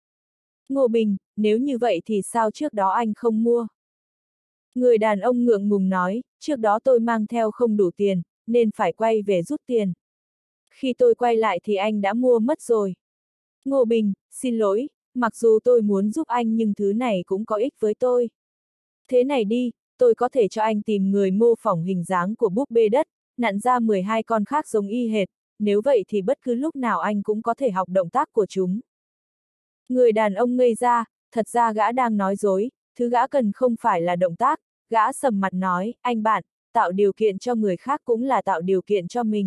Ngô Bình, nếu như vậy thì sao trước đó anh không mua? Người đàn ông ngượng ngùng nói, trước đó tôi mang theo không đủ tiền, nên phải quay về rút tiền. Khi tôi quay lại thì anh đã mua mất rồi. Ngô Bình, xin lỗi, mặc dù tôi muốn giúp anh nhưng thứ này cũng có ích với tôi. Thế này đi, tôi có thể cho anh tìm người mô phỏng hình dáng của búp bê đất, nặn ra 12 con khác giống y hệt, nếu vậy thì bất cứ lúc nào anh cũng có thể học động tác của chúng. Người đàn ông ngây ra, thật ra gã đang nói dối, thứ gã cần không phải là động tác, gã sầm mặt nói, anh bạn, tạo điều kiện cho người khác cũng là tạo điều kiện cho mình.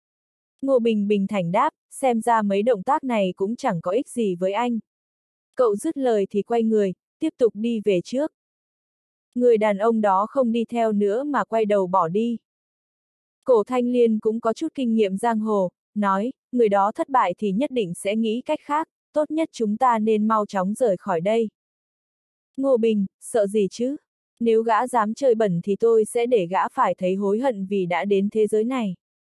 Ngô Bình bình thản đáp, xem ra mấy động tác này cũng chẳng có ích gì với anh. Cậu dứt lời thì quay người, tiếp tục đi về trước. Người đàn ông đó không đi theo nữa mà quay đầu bỏ đi. Cổ Thanh Liên cũng có chút kinh nghiệm giang hồ, nói, người đó thất bại thì nhất định sẽ nghĩ cách khác, tốt nhất chúng ta nên mau chóng rời khỏi đây. Ngô Bình, sợ gì chứ? Nếu gã dám chơi bẩn thì tôi sẽ để gã phải thấy hối hận vì đã đến thế giới này.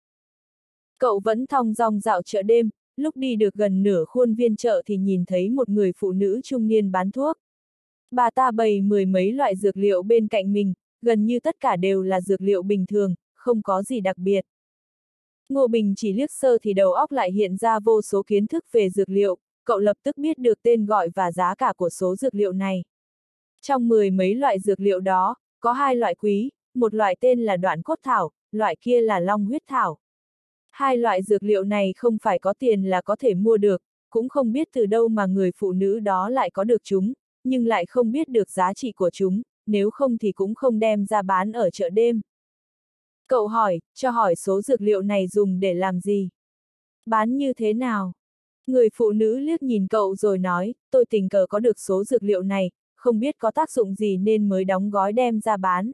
Cậu vẫn thong dong dạo chợ đêm, lúc đi được gần nửa khuôn viên chợ thì nhìn thấy một người phụ nữ trung niên bán thuốc. Bà ta bày 10 mấy loại dược liệu bên cạnh mình, gần như tất cả đều là dược liệu bình thường, không có gì đặc biệt. Ngô Bình chỉ liếc sơ thì đầu óc lại hiện ra vô số kiến thức về dược liệu, cậu lập tức biết được tên gọi và giá cả của số dược liệu này. Trong 10 mấy loại dược liệu đó, có 2 loại quý, một loại tên là đoạn cốt thảo, loại kia là long huyết thảo. 2 loại dược liệu này không phải có tiền là có thể mua được, cũng không biết từ đâu mà người phụ nữ đó lại có được chúng, nhưng lại không biết được giá trị của chúng, nếu không thì cũng không đem ra bán ở chợ đêm. Cậu hỏi, cho hỏi số dược liệu này dùng để làm gì? Bán như thế nào? Người phụ nữ liếc nhìn cậu rồi nói, tôi tình cờ có được số dược liệu này, không biết có tác dụng gì nên mới đóng gói đem ra bán.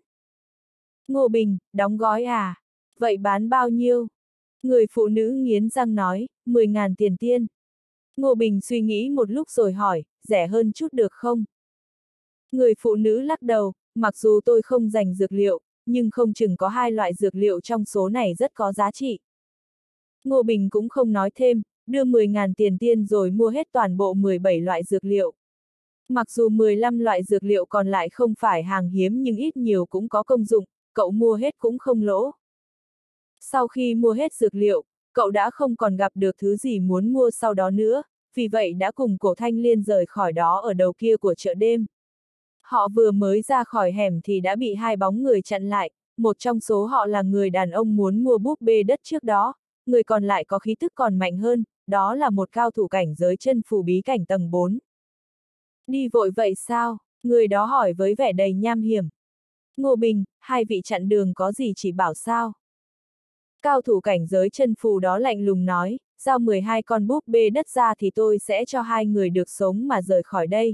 Ngô Bình, đóng gói à? Vậy bán bao nhiêu? Người phụ nữ nghiến răng nói, 10.000 tiền tiên. Ngô Bình suy nghĩ một lúc rồi hỏi, rẻ hơn chút được không? Người phụ nữ lắc đầu, mặc dù tôi không dành dược liệu, nhưng không chừng có 2 loại dược liệu trong số này rất có giá trị. Ngô Bình cũng không nói thêm, đưa 10.000 tiền tiên rồi mua hết toàn bộ 17 loại dược liệu. Mặc dù 15 loại dược liệu còn lại không phải hàng hiếm nhưng ít nhiều cũng có công dụng, cậu mua hết cũng không lỗ. Sau khi mua hết dược liệu, cậu đã không còn gặp được thứ gì muốn mua sau đó nữa, vì vậy đã cùng Cổ Thanh Liên rời khỏi đó ở đầu kia của chợ đêm. Họ vừa mới ra khỏi hẻm thì đã bị 2 bóng người chặn lại, một trong số họ là người đàn ông muốn mua búp bê đất trước đó, người còn lại có khí tức còn mạnh hơn, đó là một cao thủ cảnh giới chân phù bí cảnh tầng 4. Đi vội vậy sao? Người đó hỏi với vẻ đầy nham hiểm. Ngô Bình, 2 vị chặn đường có gì chỉ bảo sao? Cao thủ cảnh giới chân phù đó lạnh lùng nói, giao 12 con búp bê đất ra thì tôi sẽ cho 2 người được sống mà rời khỏi đây.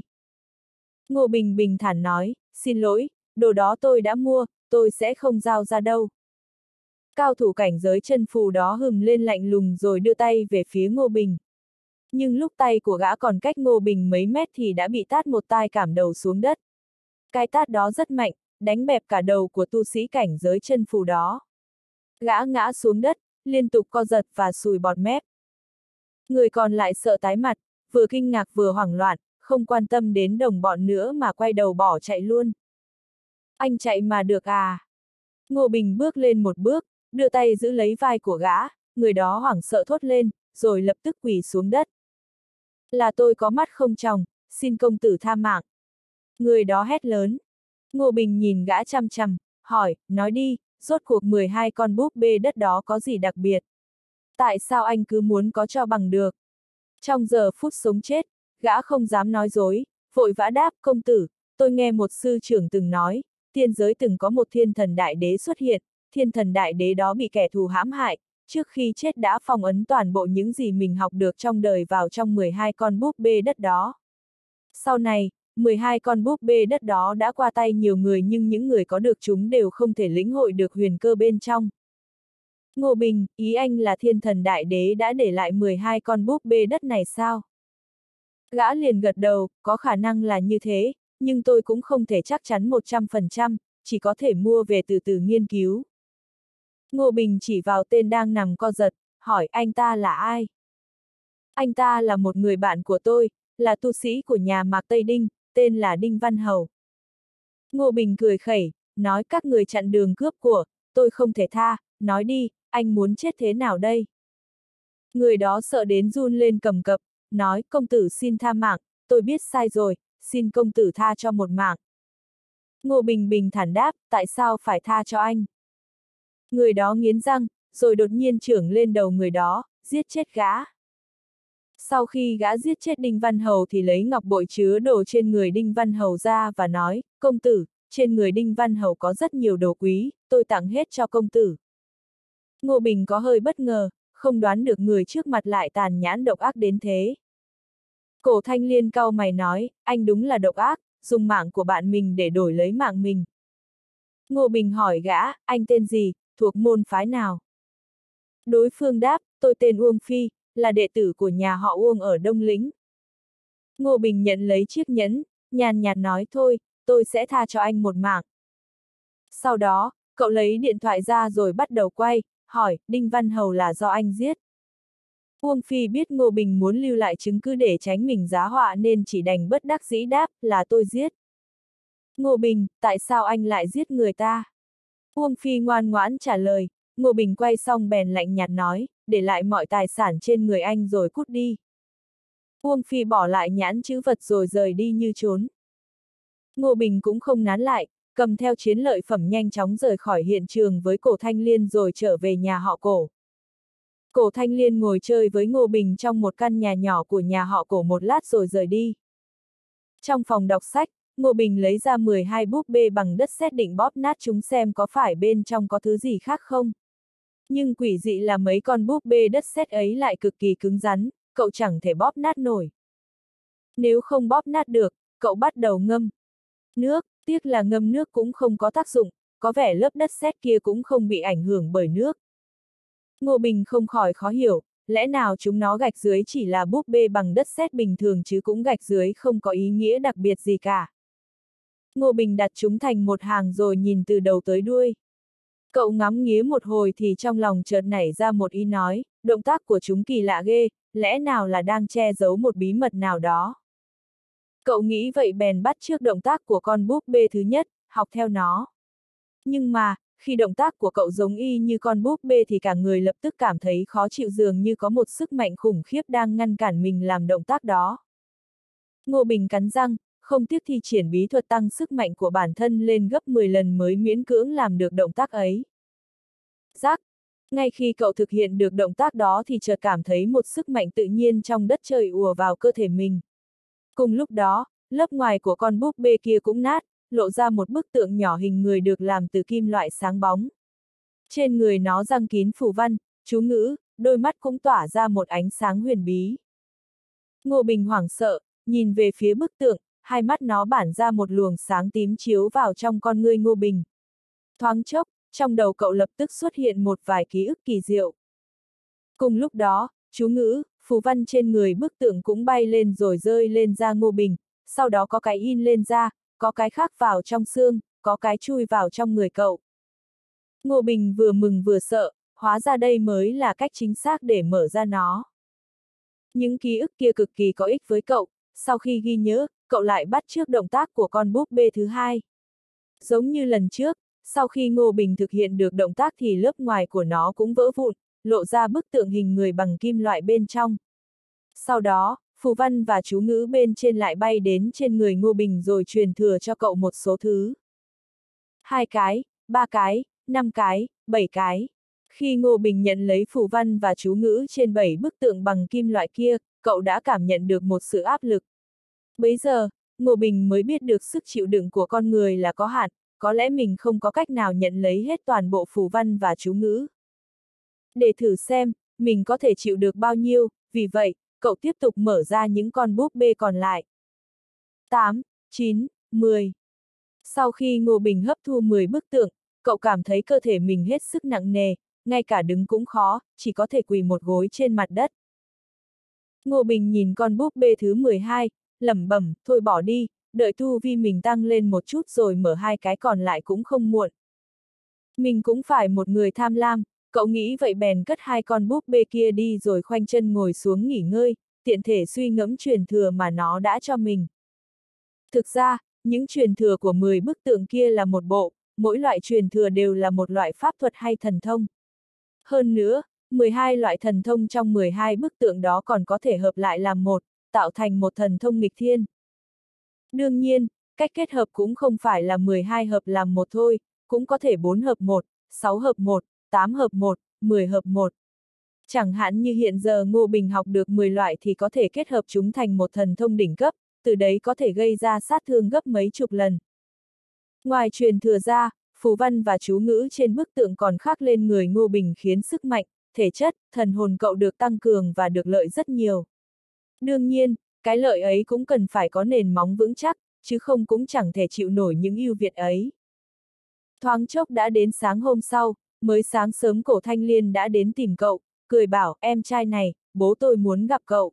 Ngô Bình bình thản nói, xin lỗi, đồ đó tôi đã mua, tôi sẽ không giao ra đâu. Cao thủ cảnh giới chân phù đó hừm lên lạnh lùng rồi đưa tay về phía Ngô Bình. Nhưng lúc tay của gã còn cách Ngô Bình mấy mét thì đã bị tát một tai cảm đầu xuống đất. Cái tát đó rất mạnh, đánh bẹp cả đầu của tu sĩ cảnh giới chân phù đó. Gã ngã xuống đất, liên tục co giật và sùi bọt mép. Người còn lại sợ tái mặt, vừa kinh ngạc vừa hoảng loạn, không quan tâm đến đồng bọn nữa mà quay đầu bỏ chạy luôn. Anh chạy mà được à? Ngô Bình bước lên một bước, đưa tay giữ lấy vai của gã, người đó hoảng sợ thốt lên, rồi lập tức quỳ xuống đất. Là tôi có mắt không tròng, xin công tử tha mạng. Người đó hét lớn. Ngô Bình nhìn gã chăm chăm, hỏi, nói đi, rốt cuộc 12 con búp bê đất đó có gì đặc biệt? Tại sao anh cứ muốn có cho bằng được? Trong giờ phút sống chết, gã không dám nói dối, vội vã đáp, công tử, tôi nghe một sư trưởng từng nói, tiên giới từng có một thiên thần đại đế xuất hiện, thiên thần đại đế đó bị kẻ thù hãm hại, trước khi chết đã phong ấn toàn bộ những gì mình học được trong đời vào trong 12 con búp bê đất đó. Sau này, 12 con búp bê đất đó đã qua tay nhiều người nhưng những người có được chúng đều không thể lĩnh hội được huyền cơ bên trong. Ngô Bình, ý anh là thiên thần đại đế đã để lại 12 con búp bê đất này sao? Gã liền gật đầu, có khả năng là như thế, nhưng tôi cũng không thể chắc chắn 100%, chỉ có thể mua về từ từ nghiên cứu. Ngô Bình chỉ vào tên đang nằm co giật, hỏi anh ta là ai? Anh ta là một người bạn của tôi, là tu sĩ của nhà Mạc Tây Đinh, tên là Đinh Văn Hầu. Ngô Bình cười khẩy, nói các người chặn đường cướp của, tôi không thể tha, nói đi, anh muốn chết thế nào đây? Người đó sợ đến run lên cầm cập, nói công tử xin tha mạng, tôi biết sai rồi, xin công tử tha cho một mạng. Ngô Bình bình thản đáp, tại sao phải tha cho anh? Người đó nghiến răng, rồi đột nhiên chưởng lên đầu người đó, giết chết gã. Sau khi gã giết chết Đinh Văn Hầu thì lấy ngọc bội chứa đồ trên người Đinh Văn Hầu ra và nói, công tử, trên người Đinh Văn Hầu có rất nhiều đồ quý, tôi tặng hết cho công tử. Ngô Bình có hơi bất ngờ, không đoán được người trước mặt lại tàn nhẫn độc ác đến thế. Cổ Thanh Liên cau mày nói, anh đúng là độc ác, dùng mạng của bạn mình để đổi lấy mạng mình. Ngô Bình hỏi gã, anh tên gì, thuộc môn phái nào? Đối phương đáp, tôi tên Uông Phi, là đệ tử của nhà họ Uông ở Đông Lĩnh. Ngô Bình nhận lấy chiếc nhẫn, nhàn nhạt nói thôi, tôi sẽ tha cho anh một mạng. Sau đó, cậu lấy điện thoại ra rồi bắt đầu quay, hỏi, Đinh Văn Hầu là do anh giết. Uông Phi biết Ngô Bình muốn lưu lại chứng cứ để tránh mình giá họa nên chỉ đành bất đắc dĩ đáp, là tôi giết. Ngô Bình, tại sao anh lại giết người ta? Uông Phi ngoan ngoãn trả lời, Ngô Bình quay xong bèn lạnh nhạt nói, để lại mọi tài sản trên người anh rồi cút đi. Uông Phi bỏ lại nhãn chữ vật rồi rời đi như trốn. Ngô Bình cũng không nán lại, cầm theo chiến lợi phẩm nhanh chóng rời khỏi hiện trường với Cổ Thanh Liên rồi trở về nhà họ Cổ. Cổ Thanh Liên ngồi chơi với Ngô Bình trong một căn nhà nhỏ của nhà họ Cổ một lát rồi rời đi. Trong phòng đọc sách, Ngô Bình lấy ra 12 búp bê bằng đất sét định bóp nát chúng xem có phải bên trong có thứ gì khác không. Nhưng quỷ dị là mấy con búp bê đất sét ấy lại cực kỳ cứng rắn, cậu chẳng thể bóp nát nổi. Nếu không bóp nát được, cậu bắt đầu ngâm nước, tiếc là ngâm nước cũng không có tác dụng, có vẻ lớp đất sét kia cũng không bị ảnh hưởng bởi nước. Ngô Bình không khỏi khó hiểu, lẽ nào chúng nó gạch dưới chỉ là búp bê bằng đất sét bình thường chứ cũng gạch dưới không có ý nghĩa đặc biệt gì cả. Ngô Bình đặt chúng thành một hàng rồi nhìn từ đầu tới đuôi. Cậu ngắm nghía một hồi thì trong lòng chợt nảy ra một ý nói, động tác của chúng kỳ lạ ghê, lẽ nào là đang che giấu một bí mật nào đó. Cậu nghĩ vậy bèn bắt chước động tác của con búp bê thứ nhất, học theo nó. Nhưng mà, khi động tác của cậu giống y như con búp bê thì cả người lập tức cảm thấy khó chịu, dường như có một sức mạnh khủng khiếp đang ngăn cản mình làm động tác đó. Ngô Bình cắn răng, không tiếc thi triển bí thuật tăng sức mạnh của bản thân lên gấp 10 lần mới miễn cưỡng làm được động tác ấy. Rắc! Ngay khi cậu thực hiện được động tác đó thì chợt cảm thấy một sức mạnh tự nhiên trong đất trời ùa vào cơ thể mình. Cùng lúc đó, lớp ngoài của con búp bê kia cũng nát, lộ ra một bức tượng nhỏ hình người được làm từ kim loại sáng bóng. Trên người nó răng kín phù văn, chú ngữ, đôi mắt cũng tỏa ra một ánh sáng huyền bí. Ngô Bình hoảng sợ, nhìn về phía bức tượng, hai mắt nó bản ra một luồng sáng tím chiếu vào trong con ngươi Ngô Bình. Thoáng chốc, trong đầu cậu lập tức xuất hiện một vài ký ức kỳ diệu. Cùng lúc đó, chú ngữ, phù văn trên người bức tượng cũng bay lên rồi rơi lên da Ngô Bình, sau đó có cái in lên da, có cái khác vào trong xương, có cái chui vào trong người cậu. Ngô Bình vừa mừng vừa sợ, hóa ra đây mới là cách chính xác để mở ra nó. Những ký ức kia cực kỳ có ích với cậu, sau khi ghi nhớ, cậu lại bắt chước động tác của con búp bê thứ hai. Giống như lần trước, sau khi Ngô Bình thực hiện được động tác thì lớp ngoài của nó cũng vỡ vụn, lộ ra bức tượng hình người bằng kim loại bên trong. Sau đó, phù văn và chú ngữ bên trên lại bay đến trên người Ngô Bình rồi truyền thừa cho cậu một số thứ. 2 cái, 3 cái, 5 cái, 7 cái. Khi Ngô Bình nhận lấy phù văn và chú ngữ trên 7 bức tượng bằng kim loại kia, cậu đã cảm nhận được một sự áp lực. Bấy giờ, Ngô Bình mới biết được sức chịu đựng của con người là có hạn, có lẽ mình không có cách nào nhận lấy hết toàn bộ phù văn và chú ngữ. Để thử xem, mình có thể chịu được bao nhiêu, vì vậy, cậu tiếp tục mở ra những con búp bê còn lại. 8, 9, 10. Sau khi Ngô Bình hấp thu 10 bức tượng, cậu cảm thấy cơ thể mình hết sức nặng nề, ngay cả đứng cũng khó, chỉ có thể quỳ một gối trên mặt đất. Ngô Bình nhìn con búp bê thứ 12, lẩm bẩm, thôi bỏ đi, đợi tu vi mình tăng lên một chút rồi mở 2 cái còn lại cũng không muộn. Mình cũng phải một người tham lam, cậu nghĩ vậy bèn cất 2 con búp bê kia đi rồi khoanh chân ngồi xuống nghỉ ngơi, tiện thể suy ngẫm truyền thừa mà nó đã cho mình. Thực ra, những truyền thừa của 10 bức tượng kia là một bộ, mỗi loại truyền thừa đều là một loại pháp thuật hay thần thông. Hơn nữa, 12 loại thần thông trong 12 bức tượng đó còn có thể hợp lại làm một, tạo thành một thần thông nghịch thiên. Đương nhiên, cách kết hợp cũng không phải là 12 hợp làm một thôi, cũng có thể 4 hợp 1, 6 hợp 1, 8 hợp 1, 10 hợp 1. Chẳng hạn như hiện giờ Ngô Bình học được 10 loại thì có thể kết hợp chúng thành một thần thông đỉnh cấp, từ đấy có thể gây ra sát thương gấp mấy chục lần. Ngoài truyền thừa ra, phù văn và chú ngữ trên bức tượng còn khắc lên người Ngô Bình khiến sức mạnh, thể chất, thần hồn cậu được tăng cường và được lợi rất nhiều. Đương nhiên, cái lợi ấy cũng cần phải có nền móng vững chắc, chứ không cũng chẳng thể chịu nổi những ưu việt ấy. Thoáng chốc đã đến sáng hôm sau, mới sáng sớm Cổ Thanh Liên đã đến tìm cậu, cười bảo, em trai này, bố tôi muốn gặp cậu.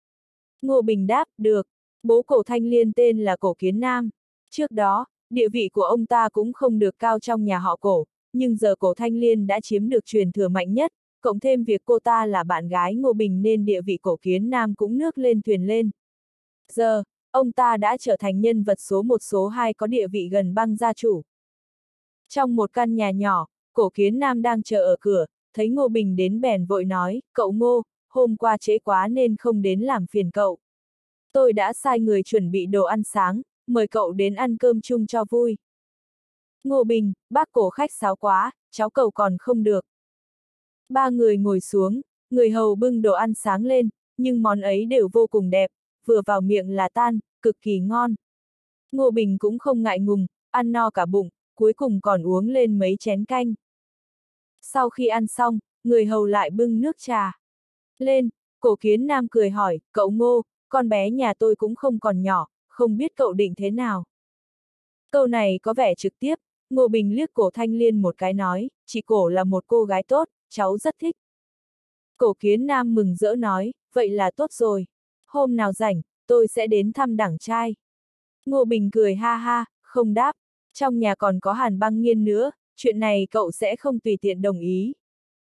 Ngô Bình đáp, được. Bố Cổ Thanh Liên tên là Cổ Kiến Nam. Trước đó, địa vị của ông ta cũng không được cao trong nhà họ Cổ, nhưng giờ Cổ Thanh Liên đã chiếm được truyền thừa mạnh nhất, cộng thêm việc cô ta là bạn gái Ngô Bình nên địa vị Cổ Kiến Nam cũng nước lên thuyền lên. Giờ, ông ta đã trở thành nhân vật số 1 số 2 có địa vị gần băng gia chủ. Trong một căn nhà nhỏ, Cổ Kiến Nam đang chờ ở cửa, thấy Ngô Bình đến bèn vội nói, cậu Ngô, hôm qua trễ quá nên không đến làm phiền cậu. Tôi đã sai người chuẩn bị đồ ăn sáng, mời cậu đến ăn cơm chung cho vui. Ngô Bình, bác Cổ khách sáo quá, cháu cậu còn không được. Ba người ngồi xuống, người hầu bưng đồ ăn sáng lên, nhưng món ấy đều vô cùng đẹp, vừa vào miệng là tan, cực kỳ ngon. Ngô Bình cũng không ngại ngùng, ăn no cả bụng, cuối cùng còn uống lên mấy chén canh. Sau khi ăn xong, người hầu lại bưng nước trà lên, Cổ Kiến Nam cười hỏi, cậu Ngô, con bé nhà tôi cũng không còn nhỏ, không biết cậu định thế nào. Câu này có vẻ trực tiếp, Ngô Bình liếc Cổ Thanh Liên một cái nói, chị Cổ là một cô gái tốt, cháu rất thích. Cổ Kiến Nam mừng rỡ nói, vậy là tốt rồi. Hôm nào rảnh, tôi sẽ đến thăm đảng trai. Ngô Bình cười ha ha, không đáp. Trong nhà còn có Hàn Băng Nghiên nữa, chuyện này cậu sẽ không tùy tiện đồng ý.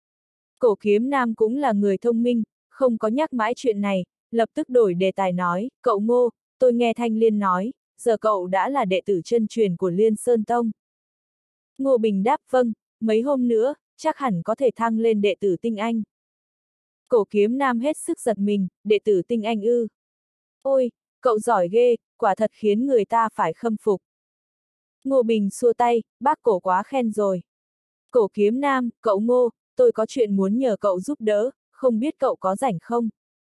Cổ Kiếm Nam cũng là người thông minh, không có nhắc mãi chuyện này, lập tức đổi đề tài nói, cậu Ngô, tôi nghe Thanh Liên nói, giờ cậu đã là đệ tử chân truyền của Liên Sơn Tông. Ngô Bình đáp vâng, mấy hôm nữa, chắc hẳn có thể thăng lên đệ tử tinh anh. Cổ Kiếm Nam hết sức giật mình, đệ tử tinh anh ư. Ôi, cậu giỏi ghê, quả thật khiến người ta phải khâm phục. Ngô Bình xua tay, bác Cổ quá khen rồi. Cổ Kiếm Nam, cậu Ngô, tôi có chuyện muốn nhờ cậu giúp đỡ, không biết cậu có rảnh không?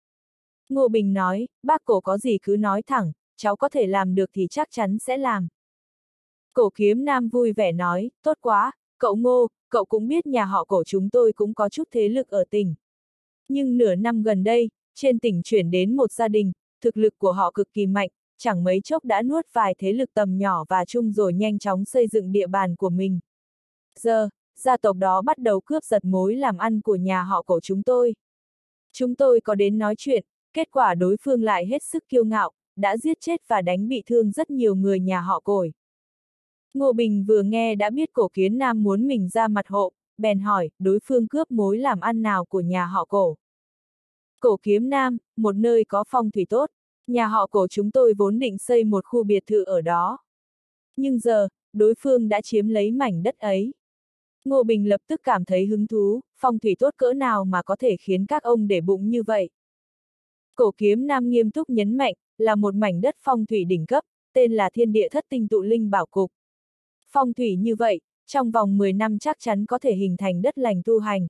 Ngô Bình nói, bác Cổ có gì cứ nói thẳng, cháu có thể làm được thì chắc chắn sẽ làm. Cổ Kiếm Nam vui vẻ nói, tốt quá, cậu Ngô, cậu cũng biết nhà họ Cổ chúng tôi cũng có chút thế lực ở tỉnh. Nhưng nửa năm gần đây, trên tỉnh chuyển đến một gia đình, thực lực của họ cực kỳ mạnh, chẳng mấy chốc đã nuốt vài thế lực tầm nhỏ và chung rồi nhanh chóng xây dựng địa bàn của mình. Giờ, gia tộc đó bắt đầu cướp giật mối làm ăn của nhà họ Cổ chúng tôi. Chúng tôi có đến nói chuyện, kết quả đối phương lại hết sức kiêu ngạo, đã giết chết và đánh bị thương rất nhiều người nhà họ Cổ. Ngô Bình vừa nghe đã biết Cổ Kiến Nam muốn mình ra mặt hộ, bèn hỏi, đối phương cướp mối làm ăn nào của nhà họ Cổ. Cổ Kiếm Nam, một nơi có phong thủy tốt, nhà họ Cổ chúng tôi vốn định xây một khu biệt thự ở đó. Nhưng giờ, đối phương đã chiếm lấy mảnh đất ấy. Ngô Bình lập tức cảm thấy hứng thú, phong thủy tốt cỡ nào mà có thể khiến các ông để bụng như vậy. Cổ Kiếm Nam nghiêm túc nhấn mạnh, là một mảnh đất phong thủy đỉnh cấp, tên là Thiên Địa Thất Tinh Tụ Linh Bảo Cục. Phong thủy như vậy, trong vòng 10 năm chắc chắn có thể hình thành đất lành tu hành.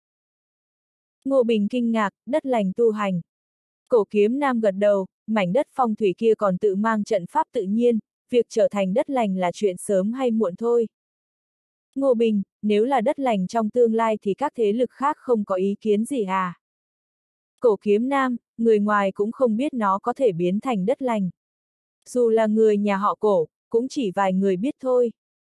Ngô Bình kinh ngạc, đất lành tu hành. Cổ Kiếm Nam gật đầu, mảnh đất phong thủy kia còn tự mang trận pháp tự nhiên, việc trở thành đất lành là chuyện sớm hay muộn thôi. Ngô Bình, nếu là đất lành trong tương lai thì các thế lực khác không có ý kiến gì à? Cổ Kiếm Nam, người ngoài cũng không biết nó có thể biến thành đất lành. Dù là người nhà họ Cổ, cũng chỉ vài người biết thôi.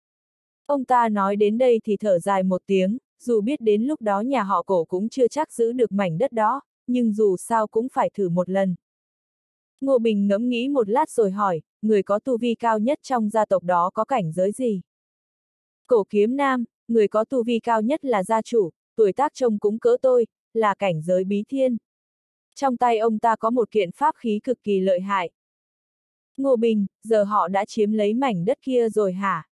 Ông ta nói đến đây thì thở dài một tiếng, dù biết đến lúc đó nhà họ Cổ cũng chưa chắc giữ được mảnh đất đó, nhưng dù sao cũng phải thử một lần. Ngô Bình ngẫm nghĩ một lát rồi hỏi, người có tu vi cao nhất trong gia tộc đó có cảnh giới gì? Cổ Kiếm Nam, người có tu vi cao nhất là gia chủ, tuổi tác trông cũng cỡ tôi, là cảnh giới bí thiên. Trong tay ông ta có một kiện pháp khí cực kỳ lợi hại. Ngô Bình, giờ họ đã chiếm lấy mảnh đất kia rồi hả?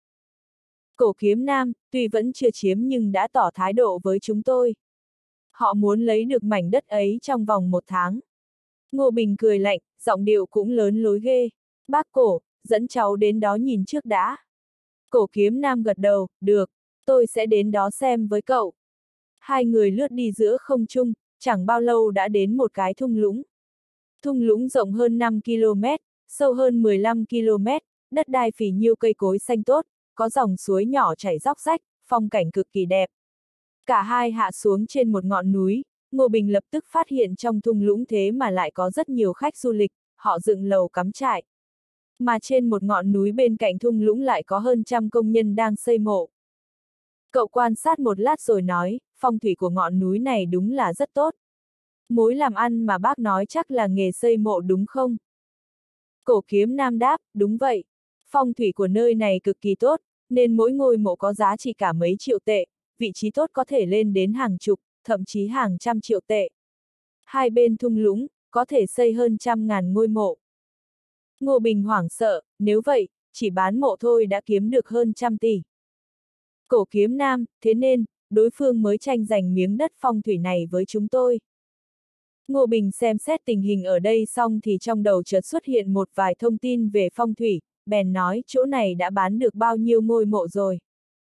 Cổ Kiếm Nam, tuy vẫn chưa chiếm nhưng đã tỏ thái độ với chúng tôi. Họ muốn lấy được mảnh đất ấy trong vòng 1 tháng. Ngô Bình cười lạnh, giọng điệu cũng lớn lối ghê. Bác Cổ, dẫn cháu đến đó nhìn trước đã. Cổ Kiếm Nam gật đầu, được, tôi sẽ đến đó xem với cậu. Hai người lướt đi giữa không trung, chẳng bao lâu đã đến một cái thung lũng. Thung lũng rộng hơn 5 km, sâu hơn 15 km, đất đai phì nhiêu cây cối xanh tốt, có dòng suối nhỏ chảy róc rách, phong cảnh cực kỳ đẹp. Cả hai hạ xuống trên một ngọn núi, Ngô Bình lập tức phát hiện trong thung lũng thế mà lại có rất nhiều khách du lịch, họ dựng lầu cắm trại. Mà trên một ngọn núi bên cạnh thung lũng lại có hơn 100 công nhân đang xây mộ. Cậu quan sát một lát rồi nói, phong thủy của ngọn núi này đúng là rất tốt. Mối làm ăn mà bác nói chắc là nghề xây mộ đúng không? Cổ Kiếm Nam đáp, đúng vậy. Phong thủy của nơi này cực kỳ tốt, nên mỗi ngôi mộ có giá trị cả mấy triệu tệ, vị trí tốt có thể lên đến hàng chục, thậm chí hàng trăm triệu tệ. Hai bên thung lũng, có thể xây hơn 100.000 ngôi mộ. Ngô Bình hoảng sợ, nếu vậy, chỉ bán mộ thôi đã kiếm được hơn 100 tỷ. Cổ Kiếm Nam, thế nên, đối phương mới tranh giành miếng đất phong thủy này với chúng tôi. Ngô Bình xem xét tình hình ở đây xong thì trong đầu chợt xuất hiện một vài thông tin về phong thủy, bèn nói chỗ này đã bán được bao nhiêu ngôi mộ rồi.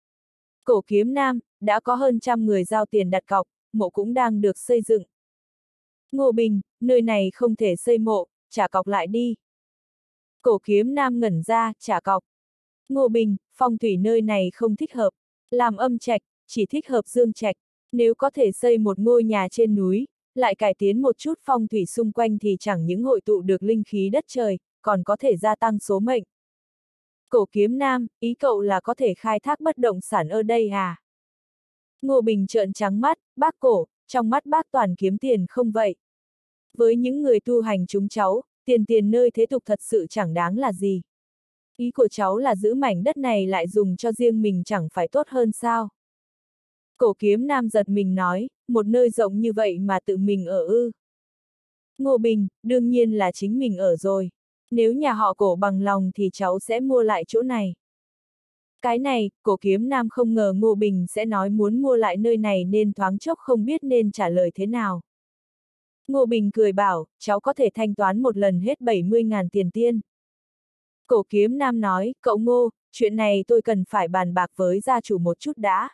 Cổ Kiếm Nam, đã có hơn 100 người giao tiền đặt cọc, mộ cũng đang được xây dựng. Ngô Bình, nơi này không thể xây mộ, trả cọc lại đi. Cổ kiếm nam ngẩn ra, trả cọc. Ngô Bình, phong thủy nơi này không thích hợp. Làm âm trạch, chỉ thích hợp dương trạch. Nếu có thể xây một ngôi nhà trên núi, lại cải tiến một chút phong thủy xung quanh thì chẳng những hội tụ được linh khí đất trời, còn có thể gia tăng số mệnh. Cổ kiếm nam, ý cậu là có thể khai thác bất động sản ở đây à? Ngô Bình trợn trắng mắt, bác cổ, trong mắt bác toàn kiếm tiền không vậy? Với những người tu hành chúng cháu, tiền nơi thế tục thật sự chẳng đáng là gì. Ý của cháu là giữ mảnh đất này lại dùng cho riêng mình chẳng phải tốt hơn sao? Cổ kiếm nam giật mình nói, một nơi rộng như vậy mà tự mình ở ư. Ngô Bình, đương nhiên là chính mình ở rồi. Nếu nhà họ Cổ bằng lòng thì cháu sẽ mua lại chỗ này. Cái này, cổ kiếm nam không ngờ Ngô Bình sẽ nói muốn mua lại nơi này nên thoáng chốc không biết nên trả lời thế nào. Ngô Bình cười bảo, cháu có thể thanh toán một lần hết 70.000 tiền tiên. Cổ kiếm nam nói, cậu Ngô, chuyện này tôi cần phải bàn bạc với gia chủ một chút đã.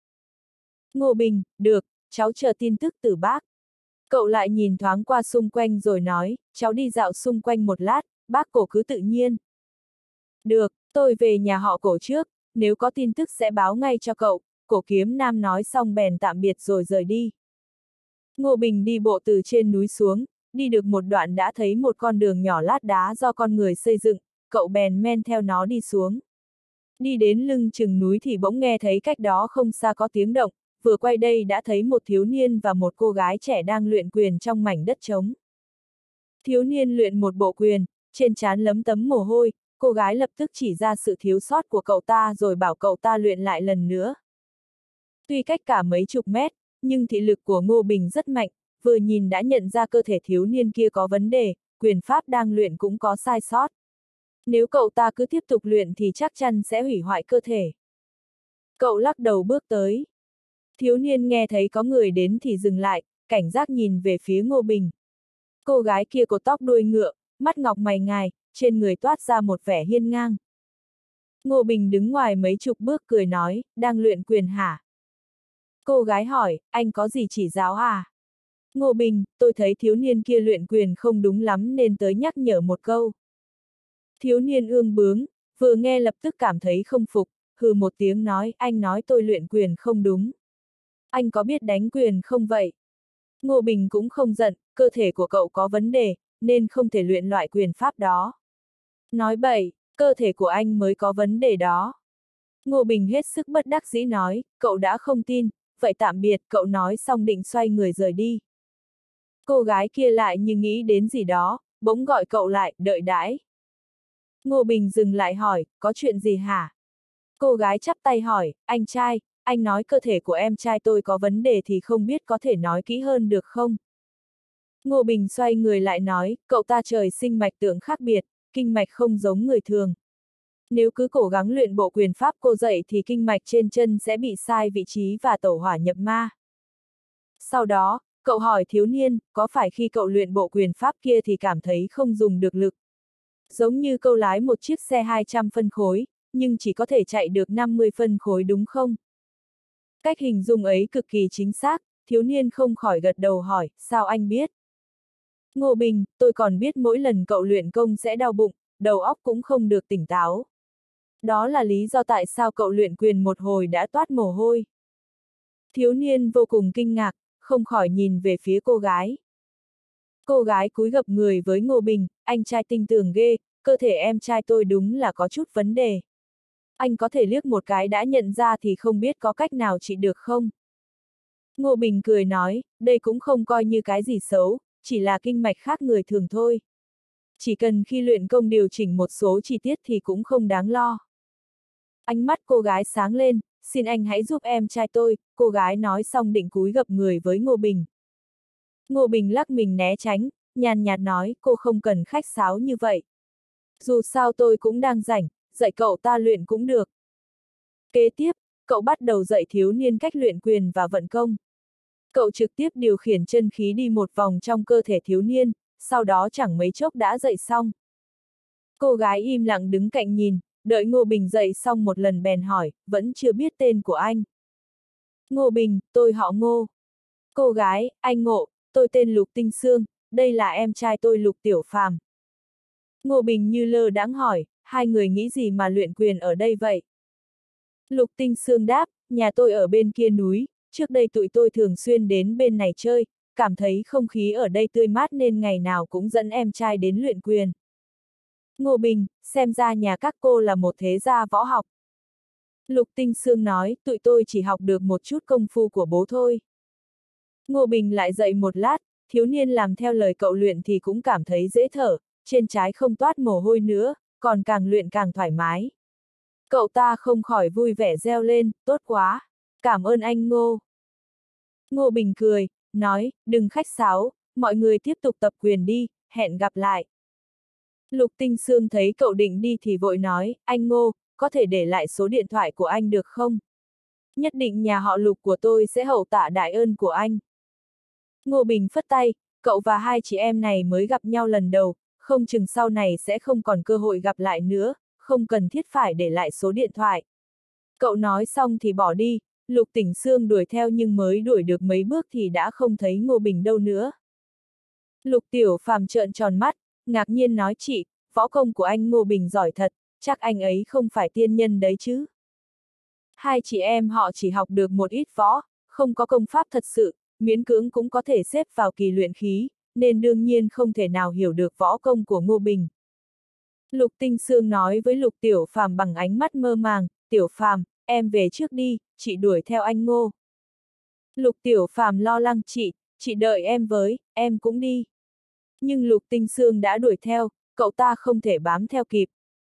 Ngô Bình, được, cháu chờ tin tức từ bác. Cậu lại nhìn thoáng qua xung quanh rồi nói, cháu đi dạo xung quanh một lát, bác Cổ cứ tự nhiên. Được, tôi về nhà họ Cổ trước, nếu có tin tức sẽ báo ngay cho cậu. Cổ kiếm nam nói xong bèn tạm biệt rồi rời đi. Ngô Bình đi bộ từ trên núi xuống, đi được một đoạn đã thấy một con đường nhỏ lát đá do con người xây dựng, cậu bèn men theo nó đi xuống. Đi đến lưng chừng núi thì bỗng nghe thấy cách đó không xa có tiếng động, vừa quay đây đã thấy một thiếu niên và một cô gái trẻ đang luyện quyền trong mảnh đất trống. Thiếu niên luyện một bộ quyền, trên trán lấm tấm mồ hôi, cô gái lập tức chỉ ra sự thiếu sót của cậu ta rồi bảo cậu ta luyện lại lần nữa. Tuy cách cả mấy chục mét, nhưng thị lực của Ngô Bình rất mạnh, vừa nhìn đã nhận ra cơ thể thiếu niên kia có vấn đề, quyền pháp đang luyện cũng có sai sót. Nếu cậu ta cứ tiếp tục luyện thì chắc chắn sẽ hủy hoại cơ thể. Cậu lắc đầu bước tới. Thiếu niên nghe thấy có người đến thì dừng lại, cảnh giác nhìn về phía Ngô Bình. Cô gái kia cột tóc đuôi ngựa, mắt ngọc mày ngài, trên người toát ra một vẻ hiên ngang. Ngô Bình đứng ngoài mấy chục bước cười nói, đang luyện quyền hả? Cô gái hỏi, anh có gì chỉ giáo à? Ngô Bình, tôi thấy thiếu niên kia luyện quyền không đúng lắm nên tới nhắc nhở một câu. Thiếu niên ương bướng, vừa nghe lập tức cảm thấy không phục, hừ một tiếng nói, anh nói tôi luyện quyền không đúng. Anh có biết đánh quyền không vậy? Ngô Bình cũng không giận, cơ thể của cậu có vấn đề, nên không thể luyện loại quyền pháp đó. Nói bậy, cơ thể của anh mới có vấn đề đó. Ngô Bình hết sức bất đắc dĩ nói, cậu đã không tin, vậy tạm biệt, cậu nói xong định xoay người rời đi. Cô gái kia lại như nghĩ đến gì đó, bỗng gọi cậu lại, đợi đãi. Ngô Bình dừng lại hỏi, có chuyện gì hả? Cô gái chắp tay hỏi, anh trai, anh nói cơ thể của em trai tôi có vấn đề thì không biết có thể nói kỹ hơn được không? Ngô Bình xoay người lại nói, cậu ta trời sinh mạch tượng khác biệt, kinh mạch không giống người thường. Nếu cứ cố gắng luyện bộ quyền pháp cô dạy thì kinh mạch trên chân sẽ bị sai vị trí và tẩu hỏa nhập ma. Sau đó, cậu hỏi thiếu niên, có phải khi cậu luyện bộ quyền pháp kia thì cảm thấy không dùng được lực? Giống như câu lái một chiếc xe 200 phân khối, nhưng chỉ có thể chạy được 50 phân khối đúng không? Cách hình dung ấy cực kỳ chính xác, thiếu niên không khỏi gật đầu hỏi, sao anh biết? Ngô Bình, tôi còn biết mỗi lần cậu luyện công sẽ đau bụng, đầu óc cũng không được tỉnh táo. Đó là lý do tại sao cậu luyện quyền một hồi đã toát mồ hôi. Thiếu niên vô cùng kinh ngạc, không khỏi nhìn về phía cô gái. Cô gái cúi gập người với Ngô Bình, anh trai tinh tường ghê, cơ thể em trai tôi đúng là có chút vấn đề. Anh có thể liếc một cái đã nhận ra thì không biết có cách nào trị được không? Ngô Bình cười nói, đây cũng không coi như cái gì xấu, chỉ là kinh mạch khác người thường thôi. Chỉ cần khi luyện công điều chỉnh một số chi tiết thì cũng không đáng lo. Ánh mắt cô gái sáng lên, xin anh hãy giúp em trai tôi, cô gái nói xong định cúi gập người với Ngô Bình. Ngô Bình lắc mình né tránh, nhàn nhạt nói, cô không cần khách sáo như vậy. Dù sao tôi cũng đang rảnh, dạy cậu ta luyện cũng được. Kế tiếp, cậu bắt đầu dạy thiếu niên cách luyện quyền và vận công. Cậu trực tiếp điều khiển chân khí đi một vòng trong cơ thể thiếu niên, sau đó chẳng mấy chốc đã dạy xong. Cô gái im lặng đứng cạnh nhìn, đợi Ngô Bình dạy xong một lần bèn hỏi, vẫn chưa biết tên của anh. Ngô Bình, tôi họ Ngô. Cô gái, anh Ngộ, tôi tên Lục Tinh Sương, đây là em trai tôi Lục Tiểu Phàm. Ngô Bình như lơ đãng hỏi, hai người nghĩ gì mà luyện quyền ở đây vậy? Lục Tinh Sương đáp, nhà tôi ở bên kia núi, trước đây tụi tôi thường xuyên đến bên này chơi, cảm thấy không khí ở đây tươi mát nên ngày nào cũng dẫn em trai đến luyện quyền. Ngô Bình, xem ra nhà các cô là một thế gia võ học. Lục Tinh Sương nói, tụi tôi chỉ học được một chút công phu của bố thôi. Ngô Bình lại dậy một lát, thiếu niên làm theo lời cậu luyện thì cũng cảm thấy dễ thở, trên trái không toát mồ hôi nữa, còn càng luyện càng thoải mái. Cậu ta không khỏi vui vẻ reo lên, tốt quá, cảm ơn anh Ngô. Ngô Bình cười, nói, đừng khách sáo, mọi người tiếp tục tập quyền đi, hẹn gặp lại. Lục Tinh Sương thấy cậu định đi thì vội nói, anh Ngô, có thể để lại số điện thoại của anh được không? Nhất định nhà họ Lục của tôi sẽ hậu tạ đại ơn của anh. Ngô Bình phất tay, cậu và hai chị em này mới gặp nhau lần đầu, không chừng sau này sẽ không còn cơ hội gặp lại nữa, không cần thiết phải để lại số điện thoại. Cậu nói xong thì bỏ đi, Lục Tỉnh Sương đuổi theo nhưng mới đuổi được mấy bước thì đã không thấy Ngô Bình đâu nữa. Lục Tiểu Phàm trợn tròn mắt, ngạc nhiên nói chị, võ công của anh Ngô Bình giỏi thật, chắc anh ấy không phải tiên nhân đấy chứ. Hai chị em họ chỉ học được một ít võ, không có công pháp thật sự, miễn cưỡng cũng có thể xếp vào kỳ luyện khí, nên đương nhiên không thể nào hiểu được võ công của Ngô Bình. Lục Tinh Sương nói với Lục Tiểu Phàm bằng ánh mắt mơ màng, Tiểu Phàm, em về trước đi, chị đuổi theo anh Ngô. Lục Tiểu Phàm lo lắng chị đợi em với, em cũng đi. Nhưng Lục Tinh Sương đã đuổi theo, cậu ta không thể bám theo kịp.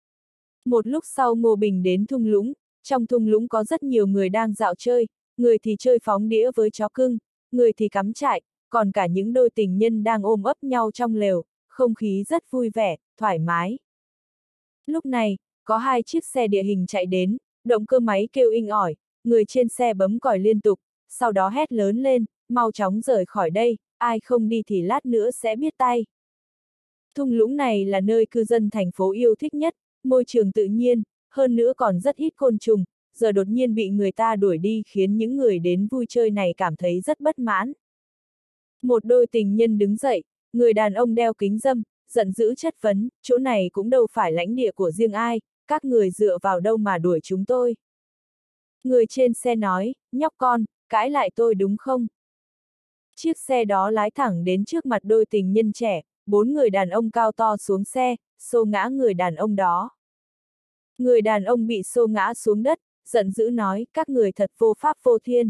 Một lúc sau Ngô Bình đến thung lũng, trong thung lũng có rất nhiều người đang dạo chơi, người thì chơi phóng đĩa với chó cưng, người thì cắm trại, còn cả những đôi tình nhân đang ôm ấp nhau trong lều, không khí rất vui vẻ, thoải mái. Lúc này, có hai chiếc xe địa hình chạy đến, động cơ máy kêu inh ỏi, người trên xe bấm còi liên tục, sau đó hét lớn lên, mau chóng rời khỏi đây, ai không đi thì lát nữa sẽ biết tay. Thung lũng này là nơi cư dân thành phố yêu thích nhất, môi trường tự nhiên, hơn nữa còn rất ít côn trùng, giờ đột nhiên bị người ta đuổi đi khiến những người đến vui chơi này cảm thấy rất bất mãn. Một đôi tình nhân đứng dậy, người đàn ông đeo kính râm, giận dữ chất vấn, chỗ này cũng đâu phải lãnh địa của riêng ai, các người dựa vào đâu mà đuổi chúng tôi. Người trên xe nói, nhóc con, cãi lại tôi đúng không? Chiếc xe đó lái thẳng đến trước mặt đôi tình nhân trẻ, bốn người đàn ông cao to xuống xe, xô ngã người đàn ông đó. Người đàn ông bị xô ngã xuống đất, giận dữ nói, các người thật vô pháp vô thiên.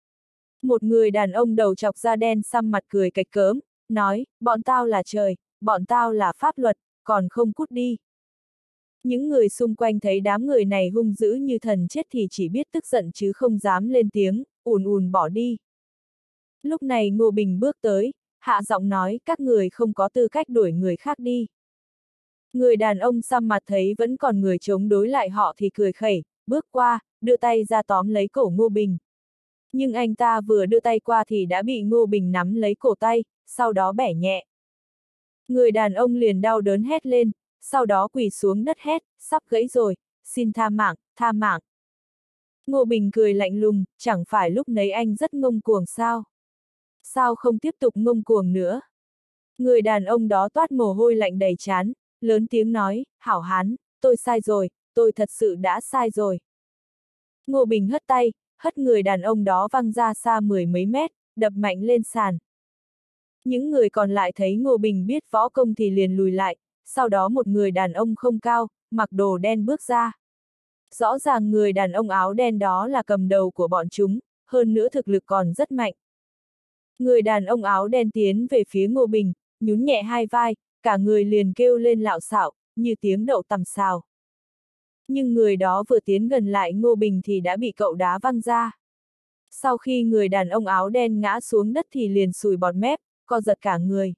Một người đàn ông đầu chọc da đen xăm mặt cười cạch cớm, nói, bọn tao là trời, bọn tao là pháp luật, còn không cút đi. Những người xung quanh thấy đám người này hung dữ như thần chết thì chỉ biết tức giận chứ không dám lên tiếng, ùn ùn bỏ đi. Lúc này Ngô Bình bước tới, hạ giọng nói, các người không có tư cách đuổi người khác đi. Người đàn ông xăm mặt thấy vẫn còn người chống đối lại họ thì cười khẩy, bước qua, đưa tay ra tóm lấy cổ Ngô Bình. Nhưng anh ta vừa đưa tay qua thì đã bị Ngô Bình nắm lấy cổ tay, sau đó bẻ nhẹ. Người đàn ông liền đau đớn hét lên, sau đó quỳ xuống đất hét, sắp gãy rồi, xin tha mạng, tha mạng. Ngô Bình cười lạnh lùng, chẳng phải lúc nấy anh rất ngông cuồng sao? Sao không tiếp tục ngông cuồng nữa? Người đàn ông đó toát mồ hôi lạnh đầy trán, lớn tiếng nói, hảo hán, tôi sai rồi, tôi thật sự đã sai rồi. Ngô Bình hất tay, hất người đàn ông đó văng ra xa mười mấy mét, đập mạnh lên sàn. Những người còn lại thấy Ngô Bình biết võ công thì liền lùi lại, sau đó một người đàn ông không cao, mặc đồ đen bước ra. Rõ ràng người đàn ông áo đen đó là cầm đầu của bọn chúng, hơn nữa thực lực còn rất mạnh. Người đàn ông áo đen tiến về phía Ngô Bình, nhún nhẹ hai vai, cả người liền kêu lên lạo xạo, như tiếng đậu tằm xào. Nhưng người đó vừa tiến gần lại Ngô Bình thì đã bị cậu đá văng ra. Sau khi người đàn ông áo đen ngã xuống đất thì liền sùi bọt mép, co giật cả người.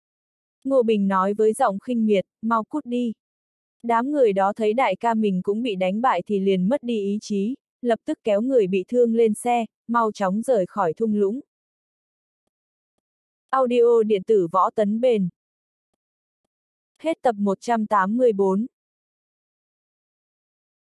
Ngô Bình nói với giọng khinh miệt, mau cút đi. Đám người đó thấy đại ca mình cũng bị đánh bại thì liền mất đi ý chí, lập tức kéo người bị thương lên xe, mau chóng rời khỏi thung lũng. Audio điện tử Võ Tấn Bền. Hết tập 184.